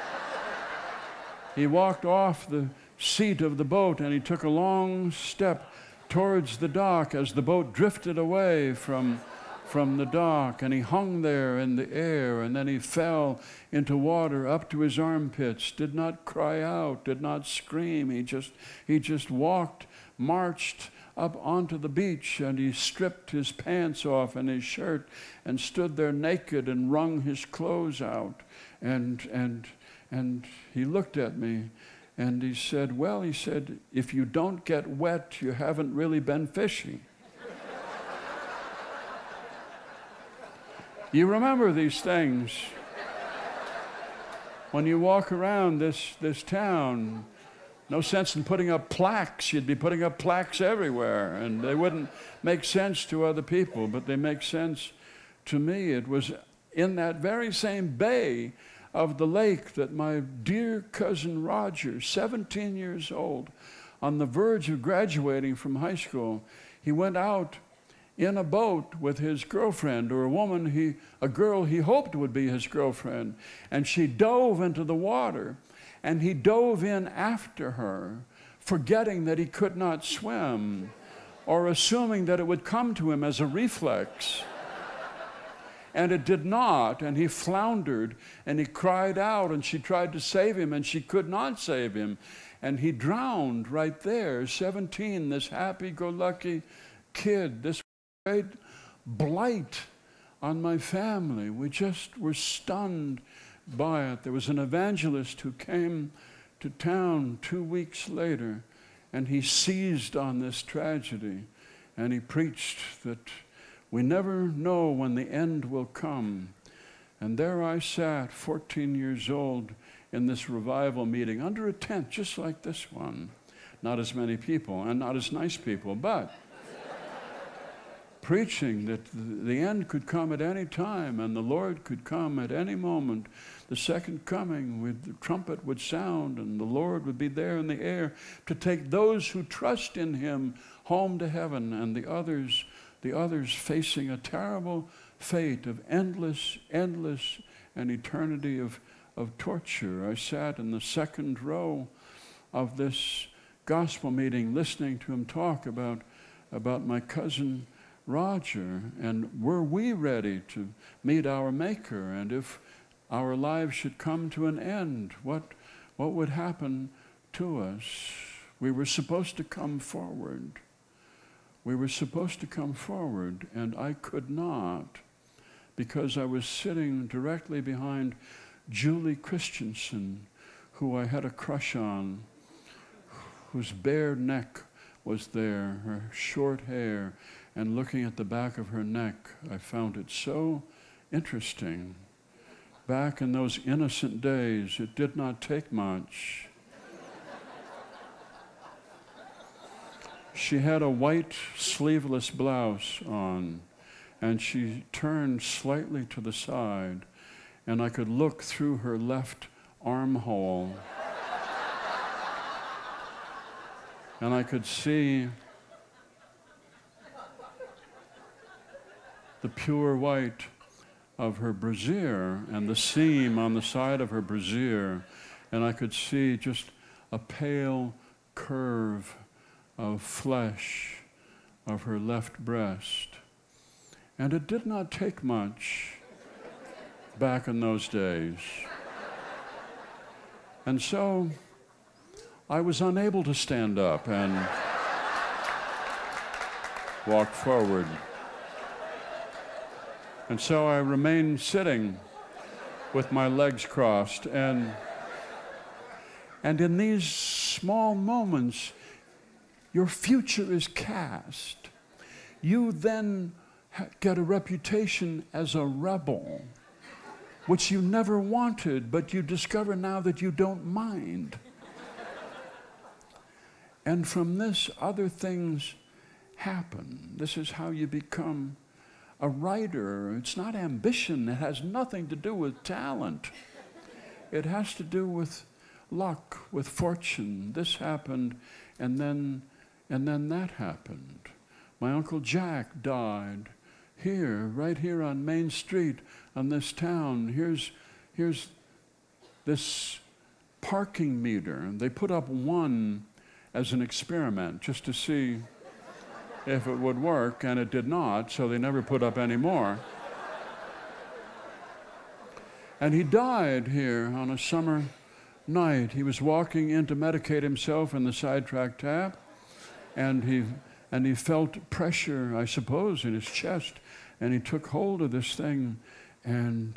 he walked off the seat of the boat, and he took a long step towards the dock as the boat drifted away from the dock, and he hung there in the air, and then he fell into water up to his armpits, did not cry out, did not scream. He just marched up onto the beach, and he stripped his pants off and his shirt and stood there naked and wrung his clothes out, and he looked at me, and he said, "Well," he said, "if you don't get wet, you haven't really been fishing." You remember these things. When you walk around this town, no sense in putting up plaques. You'd be putting up plaques everywhere, and they wouldn't make sense to other people, but they make sense to me. It was in that very same bay of the lake that my dear cousin Roger, 17 years old, on the verge of graduating from high school, he went out in a boat with his girlfriend, or a girl he hoped would be his girlfriend, and she dove into the water, and he dove in after her, forgetting that he could not swim, or assuming that it would come to him as a reflex. And it did not, and he floundered, and he cried out, and she tried to save him, and she could not save him, and he drowned right there, 17, this happy-go-lucky kid, this great blight on my family. We just were stunned by it. There was an evangelist who came to town 2 weeks later, and he seized on this tragedy, and he preached that we never know when the end will come. And there I sat, 14 years old, in this revival meeting under a tent just like this one. Not as many people and not as nice people, but preaching that the end could come at any time and the Lord could come at any moment. The second coming, the trumpet would sound and the Lord would be there in the air to take those who trust in him home to heaven, and the others facing a terrible fate of endless and eternity of torture. I sat in the second row of this gospel meeting listening to him talk about my cousin Roger, and were we ready to meet our Maker? And if our lives should come to an end, what would happen to us? We were supposed to come forward. We were supposed to come forward, and I could not, because I was sitting directly behind Julie Christensen, who I had a crush on, whose bare neck was there, her short hair, and looking at the back of her neck, I found it so interesting. Back in those innocent days, it did not take much. She had a white sleeveless blouse on, and she turned slightly to the side, and I could look through her left armhole, and I could see the pure white of her brassiere and the seam on the side of her brassiere, and I could see just a pale curve of flesh of her left breast. And it did not take much back in those days. And so I was unable to stand up and walk forward. And so I remained sitting with my legs crossed. And in these small moments, your future is cast. You then get a reputation as a rebel, which you never wanted, but you discover now that you don't mind. And from this, other things happen. This is how you become a writer. It's not ambition. It has nothing to do with talent. It has to do with luck, with fortune. This happened, and then that happened. My Uncle Jack died here, right here on Main Street, on this town. Here's this parking meter. They put up one as an experiment, just to see if it would work, and it did not, so they never put up any more. And he died here on a summer night. He was walking in to medicate himself in the sidetrack tap, and he felt pressure, I suppose, in his chest, and he took hold of this thing, and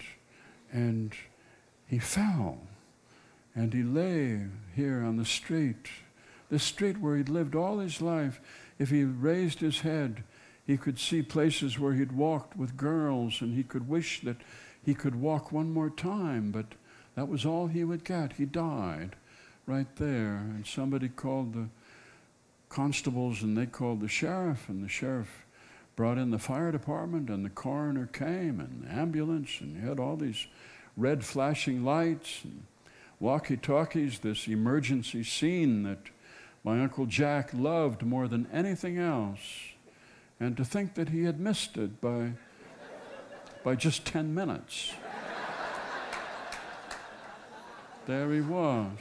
he fell, and he lay here on the street, this street where he'd lived all his life. If he raised his head, He could see places where he'd walked with girls, and he could wish that he could walk one more time, but that was all he would get. He died right there, and somebody called the constables, and they called the sheriff, and the sheriff brought in the fire department, and the coroner came, and the ambulance, and you had all these red flashing lights and walkie-talkies, this emergency scene that my Uncle Jack loved more than anything else. And to think that he had missed it by just 10 minutes. There he was.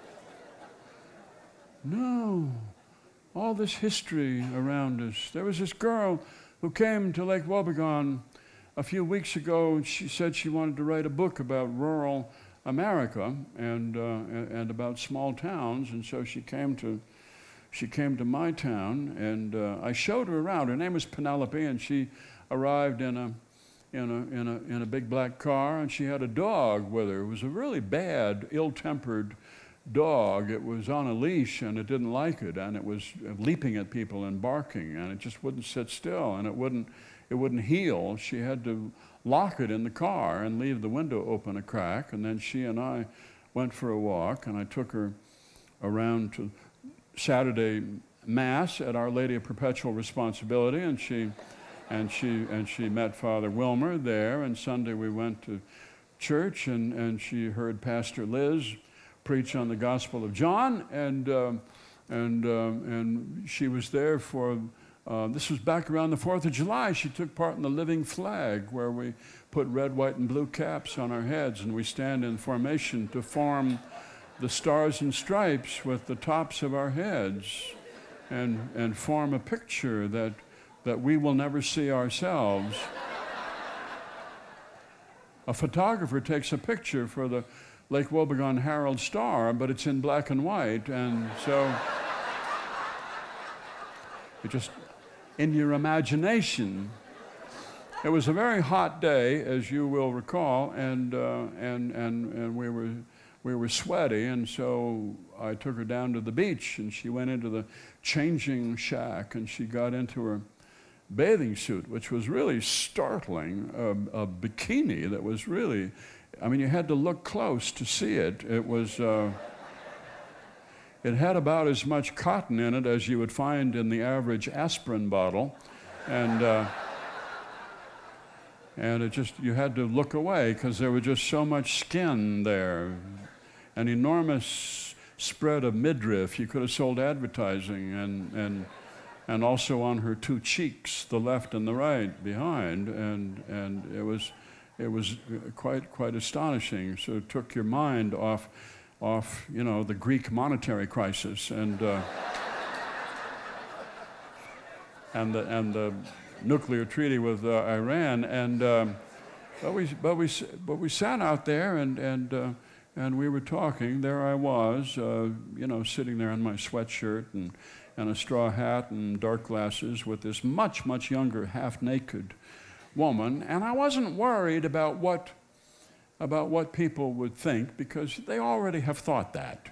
No, all this history around us. There was this girl who came to Lake Wobegon a few weeks ago, and she said she wanted to write a book about rural America and about small towns, and so she came to my town, and I showed her around. Her name was Penelope, and she arrived in a big black car, and she had a dog with her. It was a really bad, ill-tempered dog. It was on a leash, and it didn't like it, and it was leaping at people and barking, and it just wouldn't sit still, and it wouldn't heel. She had to lock it in the car and leave the window open a crack, and then she and I went for a walk, and I took her around to Saturday Mass at Our Lady of Perpetual Responsibility, and she met Father Wilmer there, and Sunday we went to church, and she heard Pastor Liz preach on the Gospel of John, and she was there for, this was back around the 4th of July. She took part in the living flag, where we put red, white, and blue caps on our heads, and we stand in formation to form the stars and stripes with the tops of our heads, and form a picture that we will never see ourselves. A photographer takes a picture for the Lake Wobegon Herald Star, but it's in black and white, and so it just, in your imagination. It was a very hot day, as you will recall, and we were sweaty, and so I took her down to the beach, and she went into the changing shack, and she got into her bathing suit, which was really startling, a bikini that was really, I mean, you had to look close to see it. It was, it had about as much cotton in it as you would find in the average aspirin bottle, and it just, you had to look away because there was just so much skin there, an enormous spread of midriff. You could have sold advertising, and also on her two cheeks, the left and the right behind, and it was quite astonishing. So it took your mind off you know, the Greek monetary crisis and the nuclear treaty with Iran, but we sat out there and we were talking. There I was, you know, sitting there in my sweatshirt and a straw hat and dark glasses with this much younger, half-naked woman, and I wasn't worried about what people would think, because they already have thought that.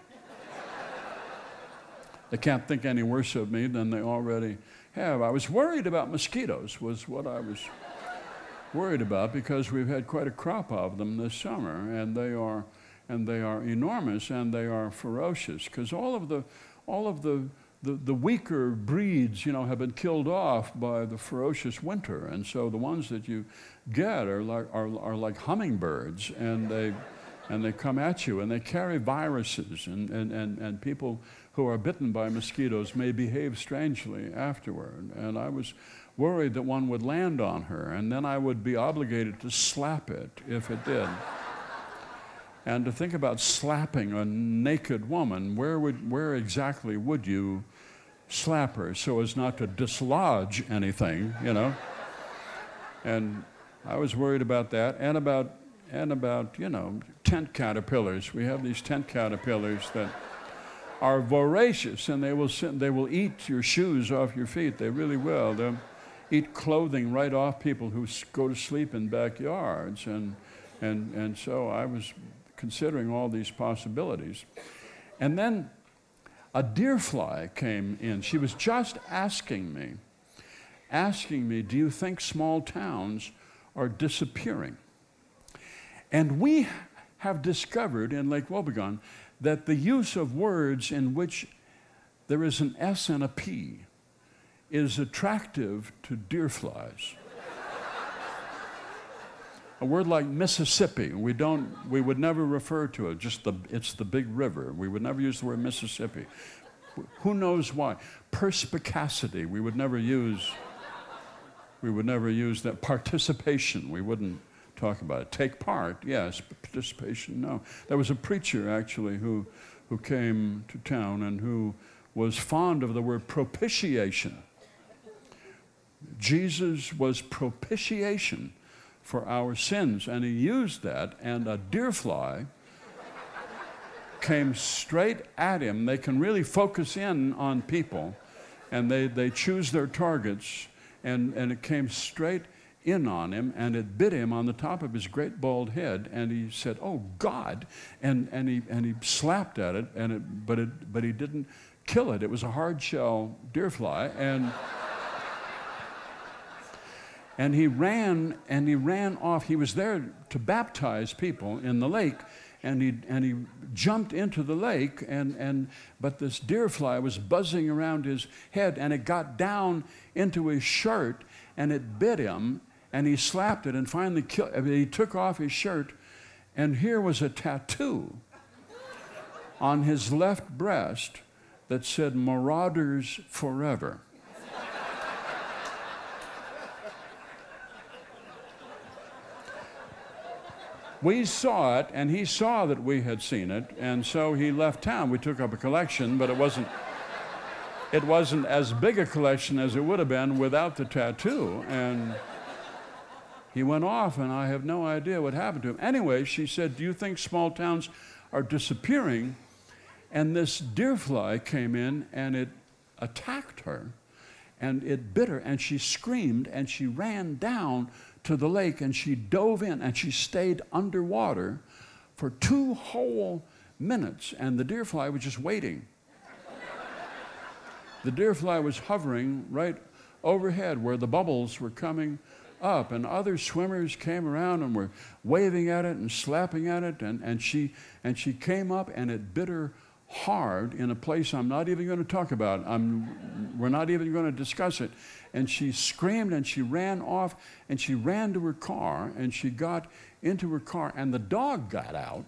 They can't think any worse of me than they already have. I was worried about mosquitoes, was what I was worried about, because we've had quite a crop of them this summer, and they are enormous, and they are ferocious, because all of the weaker breeds, you know, have been killed off by the ferocious winter, and so the ones that you get are like hummingbirds, and they come at you, and they carry viruses, and people who are bitten by mosquitoes may behave strangely afterward. And I was worried that one would land on her, and then I would be obligated to slap it if it did. And to think about slapping a naked woman, where exactly would you slap her so as not to dislodge anything, you know? And I was worried about that, and about you know, tent caterpillars. We have these tent caterpillars that are voracious, and they will eat your shoes off your feet. They really will. They'll eat clothing right off people who go to sleep in backyards, and so I was considering all these possibilities. And then a deer fly came in. She was just asking me, asking me, do you think small towns are disappearing? And we have discovered in Lake Wobegon that the use of words in which there is an S and a P is attractive to deer flies. A word like Mississippi, we would never refer to it, it's the big river. We would never use the word Mississippi. Who knows why? Perspicacity, we would never use that. Participation, we wouldn't talk about it. Take part, yes, but participation, no. There was a preacher, actually, who came to town and who was fond of the word propitiation. Jesus was propitiation for our sins, and he used that, and a deer fly came straight at him. They can really focus in on people, and they choose their targets, and it came straight in on him, and it bit him on the top of his great bald head, and he said, "Oh God," and he slapped at it, but he didn't kill it. It was a hard shell deer fly, and he ran off. He was there to baptize people in the lake, and he jumped into the lake, but this deer fly was buzzing around his head, and it got down into his shirt, and it bit him, and he slapped it, and finally he took off his shirt, and here was a tattoo on his left breast that said, "Marauders Forever." We saw it, and he saw that we had seen it, and so he left town. We took up a collection, but it wasn't as big a collection as it would have been without the tattoo. And he went off, and I have no idea what happened to him. Anyway, she said, "Do you think small towns are disappearing?" And this deer fly came in, and it attacked her, and it bit her, and she screamed, and she ran down to the lake, and she dove in, and she stayed underwater for 2 whole minutes, and the deer fly was just waiting. The deer fly was hovering right overhead where the bubbles were coming up, and other swimmers came around and were waving at it and slapping at it, and she came up, and it bit her hard in a place I'm not even going to talk about. We're not even going to discuss it. And she screamed, and she ran off, and she ran to her car, and she got into her car, and the dog got out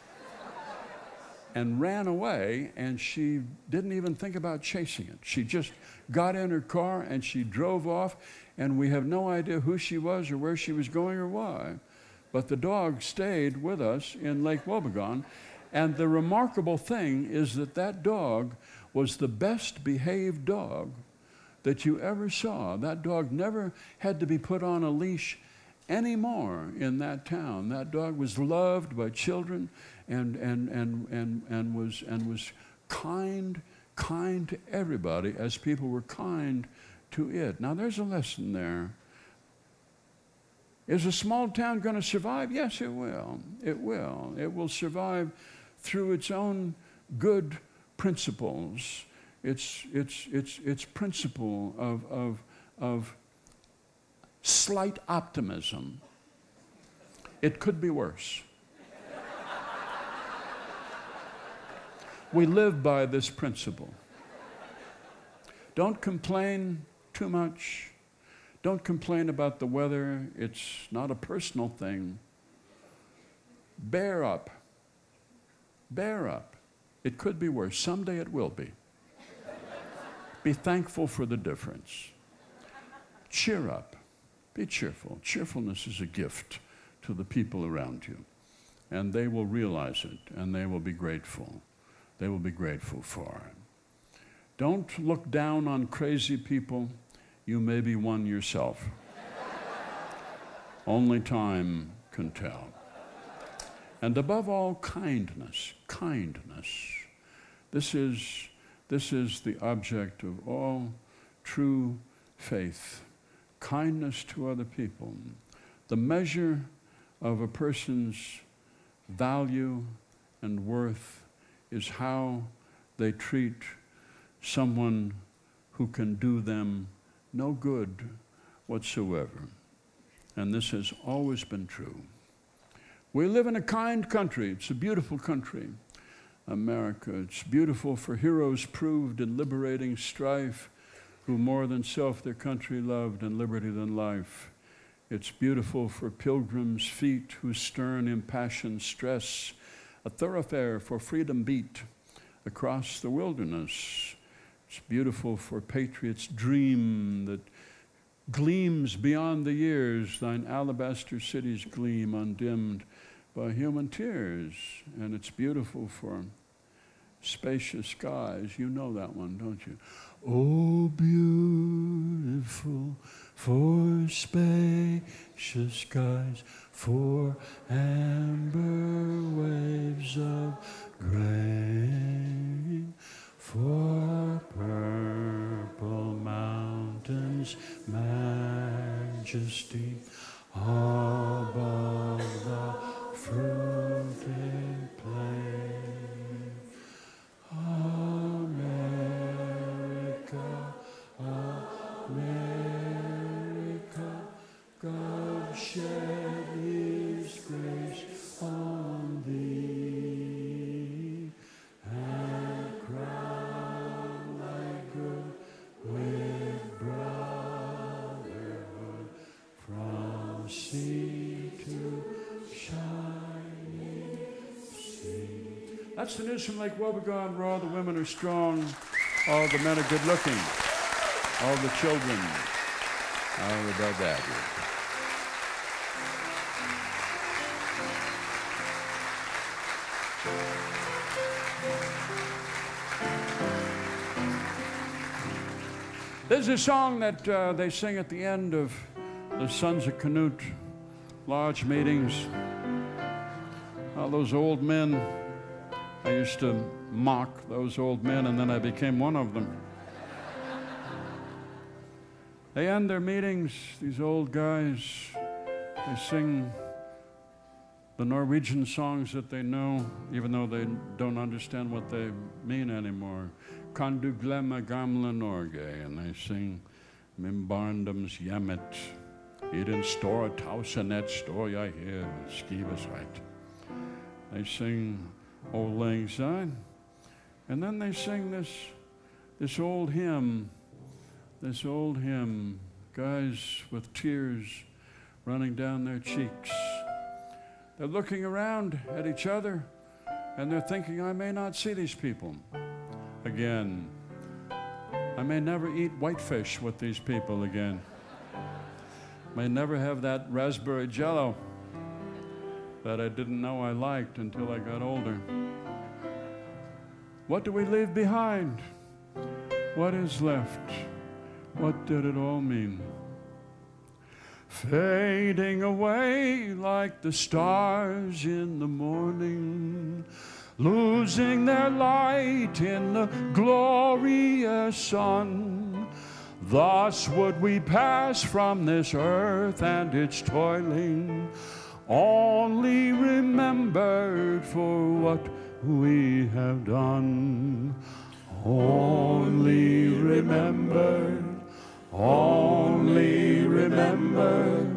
and ran away, and she didn't even think about chasing it. She just got in her car, and she drove off, and we have no idea who she was or where she was going or why. But the dog stayed with us in Lake Wobegon. And the remarkable thing is that dog was the best behaved dog that you ever saw. That dog never had to be put on a leash anymore in that town. That dog was loved by children and was kind to everybody as people were kind to it. Now there's a lesson there. Is a small town going to survive? Yes, it will. It will. It will survive through its own good principles, its principle of slight optimism. It could be worse. We live by this principle. Don't complain too much. Don't complain about the weather. It's not a personal thing. Bear up. Bear up. It could be worse. Someday it will be. Be thankful for the difference. Cheer up. Be cheerful. Cheerfulness is a gift to the people around you. And they will realize it, and they will be grateful. They will be grateful for it. Don't look down on crazy people. You may be one yourself. Only time can tell. And above all, kindness. Kindness. This is the object of all true faith. Kindness to other people. The measure of a person's value and worth is how they treat someone who can do them no good whatsoever. And this has always been true. We live in a kind country. It's a beautiful country, America. It's beautiful for heroes proved in liberating strife, who more than self their country loved and liberty than life. It's beautiful for pilgrims' feet whose stern impassioned stress a thoroughfare for freedom beat across the wilderness. It's beautiful for patriots' dream that gleams beyond the years. Thine alabaster cities gleam undimmed by human tears. And it's beautiful for spacious skies. You know that one, don't you? Oh, beautiful for spacious skies, for amber waves of grain, for purple mountains, majesty above the fruited plain. America, America, God shed His grace on thee, and crown thy good with brotherhood from sea to shining sea. That's the news from Lake Wobegon, where all the women are strong, all the men are good looking, all the children are above average. There's a song that they sing at the end of the Sons of Canute large meetings. All those old men, I used to mock those old men, and then I became one of them. They end their meetings, these old guys, they sing the Norwegian songs that they know, even though they don't understand what they mean anymore. Kan du glemme gamle Norge? And they sing Min barndoms hjemmet. I den store tausenhet står jeg her, skrives right. They sing Old Lang Syne. And then they sing this old hymn, guys with tears running down their cheeks. They're looking around at each other, and they're thinking, I may not see these people again. I may never eat whitefish with these people again. May never have that raspberry jello that I didn't know I liked until I got older. What do we leave behind? What is left? What did it all mean? Fading away like the stars in the morning, losing their light in the glorious sun. Thus would we pass from this earth and its toiling, only remembered for what we have done. Only remembered, only remembered,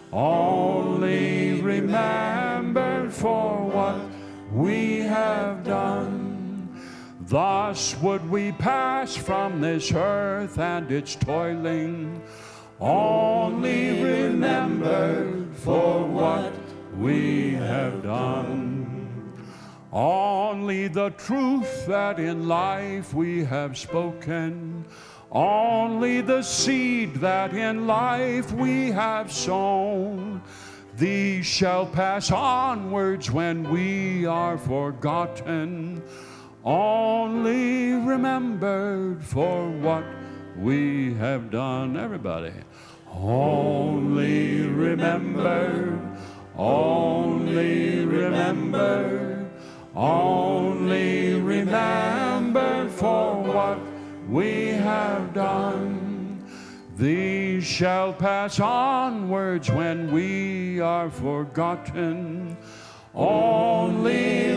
only remembered for what we have done. Thus would we pass from this earth and its toiling, only remembered for what we have done. Only the truth that in life we have spoken, only the seed that in life we have sown, these shall pass onwards when we are forgotten, only remembered for what we have done. Everybody. Only remembered, only remembered, only remembered for what we have done. These shall pass onwards when we are forgotten, only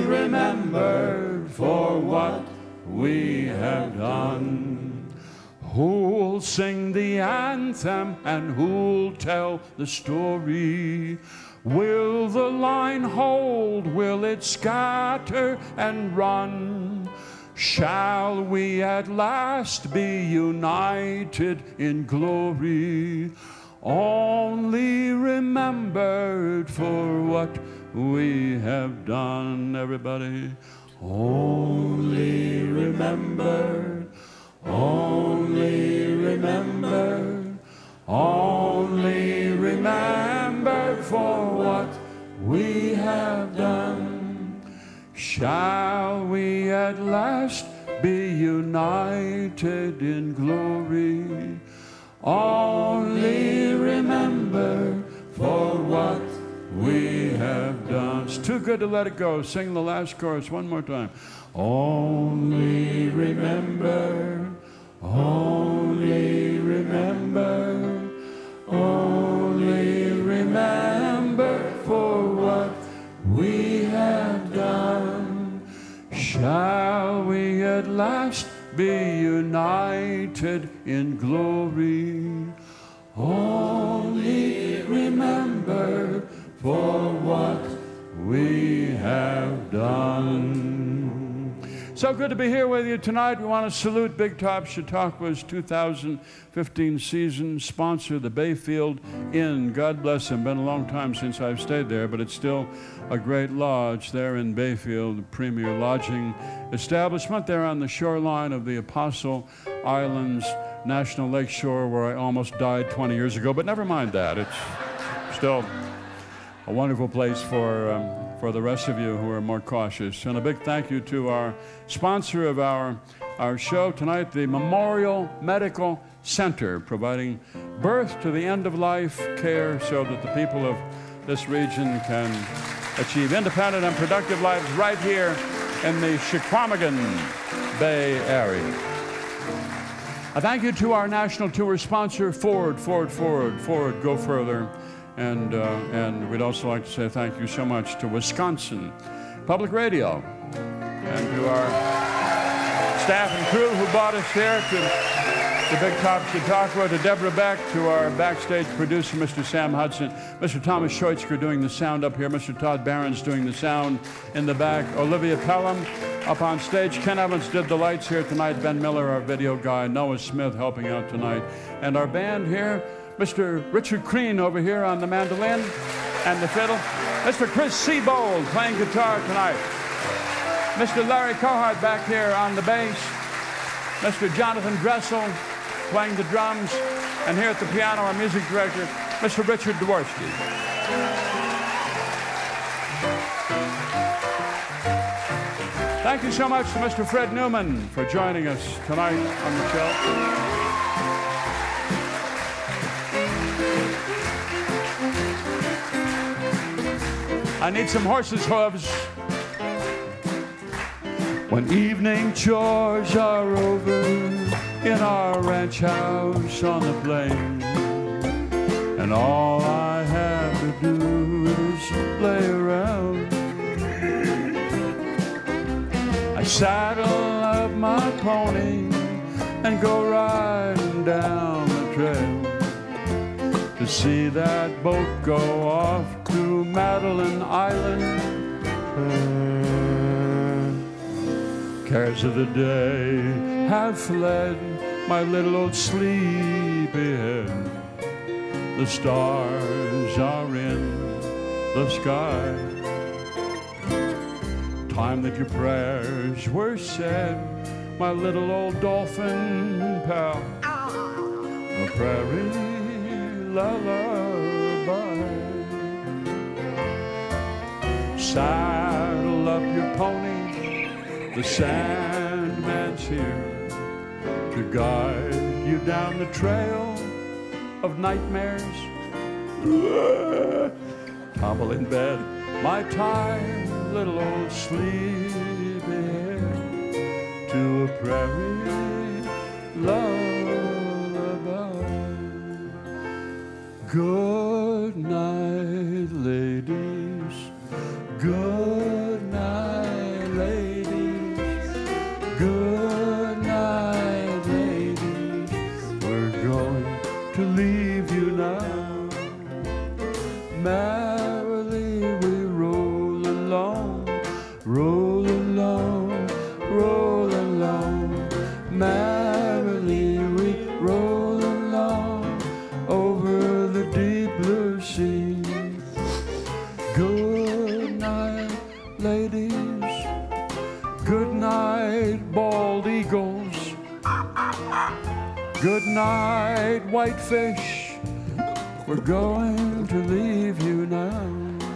remembered for what we have done. Who'll Who'll sing the anthem and who'll tell the story? Will the line hold? Will it scatter and run? Shall we at last be united in glory? Only remembered for what we have done. Everybody, only remembered, only remembered, only remembered for what we have done. Shall we at last be united in glory? Only remember for what we have done. It's too good to let it go. Sing the last chorus one more time. Only remember, only remember, only remember for what we have done. Shall we at last be united in glory? Only remember for what we have done. So good to be here with you tonight. We want to salute Big Top Chautauqua's 2015 season sponsor, the Bayfield Inn. God bless them. Been a long time since I've stayed there, but it's still a great lodge there in Bayfield, the premier lodging establishment there on the shoreline of the Apostle Islands National Lake Shore, where I almost died 20 years ago, but never mind that. It's still a wonderful place for the rest of you who are more cautious. And a big thank you to our sponsor of our show tonight, the Memorial Medical Center, providing birth to the end-of-life care so that the people of this region can achieve independent and productive lives right here in the Chequamegon Bay Area. A thank you to our national tour sponsor, Ford, Go Further. And we'd also like to say thank you so much to Wisconsin Public Radio and to our staff and crew who brought us here, to Big Top Chautauqua, to Deborah Beck, to our backstage producer, Mr. Sam Hudson, Mr. Thomas Scheutzker doing the sound up here, Mr. Todd Barron's doing the sound in the back, Olivia Pelham up on stage, Ken Evans did the lights here tonight, Ben Miller, our video guy, Noah Smith helping out tonight, and our band here, Mr. Richard Crean over here on the mandolin and the fiddle. Mr. Chris Seabold playing guitar tonight. Mr. Larry Cohart back here on the bass. Mr. Jonathan Dressel playing the drums. And here at the piano, our music director, Mr. Richard Dworsky. Thank you so much to Mr. Fred Newman for joining us tonight on the show. I need some horses' hooves. When evening chores are over in our ranch house on the plain, and all I have to do is lay around, I saddle up my pony and go riding down the trail to see that boat go off to Madeline Island. Cares of the day have fled my little old sleepyhead. The stars are in the sky. Time that your prayers were said, my little old dolphin pal. A prairie lullaby. Saddle up your pony, the Sandman's here to guide you down the trail of nightmares. Tumble in bed, my tired little old sleepyhead, to a prairie lullaby. Good night, ladies. Good night, ladies. Good night, ladies. We're Good night, whitefish. We're going to leave you now.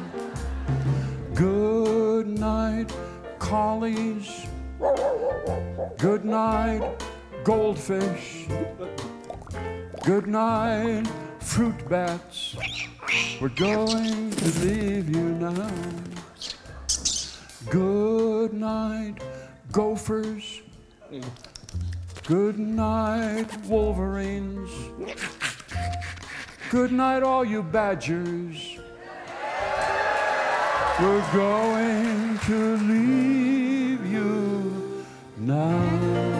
Good night, collies. Good night, goldfish. Good night, fruit bats. We're going to leave you now. Good night, gophers. Good night, wolverines. Good night, all you badgers. We're going to leave you now.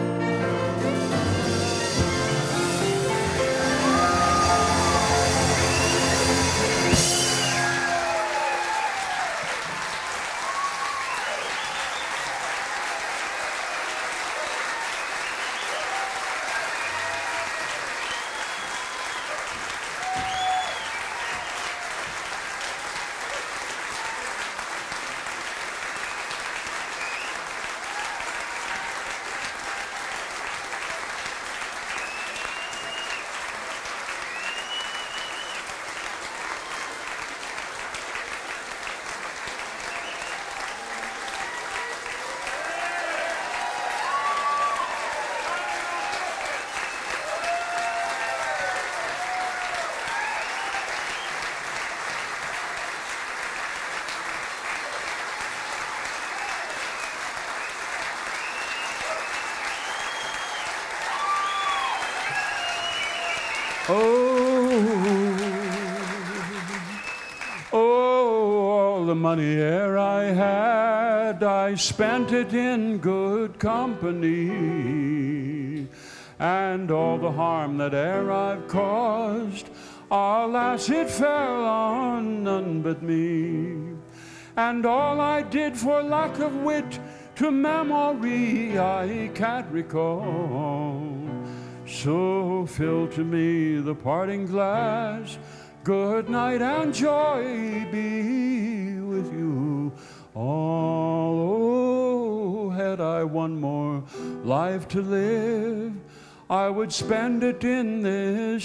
All the money e'er I had, I spent it in good company. And all the harm that e'er I've caused, alas, it fell on none but me. And all I did for lack of wit to memory I can't recall. So fill to me the parting glass. Good night and joy be with you all. Oh, had I one more life to live, I would spend it in this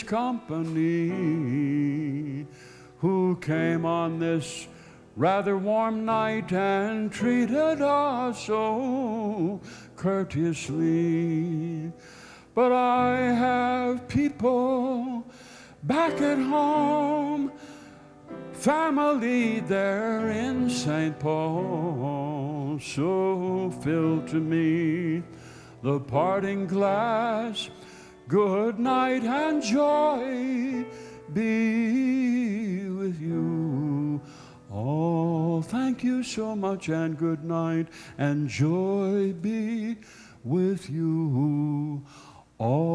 company. Who came on this rather warm night and treated us so courteously. But I have people back at home, family there in St. Paul. So fill to me the parting glass. Good night and joy be with you all. Thank you so much and good night and joy be with you all.